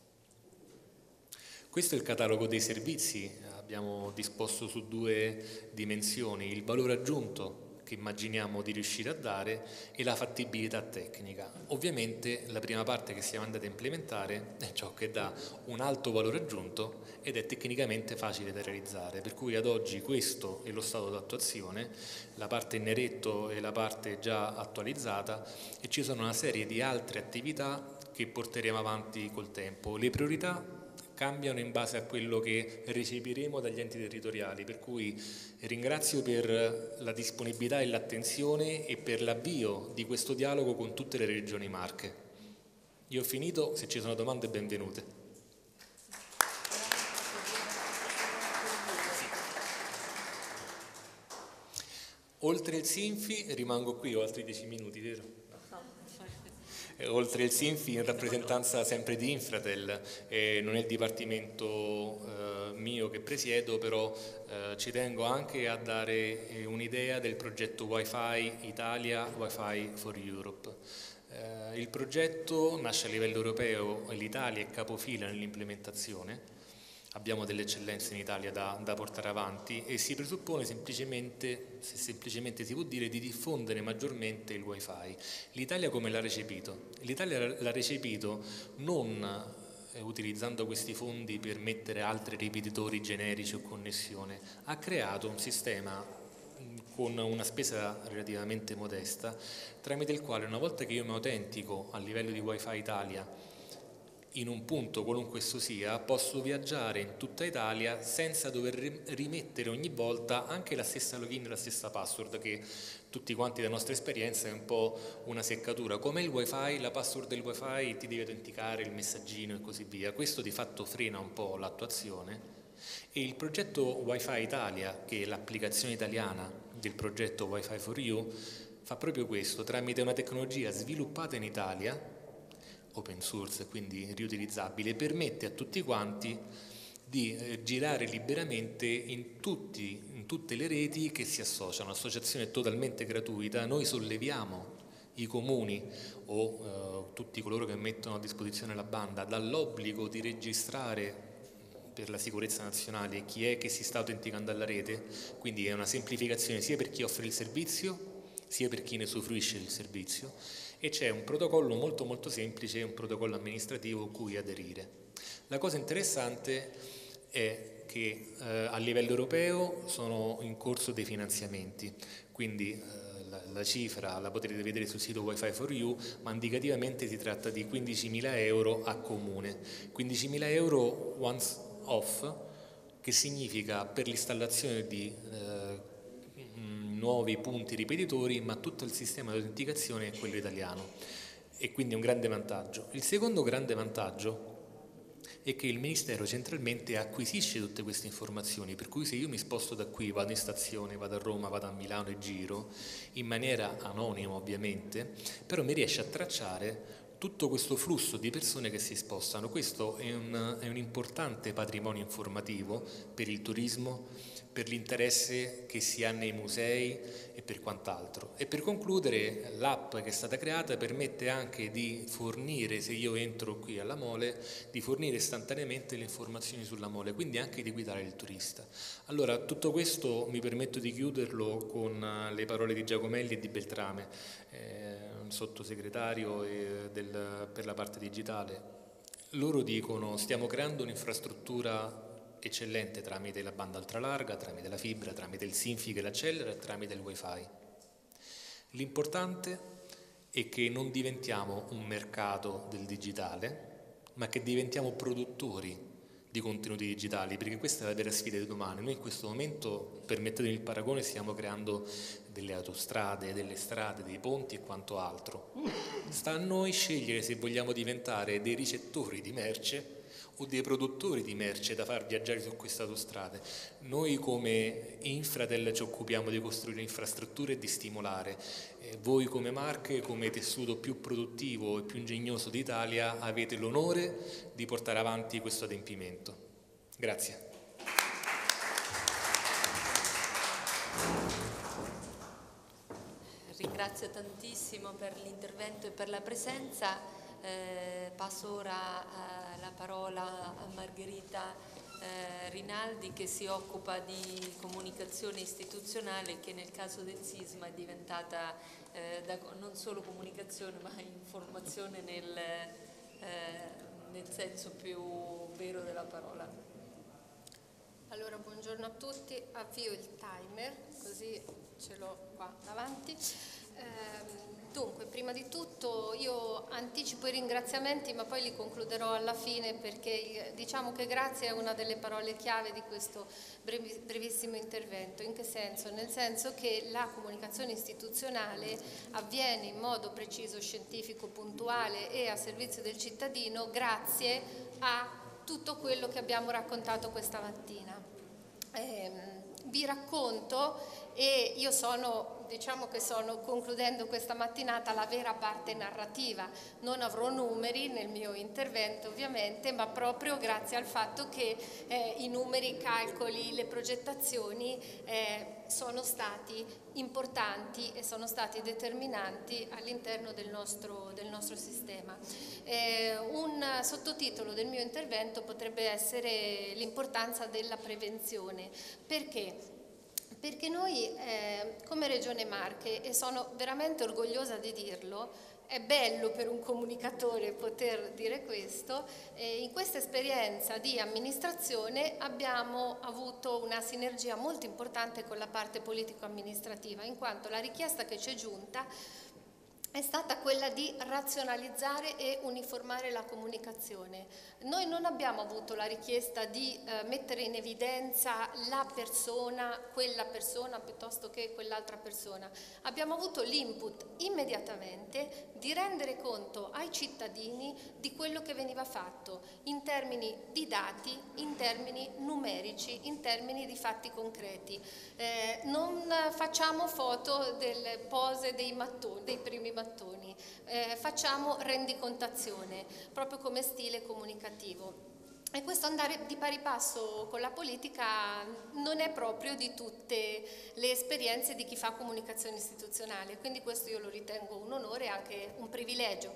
Questo è il catalogo dei servizi, abbiamo disposto su due dimensioni, il valore aggiunto che immaginiamo di riuscire a dare e la fattibilità tecnica. Ovviamente la prima parte che siamo andati a implementare è ciò che dà un alto valore aggiunto ed è tecnicamente facile da realizzare, per cui ad oggi questo è lo stato d'attuazione, la parte in neretto è la parte già attualizzata e ci sono una serie di altre attività che porteremo avanti col tempo. Le priorità cambiano in base a quello che ricepiremo dagli enti territoriali, per cui ringrazio per la disponibilità e l'attenzione e per l'avvio di questo dialogo con tutte le regioni Marche. Io ho finito, se ci sono domande benvenute. Oltre il SINFI, rimango qui, ho altri dieci minuti, vero? Oltre il SINFI in rappresentanza sempre di Infratel, eh, non è il dipartimento eh, mio che presiedo, però eh, ci tengo anche a dare eh, un'idea del progetto Wi-Fi Italia, Wi-Fi for Europe. Eh, il progetto nasce a livello europeo e l'Italia è capofila nell'implementazione. Abbiamo delle eccellenze in Italia da, da portare avanti e si presuppone semplicemente, se semplicemente si può dire, di diffondere maggiormente il Wi-Fi. L'Italia come l'ha recepito? L'Italia l'ha recepito non eh, utilizzando questi fondi per mettere altri ripetitori generici o connessione, ha creato un sistema con una spesa relativamente modesta, tramite il quale una volta che io mi autentico a livello di Wi-Fi Italia in un punto qualunque esso sia, posso viaggiare in tutta Italia senza dover rimettere ogni volta anche la stessa login e la stessa password, che tutti quanti da nostra esperienza è un po' una seccatura. Come il Wi-Fi, la password del Wi-Fi ti devi autenticare, il messaggino e così via. Questo di fatto frena un po' l'attuazione, e il progetto Wi-Fi Italia, che è l'applicazione italiana del progetto Wi-Fi for You, fa proprio questo, tramite una tecnologia sviluppata in Italia, open source, quindi riutilizzabile, permette a tutti quanti di eh, girare liberamente in, tutti, in tutte le reti che si associano. L'associazione è totalmente gratuita, noi solleviamo i comuni o eh, tutti coloro che mettono a disposizione la banda dall'obbligo di registrare per la sicurezza nazionale chi è che si sta autenticando alla rete, quindi è una semplificazione sia per chi offre il servizio sia per chi ne usufruisce del servizio, e c'è un protocollo molto molto semplice, un protocollo amministrativo a cui aderire. La cosa interessante è che eh, a livello europeo sono in corso dei finanziamenti, quindi eh, la, la cifra la potrete vedere sul sito Wi-Fi for You, ma indicativamente si tratta di quindicimila euro a comune, quindicimila euro once off, che significa per l'installazione di eh, nuovi punti ripetitori, ma tutto il sistema di autenticazione è quello italiano, e quindi è un grande vantaggio. Il secondo grande vantaggio è che il Ministero centralmente acquisisce tutte queste informazioni, per cui se io mi sposto da qui, vado in stazione, vado a Roma, vado a Milano e giro, in maniera anonima ovviamente, però mi riesce a tracciare tutto questo flusso di persone che si spostano. Questo è un, è un importante patrimonio informativo per il turismo, per l'interesse che si ha nei musei e per quant'altro. E per concludere, l'app che è stata creata permette anche di fornire, se io entro qui alla Mole, di fornire istantaneamente le informazioni sulla Mole, quindi anche di guidare il turista. Allora, tutto questo mi permetto di chiuderlo con le parole di Giacomelli e di Beltrame, eh, un sottosegretario eh, del, per la parte digitale. Loro dicono: stiamo creando un'infrastruttura eccellente tramite la banda ultralarga, tramite la fibra, tramite il SINFI che l'accelera e tramite il Wi-Fi. L'importante è che non diventiamo un mercato del digitale, ma che diventiamo produttori di contenuti digitali, perché questa è la vera sfida di domani. Noi in questo momento, permettetemi il paragone, stiamo creando delle autostrade, delle strade, dei ponti e quanto altro. Sta a noi scegliere se vogliamo diventare dei ricettori di merce o dei produttori di merce da far viaggiare su queste autostrade. Noi come Infratel ci occupiamo di costruire infrastrutture e di stimolare. Eh, voi come Marche, come tessuto più produttivo e più ingegnoso d'Italia, avete l'onore di portare avanti questo adempimento. Grazie. Ringrazio tantissimo per l'intervento e per la presenza. Eh, passo ora eh, la parola a Margherita eh, Rinaldi, che si occupa di comunicazione istituzionale, che nel caso del sisma è diventata eh, da, non solo comunicazione ma informazione nel, eh, nel senso più vero della parola. Allora, buongiorno a tutti, avvio il timer così ce l'ho qua davanti. Eh, Dunque, prima di tutto io anticipo i ringraziamenti, ma poi li concluderò alla fine, perché diciamo che grazie è una delle parole chiave di questo brevissimo intervento. In che senso? Nel senso che la comunicazione istituzionale avviene in modo preciso, scientifico, puntuale e a servizio del cittadino grazie a tutto quello che abbiamo raccontato questa mattina. Eh, vi racconto, e io sono, diciamo che sono, concludendo questa mattinata, la vera parte narrativa. Non avrò numeri nel mio intervento ovviamente, ma proprio grazie al fatto che eh, i numeri, i calcoli, le progettazioni eh, sono stati importanti e sono stati determinanti all'interno del nostro, del nostro sistema. Eh, un sottotitolo del mio intervento potrebbe essere l'importanza della prevenzione. Perché? Perché noi eh, come Regione Marche, e sono veramente orgogliosa di dirlo, è bello per un comunicatore poter dire questo. E in questa esperienza di amministrazione abbiamo avuto una sinergia molto importante con la parte politico-amministrativa, in quanto la richiesta che ci è giunta è stata quella di razionalizzare e uniformare la comunicazione. Noi non abbiamo avuto la richiesta di eh, mettere in evidenza la persona, quella persona piuttosto che quell'altra persona. Abbiamo avuto l'input immediatamente di rendere conto ai cittadini di quello che veniva fatto in termini di dati, in termini numerici, in termini di fatti concreti. Eh, non facciamo foto delle pose dei mattoni, dei primi mattoni, eh, facciamo rendicontazione, proprio come stile comunicativo. E questo andare di pari passo con la politica non è proprio di tutte le esperienze di chi fa comunicazione istituzionale, quindi questo io lo ritengo un onore e anche un privilegio.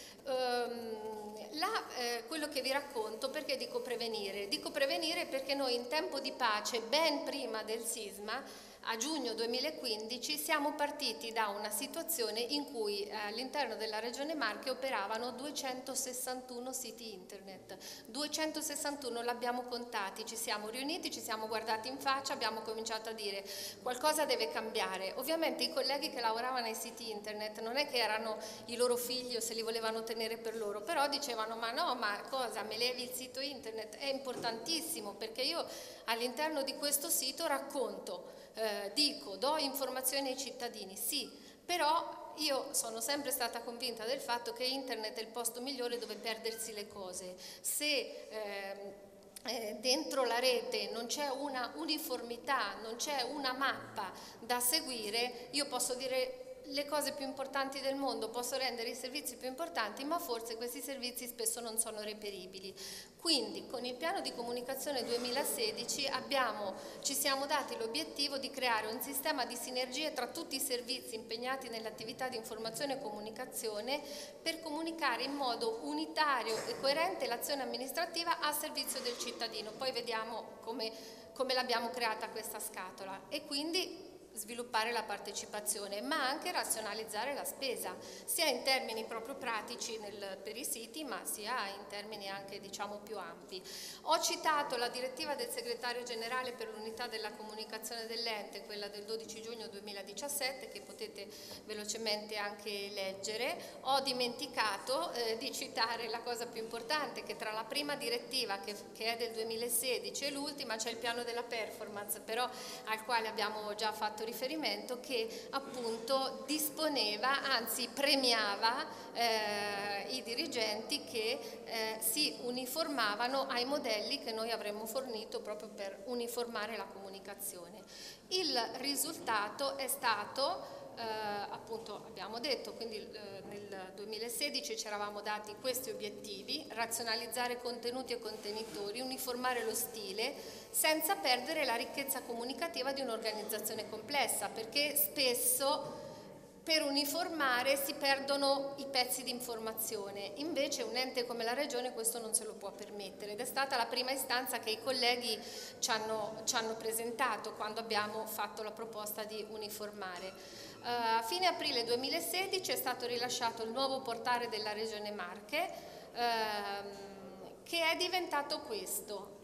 Um, là, eh, quello che vi racconto, perché dico prevenire? Dico prevenire perché noi in tempo di pace, ben prima del sisma, a giugno duemilaquindici, siamo partiti da una situazione in cui eh, all'interno della Regione Marche operavano duecentosessantuno siti internet. duecentosessantuno l'abbiamo contati, ci siamo riuniti, ci siamo guardati in faccia, abbiamo cominciato a dire qualcosa deve cambiare. Ovviamente i colleghi che lavoravano ai siti internet non è che erano i loro figli o se li volevano tenere per loro, però dicevano ma no, ma cosa, me levi il sito internet? È importantissimo perché io all'interno di questo sito racconto, Eh, dico, do informazioni ai cittadini, sì, però io sono sempre stata convinta del fatto che internet è il posto migliore dove perdersi le cose. Se ehm, eh, dentro la rete non c'è una uniformità, non c'è una mappa da seguire, io posso dire le cose più importanti del mondo, posso rendere i servizi più importanti, ma forse questi servizi spesso non sono reperibili. Quindi con il piano di comunicazione duemilasedici abbiamo, ci siamo dati l'obiettivo di creare un sistema di sinergie tra tutti i servizi impegnati nell'attività di informazione e comunicazione per comunicare in modo unitario e coerente l'azione amministrativa a servizio del cittadino. Poi vediamo come, come l'abbiamo creata questa scatola e quindi sviluppare la partecipazione, ma anche razionalizzare la spesa, sia in termini proprio pratici nel, per i siti, ma sia in termini anche diciamo più ampi. Ho citato la direttiva del segretario generale per l'unità della comunicazione dell'ente, quella del dodici giugno duemiladiciassette, che potete velocemente anche leggere. Ho dimenticato eh, di citare la cosa più importante, che tra la prima direttiva che, che è del duemilasedici e l'ultima c'è il piano della performance, però al quale abbiamo già fatto riferimento, che appunto disponeva, anzi premiava eh, i dirigenti che eh, si uniformavano ai modelli che noi avremmo fornito proprio per uniformare la comunicazione. Il risultato è stato Eh, appunto abbiamo detto, quindi eh, nel duemilasedici ci eravamo dati questi obiettivi: razionalizzare contenuti e contenitori, uniformare lo stile senza perdere la ricchezza comunicativa di un'organizzazione complessa, perché spesso per uniformare si perdono i pezzi di informazione, invece un ente come la Regione questo non se lo può permettere, ed è stata la prima istanza che i colleghi ci hanno, ci hanno presentato quando abbiamo fatto la proposta di uniformare. Uh, a fine aprile duemilasedici è stato rilasciato il nuovo portale della Regione Marche, uh, che è diventato questo.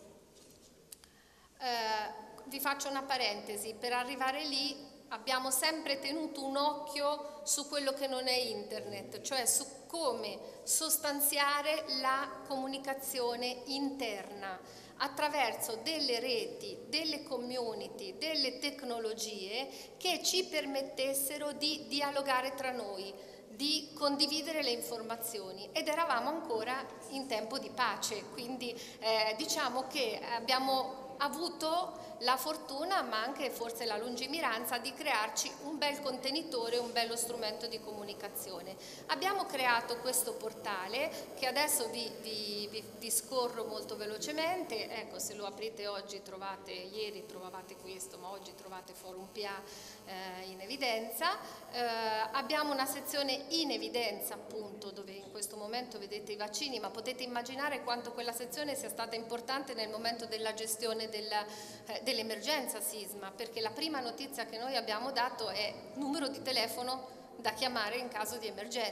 Uh, vi faccio una parentesi: per arrivare lì abbiamo sempre tenuto un occhio su quello che non è internet, cioè su come sostanziare la comunicazione interna attraverso delle reti, delle community, delle tecnologie che ci permettessero di dialogare tra noi, di condividere le informazioni, ed eravamo ancora in tempo di pace, quindi eh, diciamo che abbiamo avuto la fortuna, ma anche forse la lungimiranza, di crearci un bel contenitore, un bello strumento di comunicazione. Abbiamo creato questo portale che adesso vi, vi, vi, vi scorro molto velocemente. Ecco, se lo aprite oggi trovate, ieri trovavate questo, ma oggi trovate Forum P A eh, in evidenza. Eh, abbiamo una sezione in evidenza, appunto, dove in questo momento vedete i vaccini, ma potete immaginare quanto quella sezione sia stata importante nel momento della gestione della, eh, dell'emergenza sisma, perché la prima notizia che noi abbiamo dato è numero di telefono da chiamare in caso di emergenza.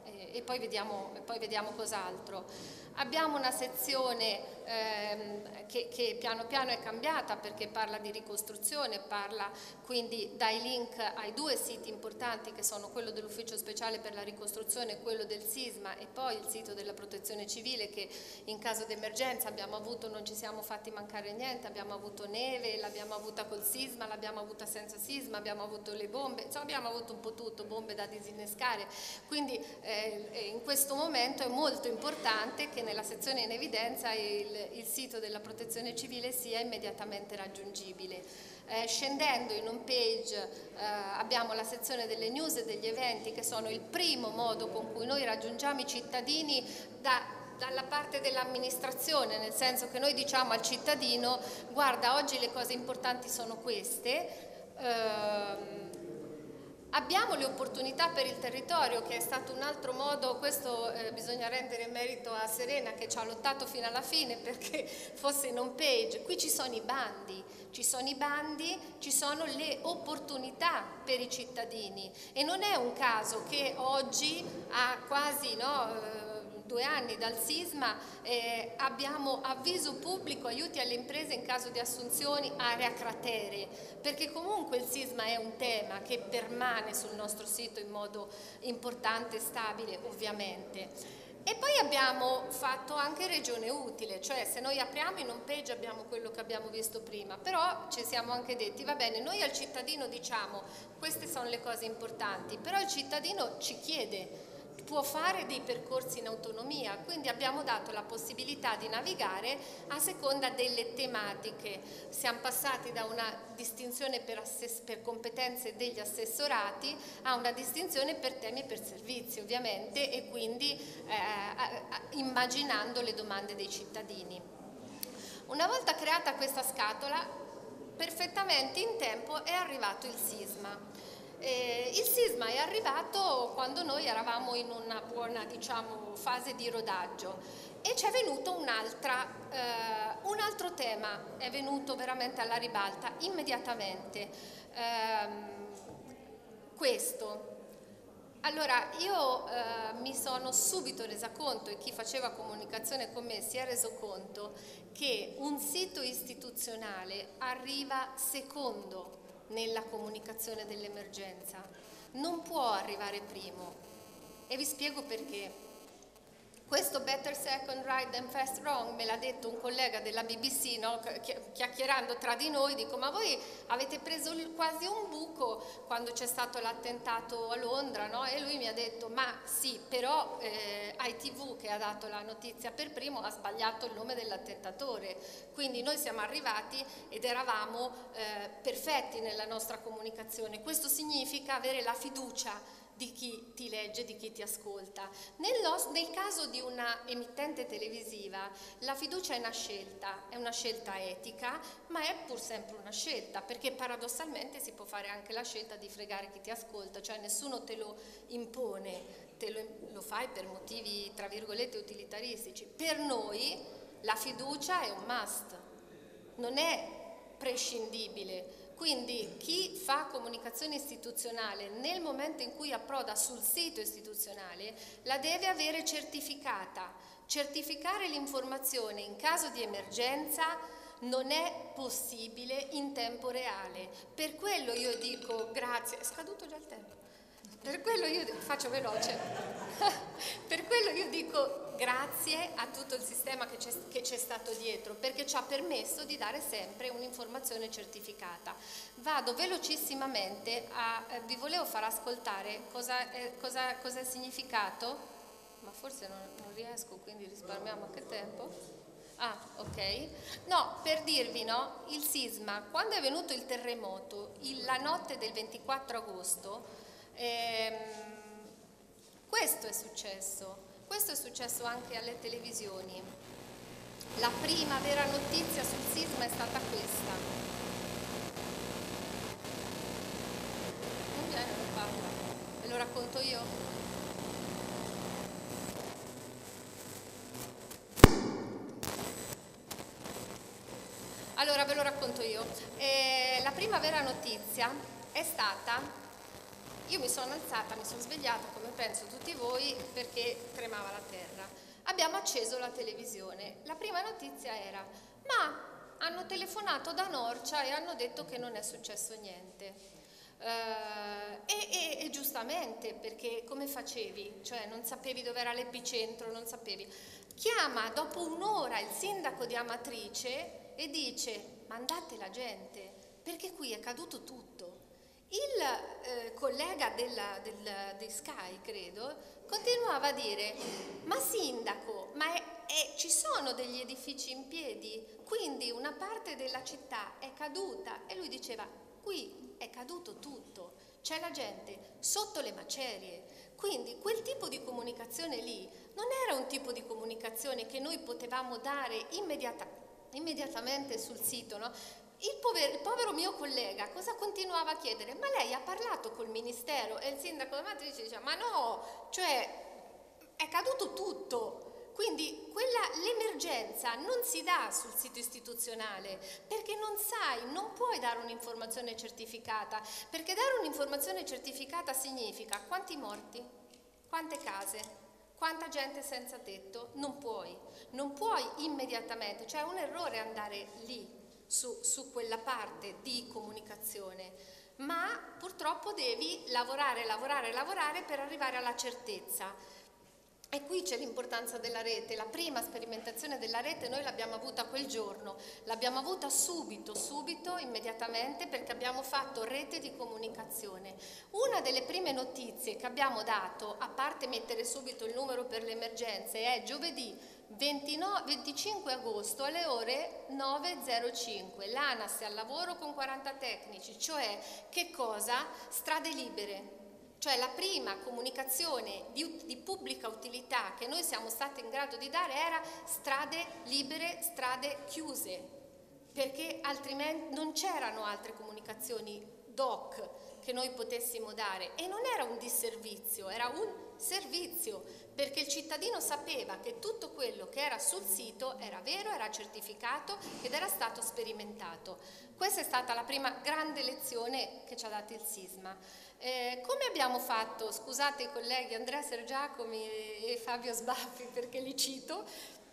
e, e poi vediamo, poi vediamo cos'altro. Abbiamo una sezione ehm, che, che piano piano è cambiata perché parla di ricostruzione, parla quindi dai link ai due siti importanti che sono quello dell'Ufficio Speciale per la Ricostruzione e quello del sisma, e poi il sito della Protezione Civile, che in caso di emergenza abbiamo avuto, non ci siamo fatti mancare niente, abbiamo avuto neve, l'abbiamo avuta col sisma, l'abbiamo avuta senza sisma, abbiamo avuto le bombe, insomma abbiamo avuto un po' tutto, bombe da disinnescare, quindi eh, in questo momento è molto importante che nella sezione in evidenza il, il sito della Protezione Civile sia immediatamente raggiungibile. Eh, scendendo in home page eh, abbiamo la sezione delle news e degli eventi, che sono il primo modo con cui noi raggiungiamo i cittadini da, dalla parte dell'amministrazione, nel senso che noi diciamo al cittadino: guarda, oggi le cose importanti sono queste. Ehm, Abbiamo le opportunità per il territorio, che è stato un altro modo, questo eh, bisogna rendere merito a Serena che ci ha lottato fino alla fine perché fosse in home page. Qui ci sono i bandi, ci sono i bandi, ci sono le opportunità per i cittadini, e non è un caso che oggi, a quasi no, eh, due anni dal sisma, eh, abbiamo avviso pubblico, aiuti alle imprese in caso di assunzioni, area cratere, perché comunque il sisma è un tema che permane sul nostro sito in modo importante e stabile, ovviamente. E poi abbiamo fatto anche regione utile, cioè se noi apriamo in home page abbiamo quello che abbiamo visto prima, però ci siamo anche detti: va bene, noi al cittadino diciamo queste sono le cose importanti, però il cittadino ci chiede, può fare dei percorsi in autonomia, quindi abbiamo dato la possibilità di navigare a seconda delle tematiche. Siamo passati da una distinzione per, assess- per competenze degli assessorati a una distinzione per temi e per servizi, ovviamente, e quindi eh, a- a- immaginando le domande dei cittadini. Una volta creata questa scatola, perfettamente in tempo è arrivato il sisma. Eh, il sisma è arrivato quando noi eravamo in una buona, diciamo, fase di rodaggio, e ci è venuto un'altra, eh, un altro tema, è venuto veramente alla ribalta, immediatamente. Ehm, questo. Allora, io eh, mi sono subito resa conto, e chi faceva comunicazione con me si è reso conto, che un sito istituzionale arriva secondo nella comunicazione dell'emergenza, non può arrivare primo, e vi spiego perché. Questo better second right than first wrong me l'ha detto un collega della B B C, no? Chiacchierando tra di noi, dico: ma voi avete preso quasi un buco quando c'è stato l'attentato a Londra, no? E lui mi ha detto: ma sì, però eh, I T V, che ha dato la notizia per primo, ha sbagliato il nome dell'attentatore, quindi noi siamo arrivati ed eravamo eh, perfetti nella nostra comunicazione. Questo significa avere la fiducia di chi ti legge, di chi ti ascolta. Nel, nel caso di una emittente televisiva la fiducia è una scelta, è una scelta etica, ma è pur sempre una scelta, perché paradossalmente si può fare anche la scelta di fregare chi ti ascolta, cioè nessuno te lo impone, te lo, lo fai per motivi tra virgolette utilitaristici. Per noi la fiducia è un must, non è prescindibile. Quindi chi fa comunicazione istituzionale nel momento in cui approda sul sito istituzionale la deve avere certificata. Certificare l'informazione in caso di emergenza non è possibile in tempo reale. Per quello io dico grazie, è scaduto già il tempo. Per quello io faccio veloce. Per quello io dico grazie a tutto il sistema che c'è, che c'è stato dietro, perché ci ha permesso di dare sempre un'informazione certificata. Vado velocissimamente a eh, vi volevo far ascoltare cosa è, cosa, cosa è significato, ma forse non, non riesco, quindi risparmiamo anche tempo. Ah, ok. No, per dirvi, no, il sisma, quando è venuto il terremoto, il, la notte del ventiquattro agosto, ehm, questo è successo. Questo è successo anche alle televisioni. La prima vera notizia sul sisma è stata questa. Non viene, non parla. Ve lo racconto io? Allora ve lo racconto io. Eh, la prima vera notizia è stata Io mi sono alzata, mi sono svegliata come penso tutti voi perché tremava la terra. Abbiamo acceso la televisione. La prima notizia era: ma hanno telefonato da Norcia e hanno detto che non è successo niente. Uh, e, e, e giustamente, perché come facevi? Cioè non sapevi dove era l'epicentro, non sapevi. Chiama dopo un'ora il sindaco di Amatrice e dice: mandate la gente, perché qui è caduto tutto. Il eh, collega della, del, di Sky, credo, continuava a dire: ma sindaco, ma è, è, ci sono degli edifici in piedi, quindi una parte della città è caduta. E lui diceva: qui è caduto tutto, c'è la gente sotto le macerie. Quindi quel tipo di comunicazione lì non era un tipo di comunicazione che noi potevamo dare immediata, immediatamente sul sito, no? Il povero, il povero mio collega cosa continuava a chiedere? Ma lei ha parlato col ministero? E il sindaco di Amatrice diceva: ma no, cioè è caduto tutto. Quindi l'emergenza non si dà sul sito istituzionale, perché non sai, non puoi dare un'informazione certificata, perché dare un'informazione certificata significa quanti morti, quante case, quanta gente senza tetto. Non puoi, non puoi immediatamente, cioè è un errore andare lì su, su quella parte di comunicazione, ma purtroppo devi lavorare, lavorare, lavorare per arrivare alla certezza. E qui c'è l'importanza della rete. La prima sperimentazione della rete noi l'abbiamo avuta quel giorno, l'abbiamo avuta subito, subito, immediatamente, perché abbiamo fatto rete di comunicazione. Una delle prime notizie che abbiamo dato, a parte mettere subito il numero per le emergenze, è giovedì ventinove, venticinque agosto alle ore nove e zero cinque, l'ANAS è al lavoro con quaranta tecnici, cioè che cosa? Strade libere. Cioè la prima comunicazione di, di pubblica utilità che noi siamo stati in grado di dare era strade libere, strade chiuse, perché altrimenti non c'erano altre comunicazioni doc che noi potessimo dare, e non era un disservizio, era un servizio, perché il cittadino sapeva che tutto quello che era sul sito era vero, era certificato ed era stato sperimentato. Questa è stata la prima grande lezione che ci ha dato il sisma. Eh, come abbiamo fatto, scusate i colleghi Andrea Sergiacomi e Fabio Sbaffi perché li cito,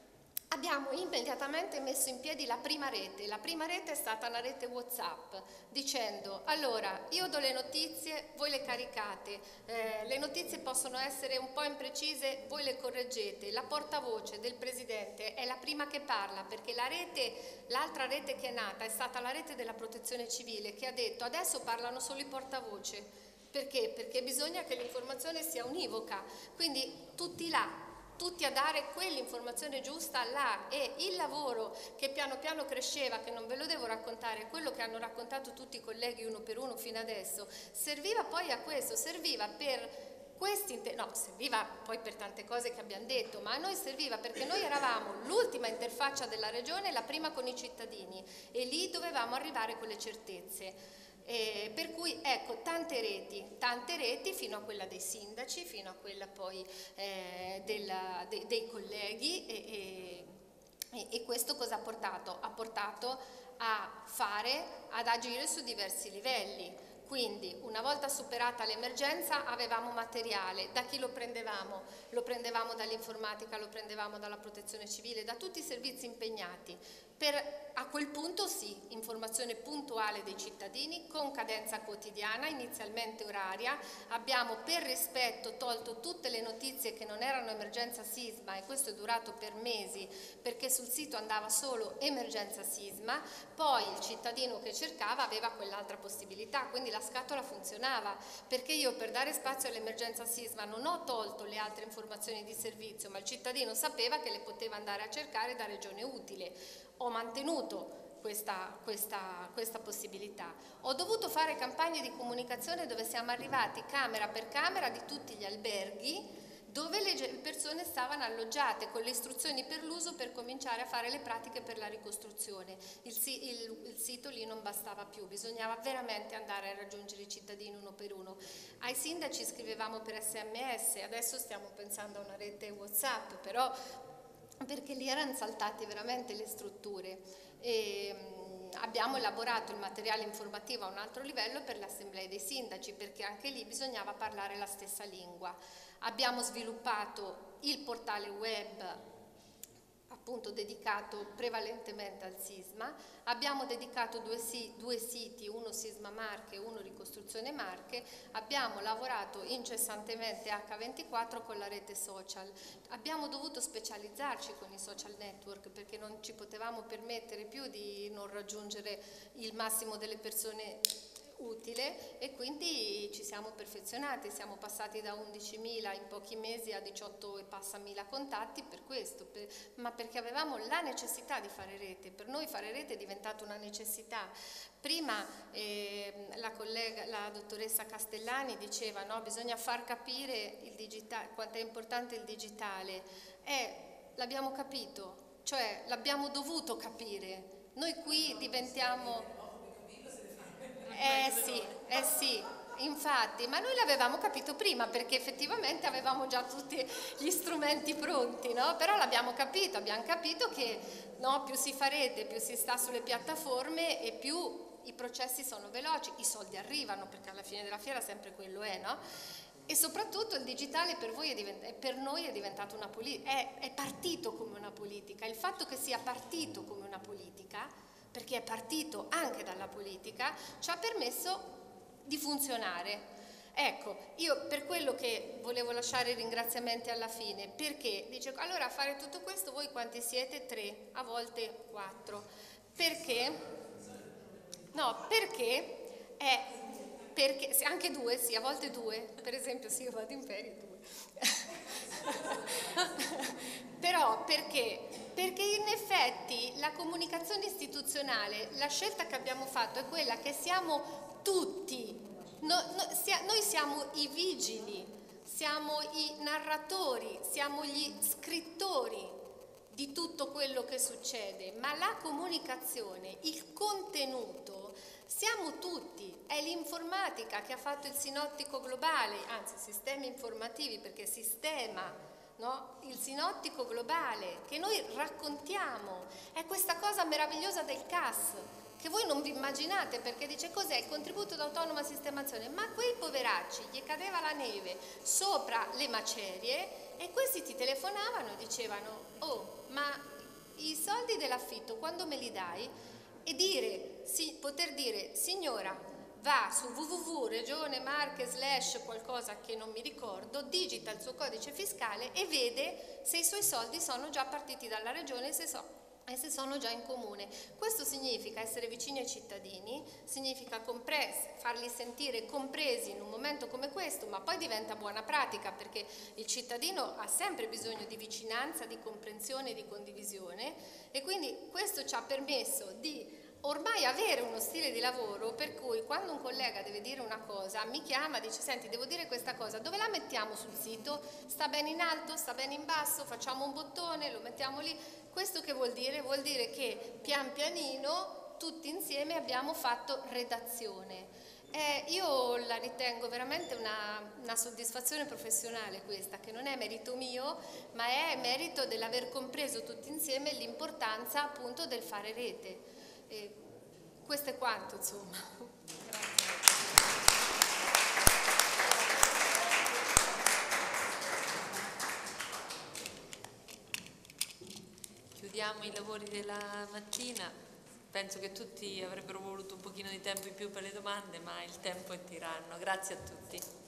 abbiamo immediatamente messo in piedi la prima rete. La prima rete è stata una rete WhatsApp, dicendo: allora io do le notizie, voi le caricate, eh, le notizie possono essere un po' imprecise, voi le correggete. La portavoce del Presidente è la prima che parla, perché la rete, l'altra rete che è nata è stata la rete della Protezione Civile, che ha detto: adesso parlano solo i portavoce. Perché? Perché bisogna che l'informazione sia univoca, quindi tutti là, tutti a dare quell'informazione giusta là. E il lavoro che piano piano cresceva, che non ve lo devo raccontare, quello che hanno raccontato tutti i colleghi uno per uno fino adesso, serviva poi a questo, serviva per questi, no, serviva poi per tante cose che abbiamo detto, ma a noi serviva perché noi eravamo l'ultima interfaccia della regione, la prima con i cittadini, e lì dovevamo arrivare con le certezze. Eh, per cui ecco, tante reti, tante reti fino a quella dei sindaci, fino a quella poi eh, della, de, dei colleghi e, e, e questo cosa ha portato? Ha portato a fare, ad agire su diversi livelli. Quindi una volta superata l'emergenza avevamo materiale. Da chi lo prendevamo? Lo prendevamo dall'informatica, lo prendevamo dalla protezione civile, da tutti i servizi impegnati. Per a quel punto sì, informazione puntuale dei cittadini con cadenza quotidiana, inizialmente oraria. Abbiamo per rispetto tolto tutte le notizie che non erano emergenza sisma, e questo è durato per mesi perché sul sito andava solo emergenza sisma. Poi il cittadino che cercava aveva quell'altra possibilità, quindi la scatola funzionava, perché io per dare spazio all'emergenza sisma non ho tolto le altre informazioni di servizio, ma il cittadino sapeva che le poteva andare a cercare da regione utile. Ho mantenuto questa, questa, questa possibilità. Ho dovuto fare campagne di comunicazione dove siamo arrivati camera per camera di tutti gli alberghi dove le persone stavano alloggiate, con le istruzioni per l'uso per cominciare a fare le pratiche per la ricostruzione. Il, il, il sito lì non bastava più, bisognava veramente andare a raggiungere i cittadini uno per uno. Ai sindaci scrivevamo per S M S, adesso stiamo pensando a una rete WhatsApp, però perché lì erano saltate veramente le strutture. E, abbiamo elaborato il materiale informativo a un altro livello per le assemblee dei sindaci, perché anche lì bisognava parlare la stessa lingua. Abbiamo sviluppato il portale web appunto dedicato prevalentemente al sisma, abbiamo dedicato due, si, due siti, uno Sisma Marche e uno Ricostruzione Marche, abbiamo lavorato incessantemente acca ventiquattro con la rete social, abbiamo dovuto specializzarci con i social network perché non ci potevamo permettere più di non raggiungere il massimo delle persone utile e quindi ci siamo perfezionati, siamo passati da undicimila in pochi mesi a diciotto e passa mila contatti per questo, per, ma perché avevamo la necessità di fare rete. Per noi fare rete è diventata una necessità. Prima eh, la collega, la dottoressa Castellani diceva no, bisogna far capire il digitale, quanto è importante il digitale, e l'abbiamo capito, cioè l'abbiamo dovuto capire. Noi qui diventiamo... Eh sì, eh sì, infatti, ma noi l'avevamo capito prima perché effettivamente avevamo già tutti gli strumenti pronti, no? Però l'abbiamo capito, abbiamo capito che no, più si fa rete, più si sta sulle piattaforme e più i processi sono veloci, i soldi arrivano perché alla fine della fiera sempre quello è, no? E soprattutto il digitale per, voi è divent- per noi è diventato una politica, è, è partito come una politica, il fatto che sia partito come una politica perché è partito anche dalla politica, ci ha permesso di funzionare. Ecco, io per quello che volevo lasciare i ringraziamenti alla fine, perché dice, allora a fare tutto questo voi quanti siete? Tre, a volte quattro. Perché? No, perché è, perché, anche due, sì, a volte due, per esempio sì, io vado in ferie, due. Però perché? Perché in effetti la comunicazione istituzionale, la scelta che abbiamo fatto è quella che siamo tutti, no, no, sia, noi siamo i vigili, siamo i narratori, siamo gli scrittori di tutto quello che succede, ma la comunicazione, il contenuto, siamo tutti, è l'informatica che ha fatto il sinottico globale, anzi sistemi informativi perché sistema, no? Il sinottico globale che noi raccontiamo, è questa cosa meravigliosa del C A S che voi non vi immaginate perché dice cos'è il contributo d'autonoma sistemazione, ma quei poveracci gli cadeva la neve sopra le macerie e questi ti telefonavano e dicevano oh ma i soldi dell'affitto quando me li dai? E dire, sì, poter dire signora va su w w w punto regione marche slash qualcosa che non mi ricordo, digita il suo codice fiscale e vede se i suoi soldi sono già partiti dalla regione e se, so, e se sono già in comune. Questo significa essere vicini ai cittadini, significa compresi, farli sentire compresi in un momento come questo, ma poi diventa buona pratica perché il cittadino ha sempre bisogno di vicinanza, di comprensione, di condivisione e quindi questo ci ha permesso di ormai avere uno stile di lavoro per cui quando un collega deve dire una cosa mi chiama, dice senti devo dire questa cosa, dove la mettiamo sul sito? Sta bene in alto, sta bene in basso, facciamo un bottone, lo mettiamo lì. Questo che vuol dire? Vuol dire che pian pianino tutti insieme abbiamo fatto redazione. Eh, io la ritengo veramente una, una soddisfazione professionale questa, che non è merito mio, ma è merito dell'aver compreso tutti insieme l'importanza appunto del fare rete. E questo è quanto, insomma. Chiudiamo i lavori della mattina. Penso che tutti avrebbero voluto un pochino di tempo in più per le domande, ma il tempo è tiranno. Grazie a tutti.